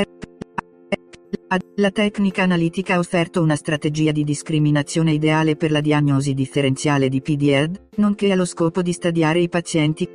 La tecnica analitica ha offerto una strategia di discriminazione ideale per la diagnosi differenziale di PD-ED, nonché allo scopo di stadiare i pazienti.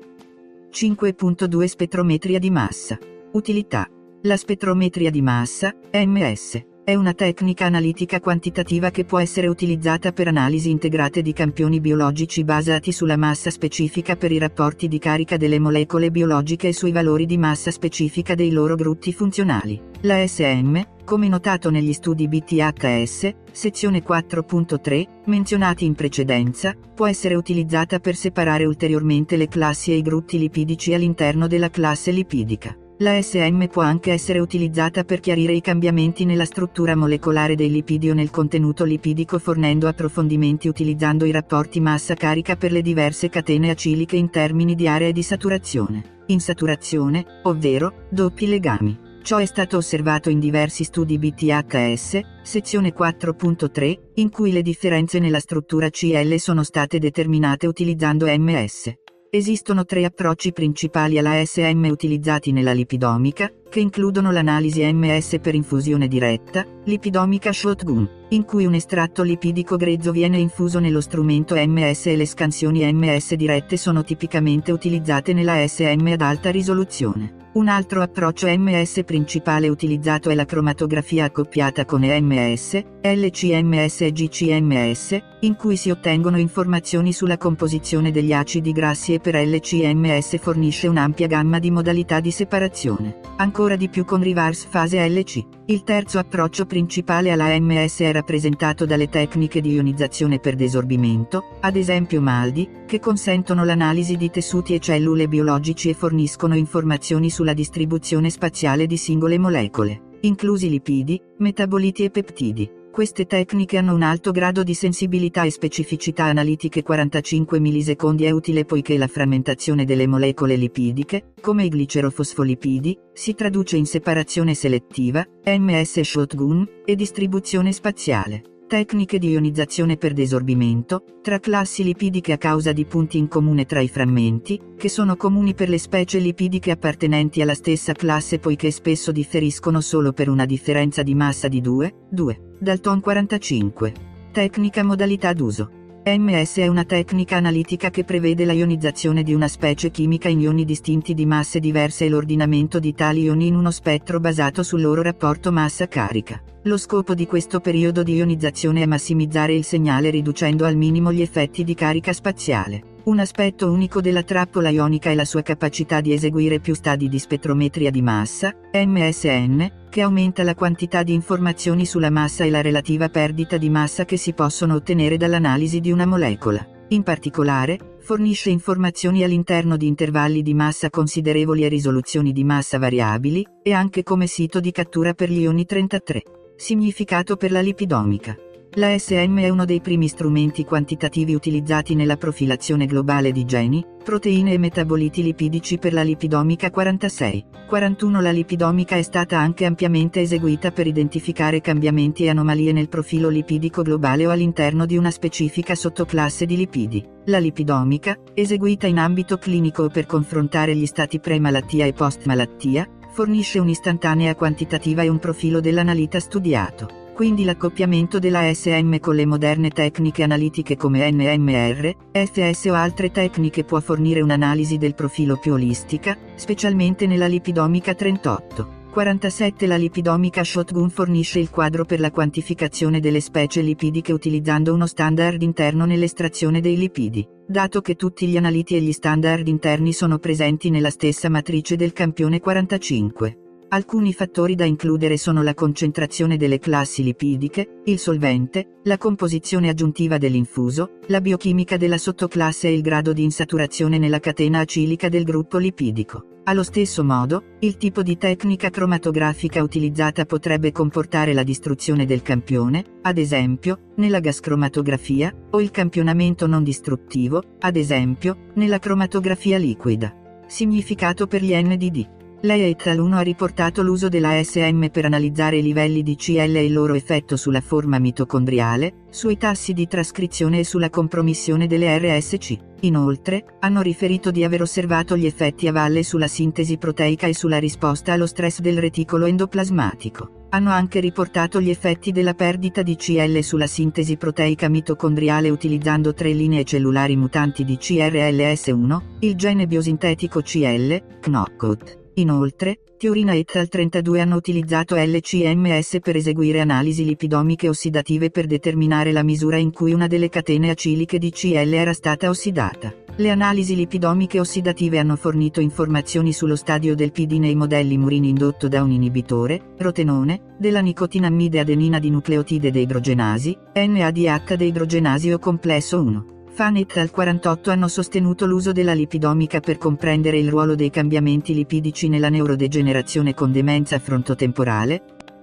5.2 Spettrometria di massa. Utilità. La spettrometria di massa, MS, è una tecnica analitica quantitativa che può essere utilizzata per analisi integrate di campioni biologici basati sulla massa specifica per i rapporti di carica delle molecole biologiche e sui valori di massa specifica dei loro gruppi funzionali. La SM, come notato negli studi BTHS, sezione 4.3, menzionati in precedenza, può essere utilizzata per separare ulteriormente le classi e i gruppi lipidici all'interno della classe lipidica. La SM può anche essere utilizzata per chiarire i cambiamenti nella struttura molecolare dei lipidi o nel contenuto lipidico fornendo approfondimenti utilizzando i rapporti massa-carica per le diverse catene aciliche in termini di area di saturazione, insaturazione, ovvero, doppi legami. Ciò è stato osservato in diversi studi BTHS, sezione 4.3, in cui le differenze nella struttura CL sono state determinate utilizzando MS. Esistono tre approcci principali alla SM utilizzati nella lipidomica, che includono l'analisi MS per infusione diretta, lipidomica shotgun, in cui un estratto lipidico grezzo viene infuso nello strumento MS e le scansioni MS dirette sono tipicamente utilizzate nella SM ad alta risoluzione. Un altro approccio MS principale utilizzato è la cromatografia accoppiata con EMS, LCMS e GCMS, in cui si ottengono informazioni sulla composizione degli acidi grassi e per LCMS fornisce un'ampia gamma di modalità di separazione. Ancora di più con reverse fase LC. Il terzo approccio principale alla MS è rappresentato dalle tecniche di ionizzazione per desorbimento, ad esempio MALDI, che consentono l'analisi di tessuti e cellule biologici e forniscono informazioni sulla distribuzione spaziale di singole molecole, inclusi lipidi, metaboliti e peptidi. Queste tecniche hanno un alto grado di sensibilità e specificità analitiche. 45 millisecondi è utile poiché la frammentazione delle molecole lipidiche, come i glicerofosfolipidi, si traduce in separazione selettiva, MS shotgun, e distribuzione spaziale. Tecniche di ionizzazione per desorbimento, tra classi lipidiche a causa di punti in comune tra i frammenti, che sono comuni per le specie lipidiche appartenenti alla stessa classe poiché spesso differiscono solo per una differenza di massa di 2. Dalton 45. Tecnica modalità d'uso. MS è una tecnica analitica che prevede la ionizzazione di una specie chimica in ioni distinti di masse diverse e l'ordinamento di tali ioni in uno spettro basato sul loro rapporto massa-carica. Lo scopo di questo periodo di ionizzazione è massimizzare il segnale riducendo al minimo gli effetti di carica spaziale. Un aspetto unico della trappola ionica è la sua capacità di eseguire più stadi di spettrometria di massa, MSN, che aumenta la quantità di informazioni sulla massa e la relativa perdita di massa che si possono ottenere dall'analisi di una molecola. In particolare, fornisce informazioni all'interno di intervalli di massa considerevoli e risoluzioni di massa variabili, e anche come sito di cattura per gli ioni 33. Significato per la lipidomica. La SM è uno dei primi strumenti quantitativi utilizzati nella profilazione globale di geni, proteine e metaboliti lipidici per la lipidomica 46-41. La lipidomica è stata anche ampiamente eseguita per identificare cambiamenti e anomalie nel profilo lipidico globale o all'interno di una specifica sottoclasse di lipidi. La lipidomica, eseguita in ambito clinico o per confrontare gli stati pre-malattia e post-malattia, fornisce un'istantanea quantitativa e un profilo dell'analita studiato. Quindi l'accoppiamento della SM con le moderne tecniche analitiche come NMR, FS o altre tecniche può fornire un'analisi del profilo più olistica, specialmente nella lipidomica 38-47. La lipidomica shotgun fornisce il quadro per la quantificazione delle specie lipidiche utilizzando uno standard interno nell'estrazione dei lipidi, dato che tutti gli analiti e gli standard interni sono presenti nella stessa matrice del campione 45. Alcuni fattori da includere sono la concentrazione delle classi lipidiche, il solvente, la composizione aggiuntiva dell'infuso, la biochimica della sottoclasse e il grado di insaturazione nella catena acilica del gruppo lipidico. Allo stesso modo, il tipo di tecnica cromatografica utilizzata potrebbe comportare la distruzione del campione, ad esempio, nella gascromatografia, o il campionamento non distruttivo, ad esempio, nella cromatografia liquida. Significato per gli NDD. Lei et al. 1 ha riportato l'uso della SM per analizzare i livelli di CL e il loro effetto sulla forma mitocondriale, sui tassi di trascrizione e sulla compromissione delle RSC. Inoltre, hanno riferito di aver osservato gli effetti a valle sulla sintesi proteica e sulla risposta allo stress del reticolo endoplasmatico. Hanno anche riportato gli effetti della perdita di CL sulla sintesi proteica mitocondriale utilizzando 3 linee cellulari mutanti di CRLS1, il gene biosintetico CL, knockout. Inoltre, Tiurina et al. 32 hanno utilizzato LCMS per eseguire analisi lipidomiche ossidative per determinare la misura in cui una delle catene aciliche di CL era stata ossidata. Le analisi lipidomiche ossidative hanno fornito informazioni sullo stadio del PD nei modelli murini indotto da un inibitore, rotenone, della nicotinamide adenina di nucleotide deidrogenasi, NADH deidrogenasi o complesso 1. Fan et al. 48 hanno sostenuto l'uso della lipidomica per comprendere il ruolo dei cambiamenti lipidici nella neurodegenerazione con demenza frontotemporale.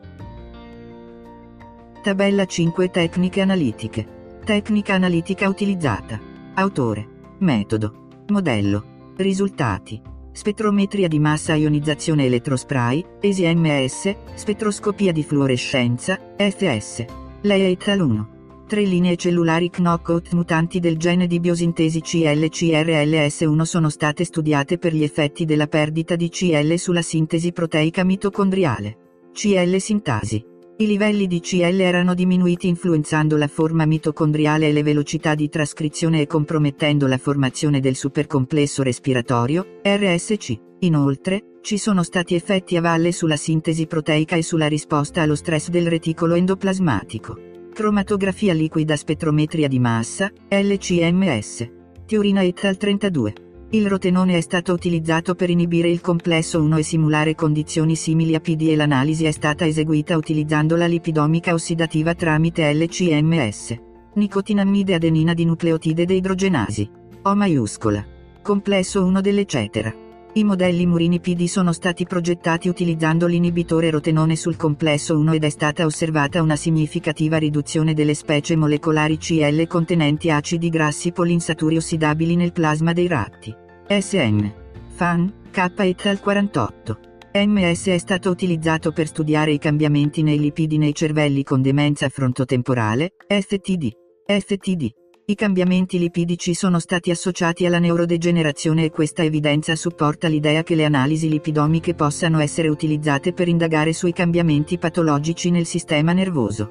Tabella 5 Tecniche analitiche. Tecnica analitica utilizzata. Autore. Metodo. Modello. Risultati. Spettrometria di massa ionizzazione elettrospray, ESI-MS, spettroscopia di fluorescenza, FS. Lei et al. 1. 3 linee cellulari knockout mutanti del gene di biosintesi CL-CRLS1 sono state studiate per gli effetti della perdita di CL sulla sintesi proteica mitocondriale. CL-sintasi. I livelli di CL erano diminuiti influenzando la forma mitocondriale e le velocità di trascrizione e compromettendo la formazione del supercomplesso respiratorio, RSC. Inoltre, ci sono stati effetti a valle sulla sintesi proteica e sulla risposta allo stress del reticolo endoplasmatico. Cromatografia liquida spettrometria di massa, LCMS. Tiurina et al. 32. Il rotenone è stato utilizzato per inibire il complesso 1 e simulare condizioni simili a PD e l'analisi è stata eseguita utilizzando la lipidomica ossidativa tramite LCMS. Nicotinamide adenina di nucleotide deidrogenasi. O maiuscola. Complesso 1 dell'eccetera. I modelli murini PD sono stati progettati utilizzando l'inibitore rotenone sul complesso 1 ed è stata osservata una significativa riduzione delle specie molecolari CL contenenti acidi grassi poliinsaturi ossidabili nel plasma dei ratti. SM. Fan, K et al. 48. MS è stato utilizzato per studiare i cambiamenti nei lipidi nei cervelli con demenza frontotemporale, FTD. FTD. I cambiamenti lipidici sono stati associati alla neurodegenerazione e questa evidenza supporta l'idea che le analisi lipidomiche possano essere utilizzate per indagare sui cambiamenti patologici nel sistema nervoso.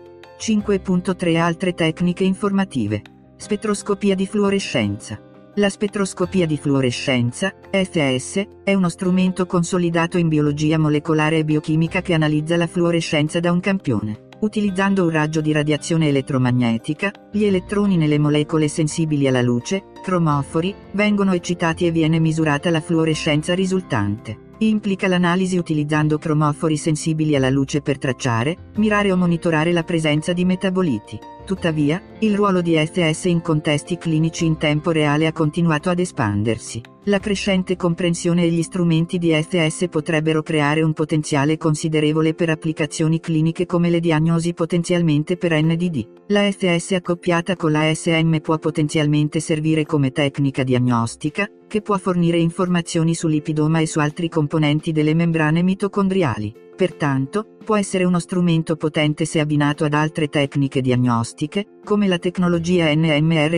5.3 Altre tecniche informative. Spettroscopia di fluorescenza. La spettroscopia di fluorescenza, FS, è uno strumento consolidato in biologia molecolare e biochimica che analizza la fluorescenza da un campione. Utilizzando un raggio di radiazione elettromagnetica, gli elettroni nelle molecole sensibili alla luce, cromofori, vengono eccitati e viene misurata la fluorescenza risultante. Implica l'analisi utilizzando cromofori sensibili alla luce per tracciare, mirare o monitorare la presenza di metaboliti. Tuttavia, il ruolo di STS in contesti clinici in tempo reale ha continuato ad espandersi. La crescente comprensione e gli strumenti di STS potrebbero creare un potenziale considerevole per applicazioni cliniche come le diagnosi potenzialmente per NDD. La STS accoppiata con la ASM può potenzialmente servire come tecnica diagnostica, che può fornire informazioni sul lipidoma e su altri componenti delle membrane mitocondriali. Pertanto, può essere uno strumento potente se abbinato ad altre tecniche diagnostiche, come la tecnologia NMR.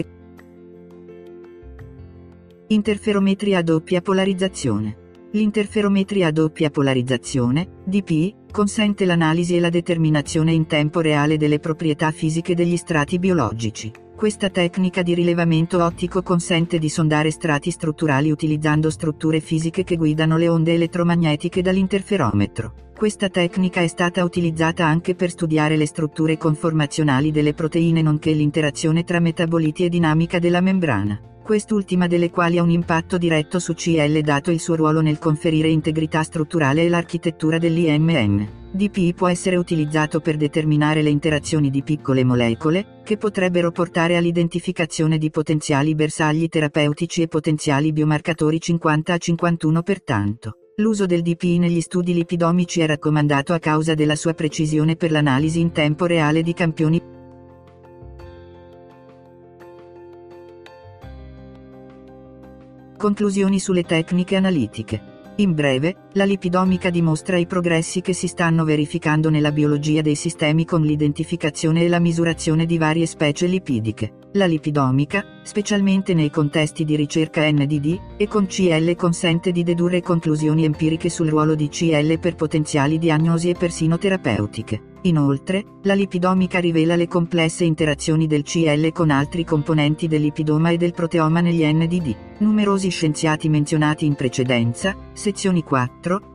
Interferometria a doppia polarizzazione. L'interferometria a doppia polarizzazione, DPI, consente l'analisi e la determinazione in tempo reale delle proprietà fisiche degli strati biologici. Questa tecnica di rilevamento ottico consente di sondare strati strutturali utilizzando strutture fisiche che guidano le onde elettromagnetiche dall'interferometro. Questa tecnica è stata utilizzata anche per studiare le strutture conformazionali delle proteine nonché l'interazione tra metaboliti e dinamica della membrana, quest'ultima delle quali ha un impatto diretto su CL dato il suo ruolo nel conferire integrità strutturale e l'architettura dell'IMM. DPI può essere utilizzato per determinare le interazioni di piccole molecole, che potrebbero portare all'identificazione di potenziali bersagli terapeutici e potenziali biomarcatori 50 a 51. Pertanto, l'uso del DPI negli studi lipidomici è raccomandato a causa della sua precisione per l'analisi in tempo reale di campioni. Conclusioni sulle tecniche analitiche. In breve, la lipidomica dimostra i progressi che si stanno verificando nella biologia dei sistemi con l'identificazione e la misurazione di varie specie lipidiche. La lipidomica, specialmente nei contesti di ricerca NDD, e con CL consente di dedurre conclusioni empiriche sul ruolo di CL per potenziali diagnosi e persino terapeutiche. Inoltre, la lipidomica rivela le complesse interazioni del CL con altri componenti del lipidoma e del proteoma negli NDD. Numerosi scienziati menzionati in precedenza, sezioni 4,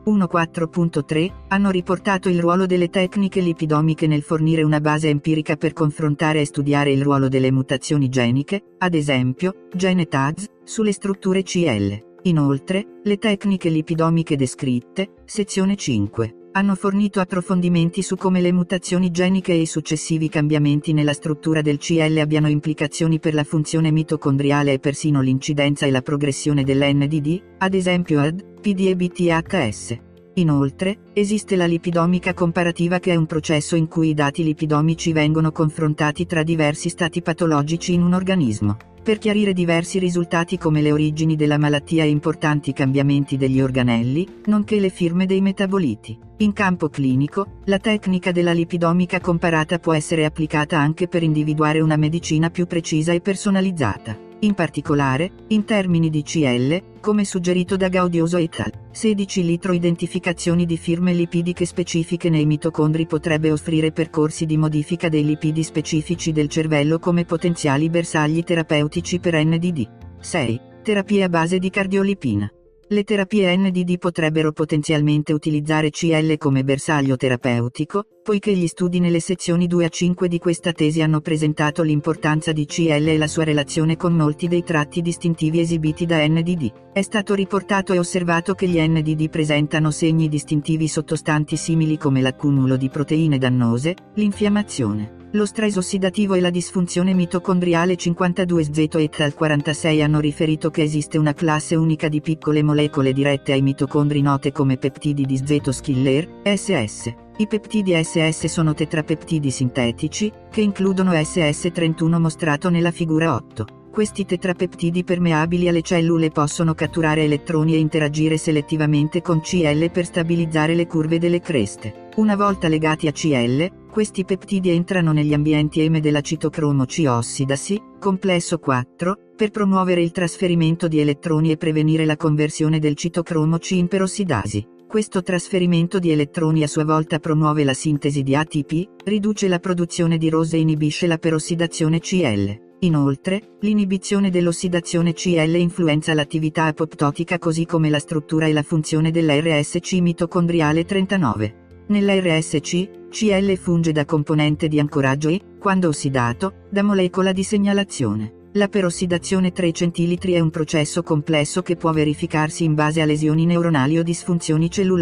1.4.3, hanno riportato il ruolo delle tecniche lipidomiche nel fornire una base empirica per confrontare e studiare il ruolo delle mutazioni geniche, ad esempio, gene TAGS, sulle strutture CL. Inoltre, le tecniche lipidomiche descritte, sezione 5, hanno fornito approfondimenti su come le mutazioni geniche e i successivi cambiamenti nella struttura del CL abbiano implicazioni per la funzione mitocondriale e persino l'incidenza e la progressione dell'NDD, ad esempio AD, PD e BTHS. Inoltre, esiste la lipidomica comparativa che è un processo in cui i dati lipidomici vengono confrontati tra diversi stati patologici in un organismo, per chiarire diversi risultati come le origini della malattia e importanti cambiamenti degli organelli, nonché le firme dei metaboliti. In campo clinico, la tecnica della lipidomica comparata può essere applicata anche per individuare una medicina più precisa e personalizzata. In particolare, in termini di CL, come suggerito da Gaudioso et al. 16 litro identificazioni di firme lipidiche specifiche nei mitocondri potrebbe offrire percorsi di modifica dei lipidi specifici del cervello come potenziali bersagli terapeutici per NDD. 6. Terapie a base di cardiolipina. Le terapie NDD potrebbero potenzialmente utilizzare CL come bersaglio terapeutico, poiché gli studi nelle sezioni 2 a 5 di questa tesi hanno presentato l'importanza di CL e la sua relazione con molti dei tratti distintivi esibiti da NDD. È stato riportato e osservato che gli NDD presentano segni distintivi sottostanti simili come l'accumulo di proteine dannose, l'infiammazione, lo stress ossidativo e la disfunzione mitocondriale. 52Z et al. 46 hanno riferito che esiste una classe unica di piccole molecole dirette ai mitocondri note come peptidi di Zeto-Schiller, SS. I peptidi SS sono tetrapeptidi sintetici, che includono SS31 mostrato nella figura 8. Questi tetrapeptidi permeabili alle cellule possono catturare elettroni e interagire selettivamente con CL per stabilizzare le curve delle creste. Una volta legati a CL, questi peptidi entrano negli ambienti M della citocromo C ossidasi, complesso 4, per promuovere il trasferimento di elettroni e prevenire la conversione del citocromo C in perossidasi. Questo trasferimento di elettroni a sua volta promuove la sintesi di ATP, riduce la produzione di ROS e inibisce la perossidazione CL. Inoltre, l'inibizione dell'ossidazione CL influenza l'attività apoptotica così come la struttura e la funzione dell'RSC mitocondriale 39. Nell'RSC, CL funge da componente di ancoraggio e, quando ossidato, da molecola di segnalazione. La perossidazione 3 centilitri è un processo complesso che può verificarsi in base a lesioni neuronali o disfunzioni cellulari.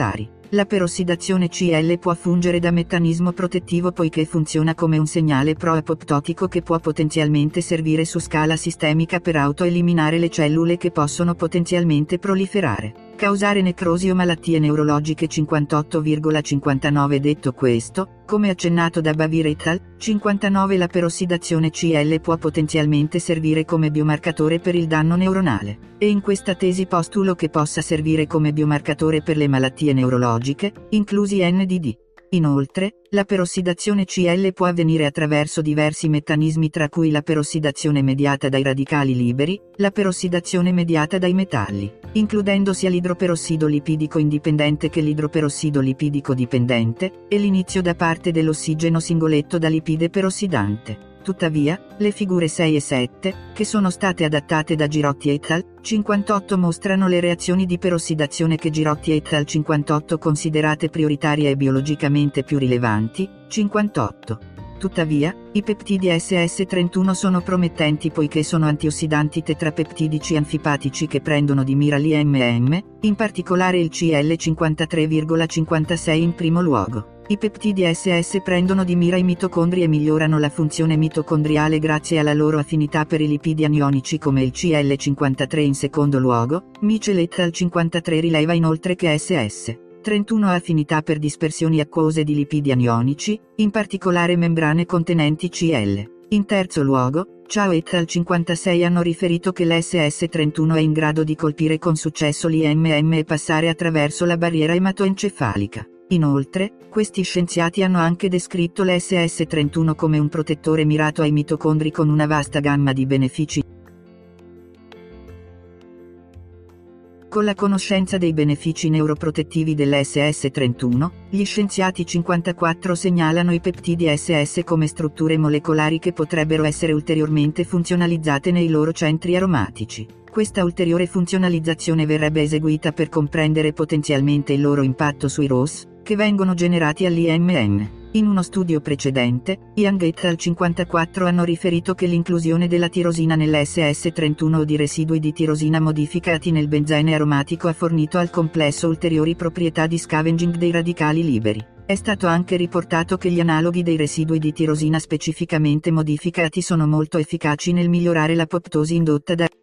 La perossidazione CL può fungere da meccanismo protettivo poiché funziona come un segnale pro-apoptotico che può potenzialmente servire su scala sistemica per autoeliminare le cellule che possono potenzialmente proliferare, causare necrosi o malattie neurologiche 58,59. Detto questo, come accennato da Bavir et al. 59, la perossidazione CL può potenzialmente servire come biomarcatore per il danno neuronale, e in questa tesi postulo che possa servire come biomarcatore per le malattie neurologiche, inclusi NDD. Inoltre, la perossidazione CL può avvenire attraverso diversi meccanismi tra cui la perossidazione mediata dai radicali liberi, la perossidazione mediata dai metalli, includendo sia l'idroperossido lipidico indipendente che l'idroperossido lipidico dipendente, e l'inizio da parte dell'ossigeno singoletto da lipide perossidante. Tuttavia, le figure 6 e 7, che sono state adattate da Girotti et al. 58 mostrano le reazioni di perossidazione che Girotti et al. 58 considerate prioritarie e biologicamente più rilevanti, 58. Tuttavia, i peptidi SS31 sono promettenti poiché sono antiossidanti tetrapeptidici anfipatici che prendono di mira l'IMM, in particolare il CL53,56 in primo luogo. I peptidi SS prendono di mira i mitocondri e migliorano la funzione mitocondriale grazie alla loro affinità per i lipidi anionici come il CL53 in secondo luogo. Michel et al. 53 rileva inoltre che SS31 ha affinità per dispersioni acquose di lipidi anionici, in particolare membrane contenenti CL. In terzo luogo, Chao et al. 56 hanno riferito che l'SS31 è in grado di colpire con successo l'IMM e passare attraverso la barriera ematoencefalica. Inoltre, questi scienziati hanno anche descritto l'SS31 come un protettore mirato ai mitocondri con una vasta gamma di benefici. Con la conoscenza dei benefici neuroprotettivi dell'SS31, gli scienziati 54 segnalano i peptidi SS come strutture molecolari che potrebbero essere ulteriormente funzionalizzate nei loro centri aromatici. Questa ulteriore funzionalizzazione verrebbe eseguita per comprendere potenzialmente il loro impatto sui ROS, che vengono generati all'IMM. In uno studio precedente, Young et al. 54 hanno riferito che l'inclusione della tirosina nell'SS31 o di residui di tirosina modificati nel benzene aromatico ha fornito al complesso ulteriori proprietà di scavenging dei radicali liberi. È stato anche riportato che gli analoghi dei residui di tirosina specificamente modificati sono molto efficaci nel migliorare l'apoptosi indotta da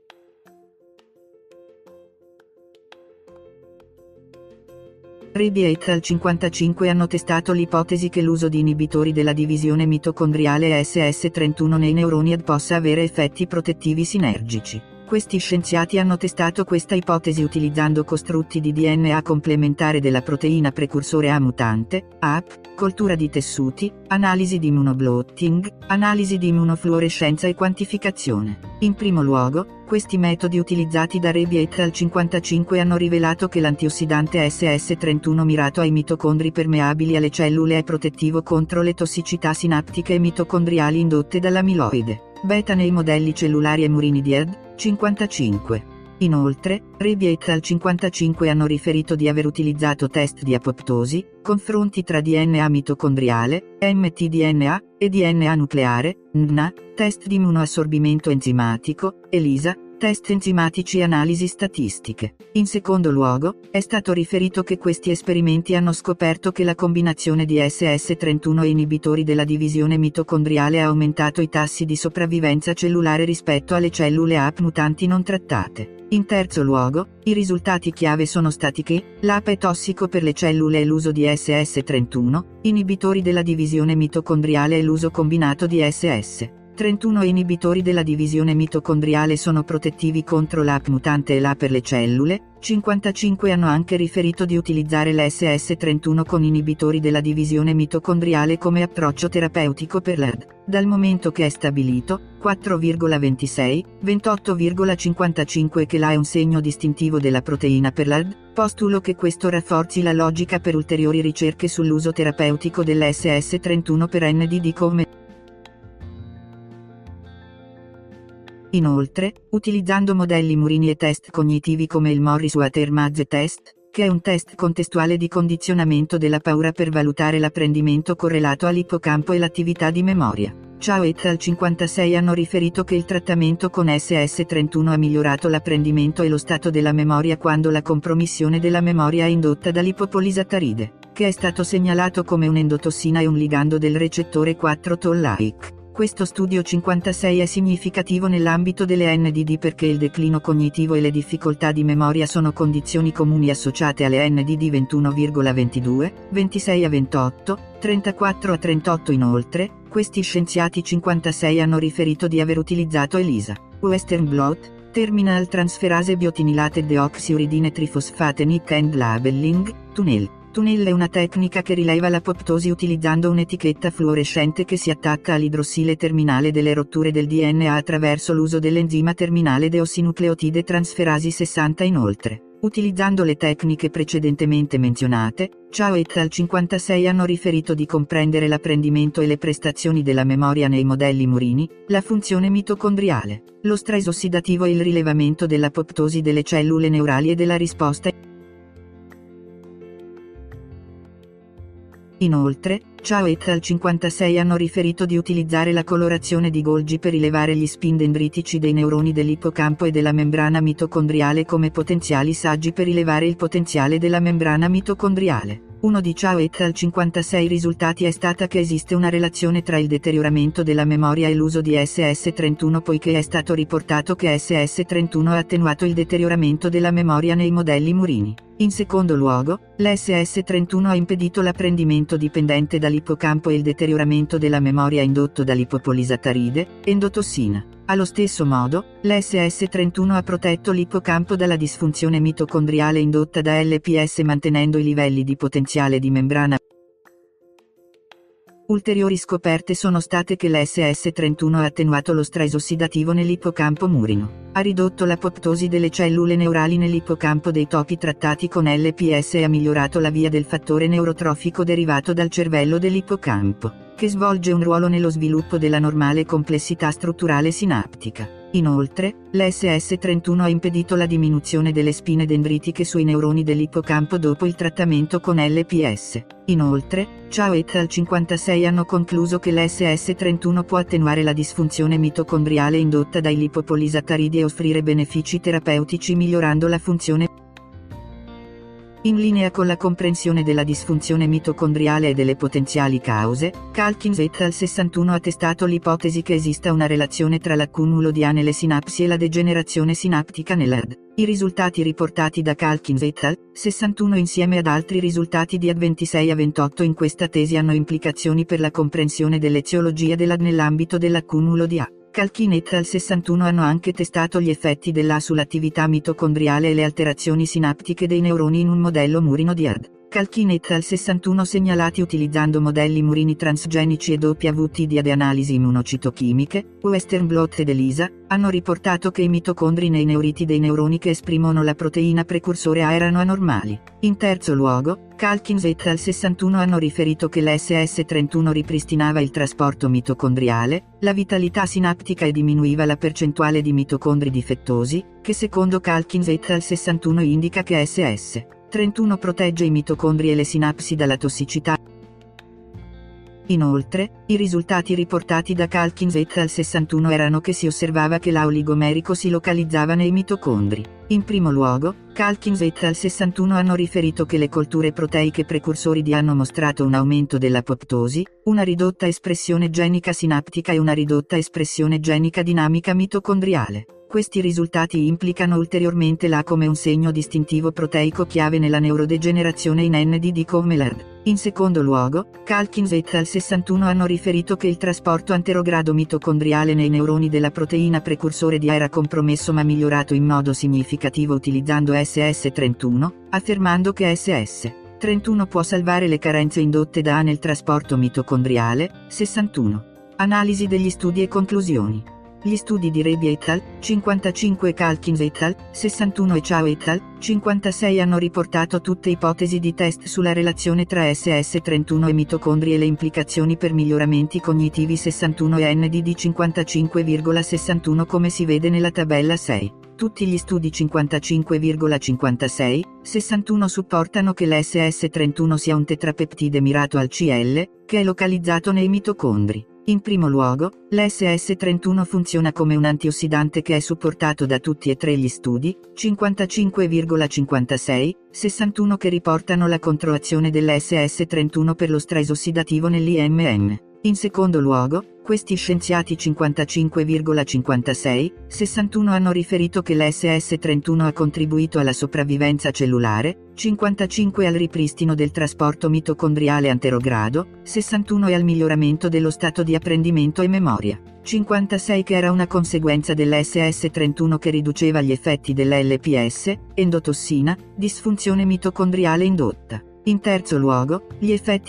Rebi et al. 55 hanno testato l'ipotesi che l'uso di inibitori della divisione mitocondriale SS31 nei neuroni AD possa avere effetti protettivi sinergici. Questi scienziati hanno testato questa ipotesi utilizzando costrutti di DNA complementare della proteina precursore A mutante, AP, coltura di tessuti, analisi di immunoblotting, analisi di immunofluorescenza e quantificazione. In primo luogo, questi metodi utilizzati da Rebi et al. 55 hanno rivelato che l'antiossidante SS31 mirato ai mitocondri permeabili alle cellule è protettivo contro le tossicità sinaptiche e mitocondriali indotte dall'amiloide beta nei modelli cellulari e murini di AD. 55. Inoltre, Rebi et al. 55 hanno riferito di aver utilizzato test di apoptosi, confronti tra DNA mitocondriale, mtDNA, e DNA nucleare, DNA, test di immunoassorbimento enzimatico, ELISA, test enzimatici e analisi statistiche. In secondo luogo, è stato riferito che questi esperimenti hanno scoperto che la combinazione di SS31 e inibitori della divisione mitocondriale ha aumentato i tassi di sopravvivenza cellulare rispetto alle cellule AP mutanti non trattate. In terzo luogo, i risultati chiave sono stati che l'AP è tossico per le cellule e l'uso di SS31, inibitori della divisione mitocondriale e l'uso combinato di SS31 e inibitori della divisione mitocondriale sono protettivi contro l'AP mutante e l'A per le cellule. 55 hanno anche riferito di utilizzare l'SS31 con inibitori della divisione mitocondriale come approccio terapeutico per l'AD, dal momento che è stabilito, 4,26, 28,55 che l'A è un segno distintivo della proteina per l'AD, postulo che questo rafforzi la logica per ulteriori ricerche sull'uso terapeutico dell'SS31 per NDD come Inoltre, utilizzando modelli murini e test cognitivi come il Morris-Water Maze Test, che è un test contestuale di condizionamento della paura per valutare l'apprendimento correlato all'ippocampo e l'attività di memoria. Chao et al 56 hanno riferito che il trattamento con SS31 ha migliorato l'apprendimento e lo stato della memoria quando la compromissione della memoria è indotta dall'ipopolisattaride, che è stato segnalato come un'endotossina e un ligando del recettore 4-toll-like. Questo studio 56 è significativo nell'ambito delle NDD perché il declino cognitivo e le difficoltà di memoria sono condizioni comuni associate alle NDD 21,22, 26 a 28, 34 a 38. Inoltre, questi scienziati 56 hanno riferito di aver utilizzato ELISA, Western blot, Terminal Transferase Biotinilate Deoxyuridine Trifosfate Nick and Labeling, TUNEL. TUNEL è una tecnica che rileva l'apoptosi utilizzando un'etichetta fluorescente che si attacca all'idrossile terminale delle rotture del DNA attraverso l'uso dell'enzima terminale deossinucleotide transferasi 60. Inoltre, utilizzando le tecniche precedentemente menzionate, Chao et al 56 hanno riferito di comprendere l'apprendimento e le prestazioni della memoria nei modelli murini, la funzione mitocondriale, lo stress ossidativo e il rilevamento dell'apoptosi delle cellule neurali e della risposta. Inoltre, Chao et al 56 hanno riferito di utilizzare la colorazione di Golgi per rilevare gli spin dendritici dei neuroni dell'ippocampo e della membrana mitocondriale come potenziali saggi per rilevare il potenziale della membrana mitocondriale. Uno di Chao et al 56 risultati è stata che esiste una relazione tra il deterioramento della memoria e l'uso di SS31 poiché è stato riportato che SS31 ha attenuato il deterioramento della memoria nei modelli murini. In secondo luogo, l'SS31 ha impedito l'apprendimento dipendente dall'ippocampo e il deterioramento della memoria indotto dall'ipopolisattaride, endotossina. Allo stesso modo, l'SS31 ha protetto l'ippocampo dalla disfunzione mitocondriale indotta da LPS mantenendo i livelli di potenziale di membrana. Ulteriori scoperte sono state che l'SS31 ha attenuato lo stress ossidativo nell'ippocampo murino, ha ridotto l'apoptosi delle cellule neurali nell'ippocampo dei topi trattati con LPS e ha migliorato la via del fattore neurotrofico derivato dal cervello dell'ippocampo, che svolge un ruolo nello sviluppo della normale complessità strutturale sinaptica. Inoltre, l'SS31 ha impedito la diminuzione delle spine dendritiche sui neuroni dell'ippocampo dopo il trattamento con LPS. Inoltre, Chao et al 56 hanno concluso che l'SS31 può attenuare la disfunzione mitocondriale indotta dai lipopolisattaridi e offrire benefici terapeutici migliorando la funzione. In linea con la comprensione della disfunzione mitocondriale e delle potenziali cause, Calkins et al 61 ha testato l'ipotesi che esista una relazione tra l'accumulo di A nelle sinapsi e la degenerazione sinaptica nell'AD. I risultati riportati da Calkins et al. 61 insieme ad altri risultati di AD 26 a 28 in questa tesi hanno implicazioni per la comprensione dell'eziologia dell'AD nell'ambito dell'accumulo di A. Calkin et al 61 hanno anche testato gli effetti dell'A sull'attività mitocondriale e le alterazioni sinaptiche dei neuroni in un modello murino di AD. Calkin et al 61 segnalati utilizzando modelli murini transgenici e WT di AD analisi immunocitochimiche, Western blot ed ELISA, hanno riportato che i mitocondri nei neuriti dei neuroni che esprimono la proteina precursore A erano anormali. In terzo luogo, Calkins et al 61 hanno riferito che l'SS31 ripristinava il trasporto mitocondriale, la vitalità sinaptica e diminuiva la percentuale di mitocondri difettosi, che secondo Calkins et al 61 indica che SS31 protegge i mitocondri e le sinapsi dalla tossicità. Inoltre, i risultati riportati da Calkins et al 61 erano che si osservava che l'A oligomerico si localizzava nei mitocondri. In primo luogo, Calkins et al 61 hanno riferito che le colture proteiche precursori di A hanno mostrato un aumento dell'apoptosi, una ridotta espressione genica sinaptica e una ridotta espressione genica dinamica mitocondriale. Questi risultati implicano ulteriormente l'A come un segno distintivo proteico chiave nella neurodegenerazione in NDD come l'AD. In secondo luogo, Calkins et al 61 hanno riferito che il trasporto anterogrado mitocondriale nei neuroni della proteina precursore di A era compromesso ma migliorato in modo significativo utilizzando SS31, affermando che SS31 può salvare le carenze indotte da A nel trasporto mitocondriale. 61. Analisi degli studi e conclusioni. Gli studi di Rebi et al. 55 e Calkins et al. 61 e Chao et al. 56 hanno riportato tutte ipotesi di test sulla relazione tra SS31 e mitocondri e le implicazioni per miglioramenti cognitivi 61 e NDD 55,61 come si vede nella tabella 6. Tutti gli studi 55,56-61 supportano che l'SS31 sia un tetrapeptide mirato al CL, che è localizzato nei mitocondri. In primo luogo, l'SS31 funziona come un antiossidante che è supportato da tutti e tre gli studi, 55,56-61 che riportano la controazione dell'SS31 per lo stress ossidativo nell'IMN. In secondo luogo, questi scienziati 55,56-61 hanno riferito che l'SS31 ha contribuito alla sopravvivenza cellulare, 55 al ripristino del trasporto mitocondriale anterogrado, 61 e al miglioramento dello stato di apprendimento e memoria, 56 che era una conseguenza dell'SS31 che riduceva gli effetti dell'LPS, endotossina, disfunzione mitocondriale indotta. In terzo luogo, gli effetti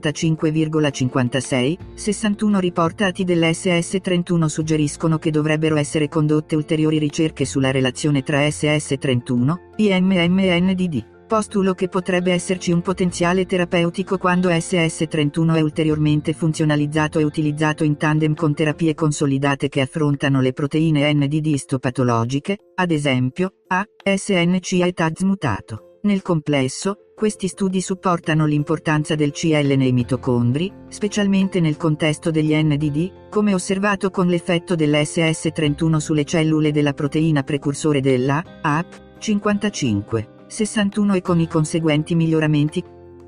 55,56-61 riportati dell'SS31 suggeriscono che dovrebbero essere condotte ulteriori ricerche sulla relazione tra SS31, IMM e NDD. Postulo che potrebbe esserci un potenziale terapeutico quando SS31 è ulteriormente funzionalizzato e utilizzato in tandem con terapie consolidate che affrontano le proteine NDD istopatologiche, ad esempio, A, SNCA e TAZ mutato. Nel complesso, questi studi supportano l'importanza del CL nei mitocondri, specialmente nel contesto degli NDD, come osservato con l'effetto dell'SS31 sulle cellule della proteina precursore della AP 55-61 e con i conseguenti miglioramenti.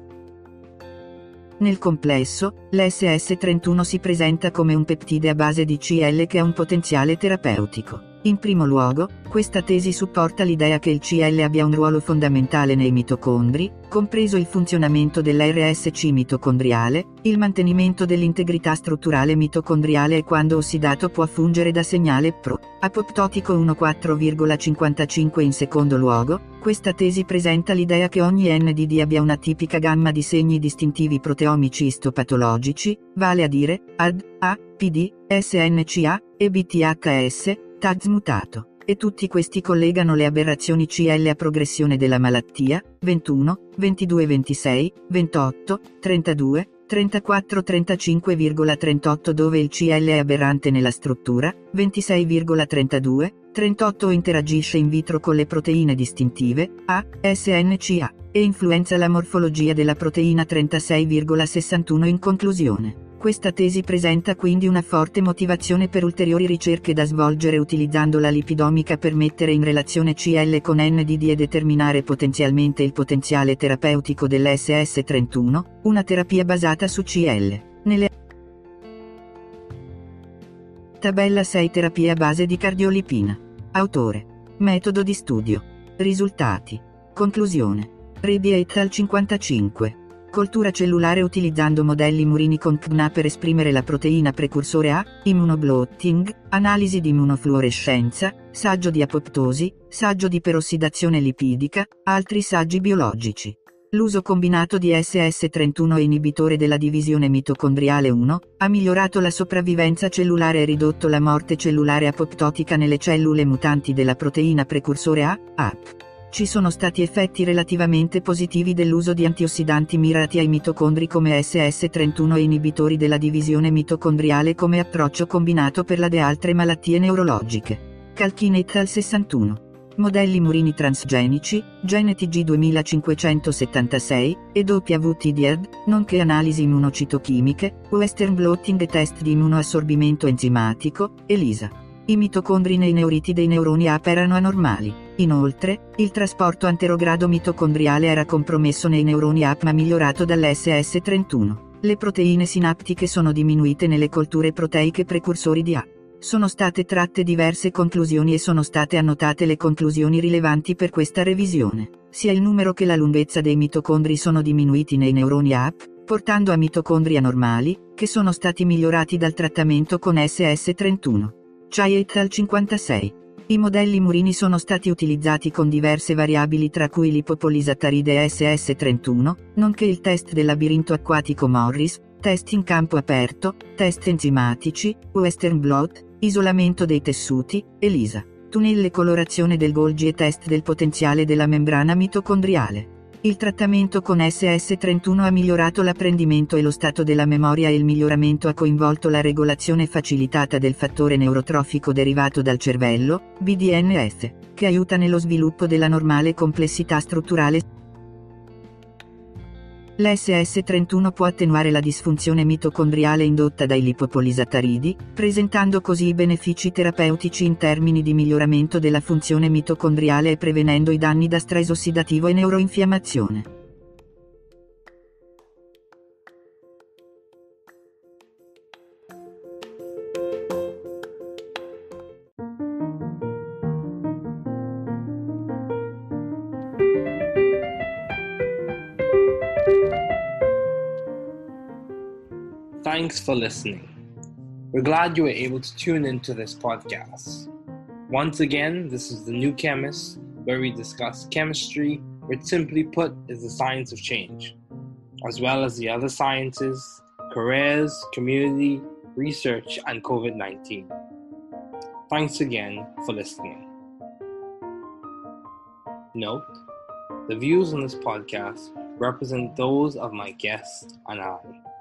Nel complesso, l'SS31 si presenta come un peptide a base di CL che ha un potenziale terapeutico. In primo luogo, questa tesi supporta l'idea che il CL abbia un ruolo fondamentale nei mitocondri, compreso il funzionamento dell'RSC mitocondriale, il mantenimento dell'integrità strutturale mitocondriale e quando ossidato può fungere da segnale pro-apoptotico 1,4,55. In secondo luogo, questa tesi presenta l'idea che ogni NDD abbia una tipica gamma di segni distintivi proteomici istopatologici, vale a dire, AD, A, PD, SNCA, e BTHS, TAZ mutato, e tutti questi collegano le aberrazioni CL a progressione della malattia, 21, 22, 26, 28, 32, 34, 35,38 dove il CL è aberrante nella struttura, 26,32, 38 interagisce in vitro con le proteine distintive, A, SNCA, e influenza la morfologia della proteina 36,61. In conclusione, questa tesi presenta quindi una forte motivazione per ulteriori ricerche da svolgere utilizzando la lipidomica per mettere in relazione CL con NDD e determinare potenzialmente il potenziale terapeutico dell'SS31, una terapia basata su CL. Nelle Tabella 6 terapie a base di cardiolipina. Autore. Metodo di studio. Risultati. Conclusione. Rebi et al 55. Coltura cellulare utilizzando modelli murini con CNA per esprimere la proteina precursore A, immunoblotting, analisi di immunofluorescenza, saggio di apoptosi, saggio di perossidazione lipidica, altri saggi biologici. L'uso combinato di SS31 e inibitore della divisione mitocondriale 1, ha migliorato la sopravvivenza cellulare e ridotto la morte cellulare apoptotica nelle cellule mutanti della proteina precursore A, AP. Ci sono stati effetti relativamente positivi dell'uso di antiossidanti mirati ai mitocondri come SS31 e inibitori della divisione mitocondriale come approccio combinato per la e altre malattie neurologiche. Calkin et al 61. Modelli murini transgenici, GeneTG 2576, e WTDIAD, nonché analisi immunocitochimiche, Western blotting e test di immunoassorbimento enzimatico, ELISA. I mitocondri nei neuriti dei neuroni AP erano anormali. Inoltre, il trasporto anterogrado mitocondriale era compromesso nei neuroni AP ma migliorato dall'SS31. Le proteine sinaptiche sono diminuite nelle colture proteiche precursori di A. Sono state tratte diverse conclusioni e sono state annotate le conclusioni rilevanti per questa revisione. Sia il numero che la lunghezza dei mitocondri sono diminuiti nei neuroni AP, portando a mitocondri anormali, che sono stati migliorati dal trattamento con SS31. Chai et al 56. I modelli murini sono stati utilizzati con diverse variabili tra cui l'ipopolisaccaride SS31, nonché il test del labirinto acquatico Morris, test in campo aperto, test enzimatici, Western blot, isolamento dei tessuti, ELISA, tunnel e colorazione del Golgi e test del potenziale della membrana mitocondriale. Il trattamento con SS31 ha migliorato l'apprendimento e lo stato della memoria e il miglioramento ha coinvolto la regolazione facilitata del fattore neurotrofico derivato dal cervello, BDNF, che aiuta nello sviluppo della normale complessità strutturale. L'SS31 può attenuare la disfunzione mitocondriale indotta dai lipopolisaccaridi, presentando così i benefici terapeutici in termini di miglioramento della funzione mitocondriale e prevenendo i danni da stress ossidativo e neuroinfiammazione. Thanks for listening. We're glad you were able to tune into this podcast. Once again, this is The New Chemist, where we discuss chemistry, which simply put is the science of change, as well as the other sciences, careers, community, research, and COVID-19. Thanks again for listening. Note, the views on this podcast represent those of my guest and I.